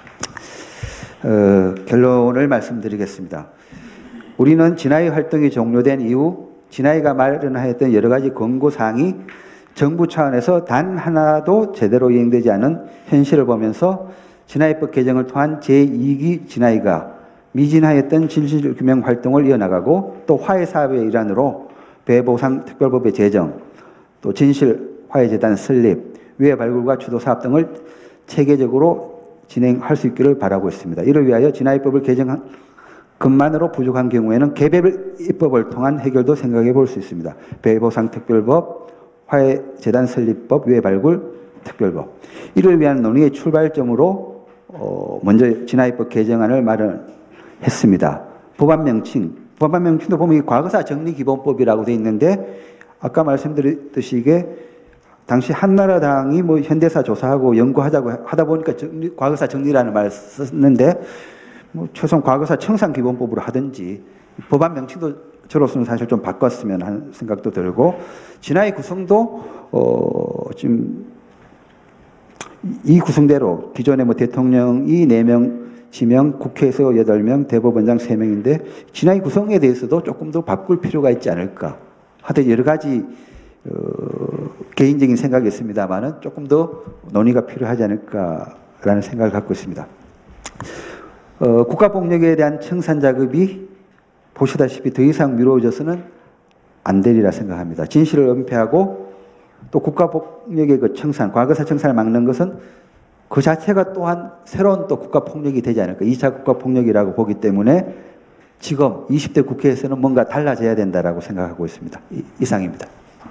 Speaker 9: 어, 결론을 말씀드리겠습니다. 우리는 진화의 활동이 종료된 이후 진화위가 마련하였던 여러 가지 권고사항이 정부 차원에서 단 하나도 제대로 이행되지 않은 현실을 보면서 진화입법 개정을 통한 제이 기 진화위가 미진하였던 진실규명 활동을 이어나가고 또 화해사업의 일환으로 배보상 특별법의 제정, 또 진실화해재단 설립, 유해 발굴과 추도사업 등을 체계적으로 진행할 수 있기를 바라고 있습니다. 이를 위하여 진화입법을 개정한 것만으로 부족한 경우에는 개별 입법을 통한 해결도 생각해 볼 수 있습니다. 배보상 특별법, 화해재단 설립법, 유해 발굴 특별법. 이를 위한 논의의 출발점으로 어 먼저 진화입법 개정안을 마련했습니다. 법안 명칭, 법안 명칭도 보면 과거사 정리기본법이라고 되어 있는데 아까 말씀드렸듯이 이게 당시 한나라당이 뭐 현대사 조사하고 연구하자고 하다 보니까 정리, 과거사 정리라는 말을 썼는데 뭐 최소한 과거사 청산기본법으로 하든지 법안 명칭도 저로서는 사실 좀 바꿨으면 하는 생각도 들고 진화의 구성도 어 지금 이 구성대로 기존에 뭐 대통령이 네 명 지명, 국회에서 여덟 명, 대법원장 세 명인데 진화의 구성에 대해서도 조금 더 바꿀 필요가 있지 않을까 하여튼 여러 가지 어, 개인적인 생각이 있습니다만은 조금 더 논의가 필요하지 않을까라는 생각을 갖고 있습니다. 어, 국가폭력에 대한 청산 작업이 보시다시피 더 이상 미뤄져서는 안 되리라 생각합니다. 진실을 은폐하고 또 국가폭력의 그 청산, 과거사 청산을 막는 것은 그 자체가 또한 새로운 또 국가폭력이 되지 않을까. 이 차 국가폭력이라고 보기 때문에 지금 이십 대 국회에서는 뭔가 달라져야 된다라고 생각하고 있습니다. 이, 이상입니다.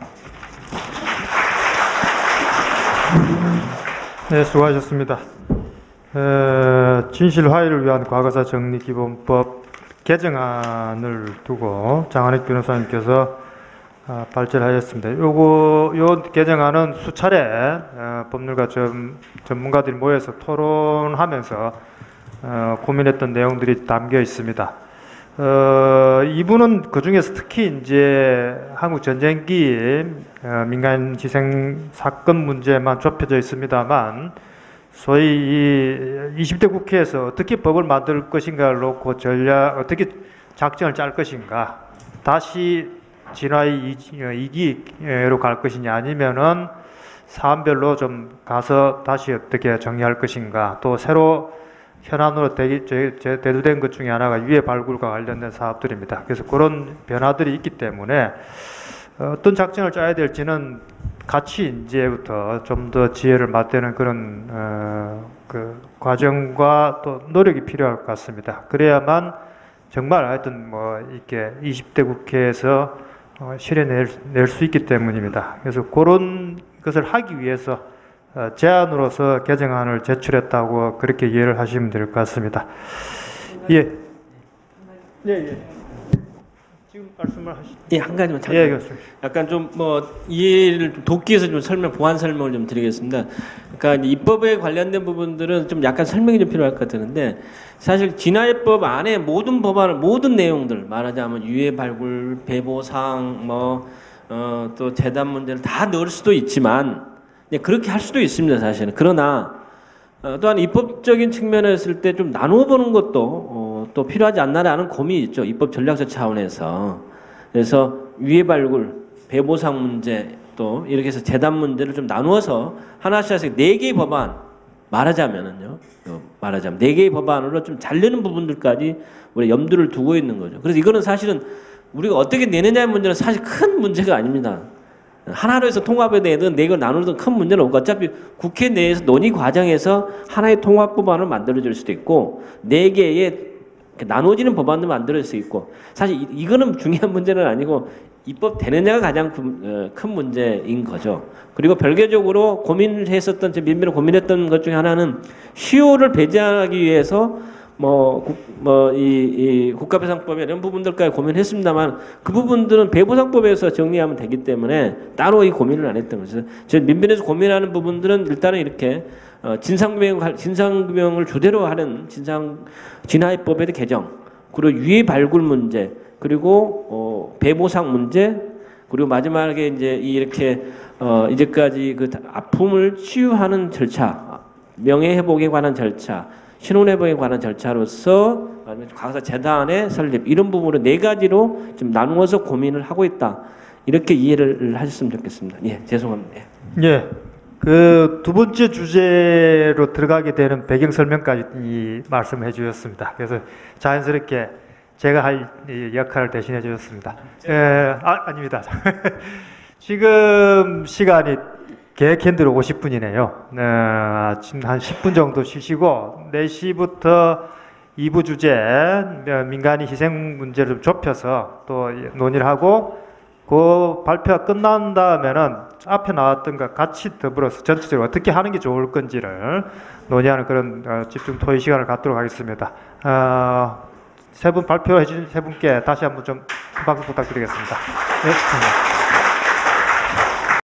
Speaker 1: 네, 수고하셨습니다. 에, 진실 화해를 위한 과거사 정리 기본법 개정안을 두고 장한익 변호사님께서 어, 발제하였습니다. 요거 요 개정안은 수차례 어, 법률가 전, 전문가들이 모여서 토론하면서 어, 고민했던 내용들이 담겨 있습니다. 어, 이분은 그 중에서 특히 이제 한국 전쟁기 어, 민간 희생 사건 문제만 좁혀져 있습니다만 소위 이 이십 대 국회에서 어떻게 법을 만들 것인가를 놓고 전략 어떻게 작전을 짤 것인가 다시 진화의 이 기로 갈 것이냐 아니면은 사안별로 좀 가서 다시 어떻게 정리할 것인가 또 새로 현안으로 대, 대두된 것 중에 하나가 유해 발굴과 관련된 사업들입니다. 그래서 그런 변화들이 있기 때문에 어떤 작전을 짜야 될지는 같이 이제부터 좀 더 지혜를 맞대는 그런 어, 그 과정과 또 노력이 필요할 것 같습니다. 그래야만 정말 하여튼 뭐 이렇게 이십 대 국회에서 어, 실현낼 낼 수 있기 때문입니다. 그래서 그런 것을 하기 위해서 어, 제안으로서 개정안을 제출했다고 그렇게 이해를 하시면 될 것 같습니다. 예. 예, 예. 지금 말씀을 하시.
Speaker 8: 예, 한 가지만 잠깐.
Speaker 1: 예, 교수님.
Speaker 8: 약간 좀 뭐 이해를 좀 돕기위해서 좀 설명, 보완 설명을 좀 드리겠습니다. 그러니까 입법에 관련된 부분들은 좀 약간 설명이 좀 필요할 것 같은데, 사실 진화입법 안에 모든 법안, 모든 내용들, 말하자면 유해 발굴, 배보상, 뭐 어, 또 재단 문제를 다 넣을 수도 있지만, 네, 그렇게 할 수도 있습니다, 사실은. 그러나 어, 또한 입법적인 측면에 있을 때 좀 나누어 보는 것도 어, 또 필요하지 않나라는 고민이 있죠. 입법 전략적 차원에서. 그래서 유해 발굴, 배보상 문제, 또 이렇게 해서 재단 문제를 좀 나누어서 하나씩 하나씩 네 개의 법안, 말하자면은요, 어, 말하자면 네 개의 법안으로 좀 잘리는 부분들까지 우리 염두를 두고 있는 거죠. 그래서 이거는 사실은 우리가 어떻게 내느냐의 문제는 사실 큰 문제가 아닙니다. 하나로 해서 통합에 대해서 내걸 나누는 큰 문제는 없고, 어차피 국회 내에서 논의 과정에서 하나의 통합 법안을 만들어질 수도 있고, 네 개의 나눠지는 법안도 만들어질 수 있고, 사실 이, 이거는 중요한 문제는 아니고 입법 되느냐가 가장 그, 큰 문제인 거죠. 그리고 별개적으로 고민을 했었던, 민변을 고민했던 것 중에 하나는 시효를 배제하기 위해서 뭐, 뭐, 이, 이 국가배상법에 이런 부분들까지 고민했습니다만, 그 부분들은 배보상법에서 정리하면 되기 때문에 따로 이 고민을 안 했던 거죠. 저 민변에서 고민하는 부분들은 일단은 이렇게, 어, 진상규명, 진상규명을 주대로 하는 진상, 진화입법의 개정, 그리고 유해 발굴 문제, 그리고, 어, 배보상 문제, 그리고 마지막에 이제 이렇게, 어, 이제까지 그 아픔을 치유하는 절차, 명예회복에 관한 절차, 신혼회복에 관한 절차로서 과거사 재단의 설립, 이런 부분으로 네 가지로 좀 나누어서 고민을 하고 있다. 이렇게 이해를 하셨으면 좋겠습니다. 예, 죄송합니다.
Speaker 1: 예, 그 두 번째 주제로 들어가게 되는 배경 설명까지 이 말씀해 주셨습니다. 그래서 자연스럽게 제가 할 이 역할을 대신해 주셨습니다. 예, 아, 아닙니다. 지금 시간이 계획한 대로 오십 분이네요. 네, 지금 한 십 분 정도 쉬시고 네 시부터 이 부 주제 민간인 희생 문제를 좀 좁혀서 또 논의를 하고, 그 발표가 끝난 다음에는 앞에 나왔던 것 같이 더불어서 전체적으로 어떻게 하는 게 좋을 건지를 논의하는 그런 어, 집중 토의 시간을 갖도록 하겠습니다. 어, 세 분 발표해 주신 세 분께 다시 한번 좀 박수 부탁드리겠습니다. 네.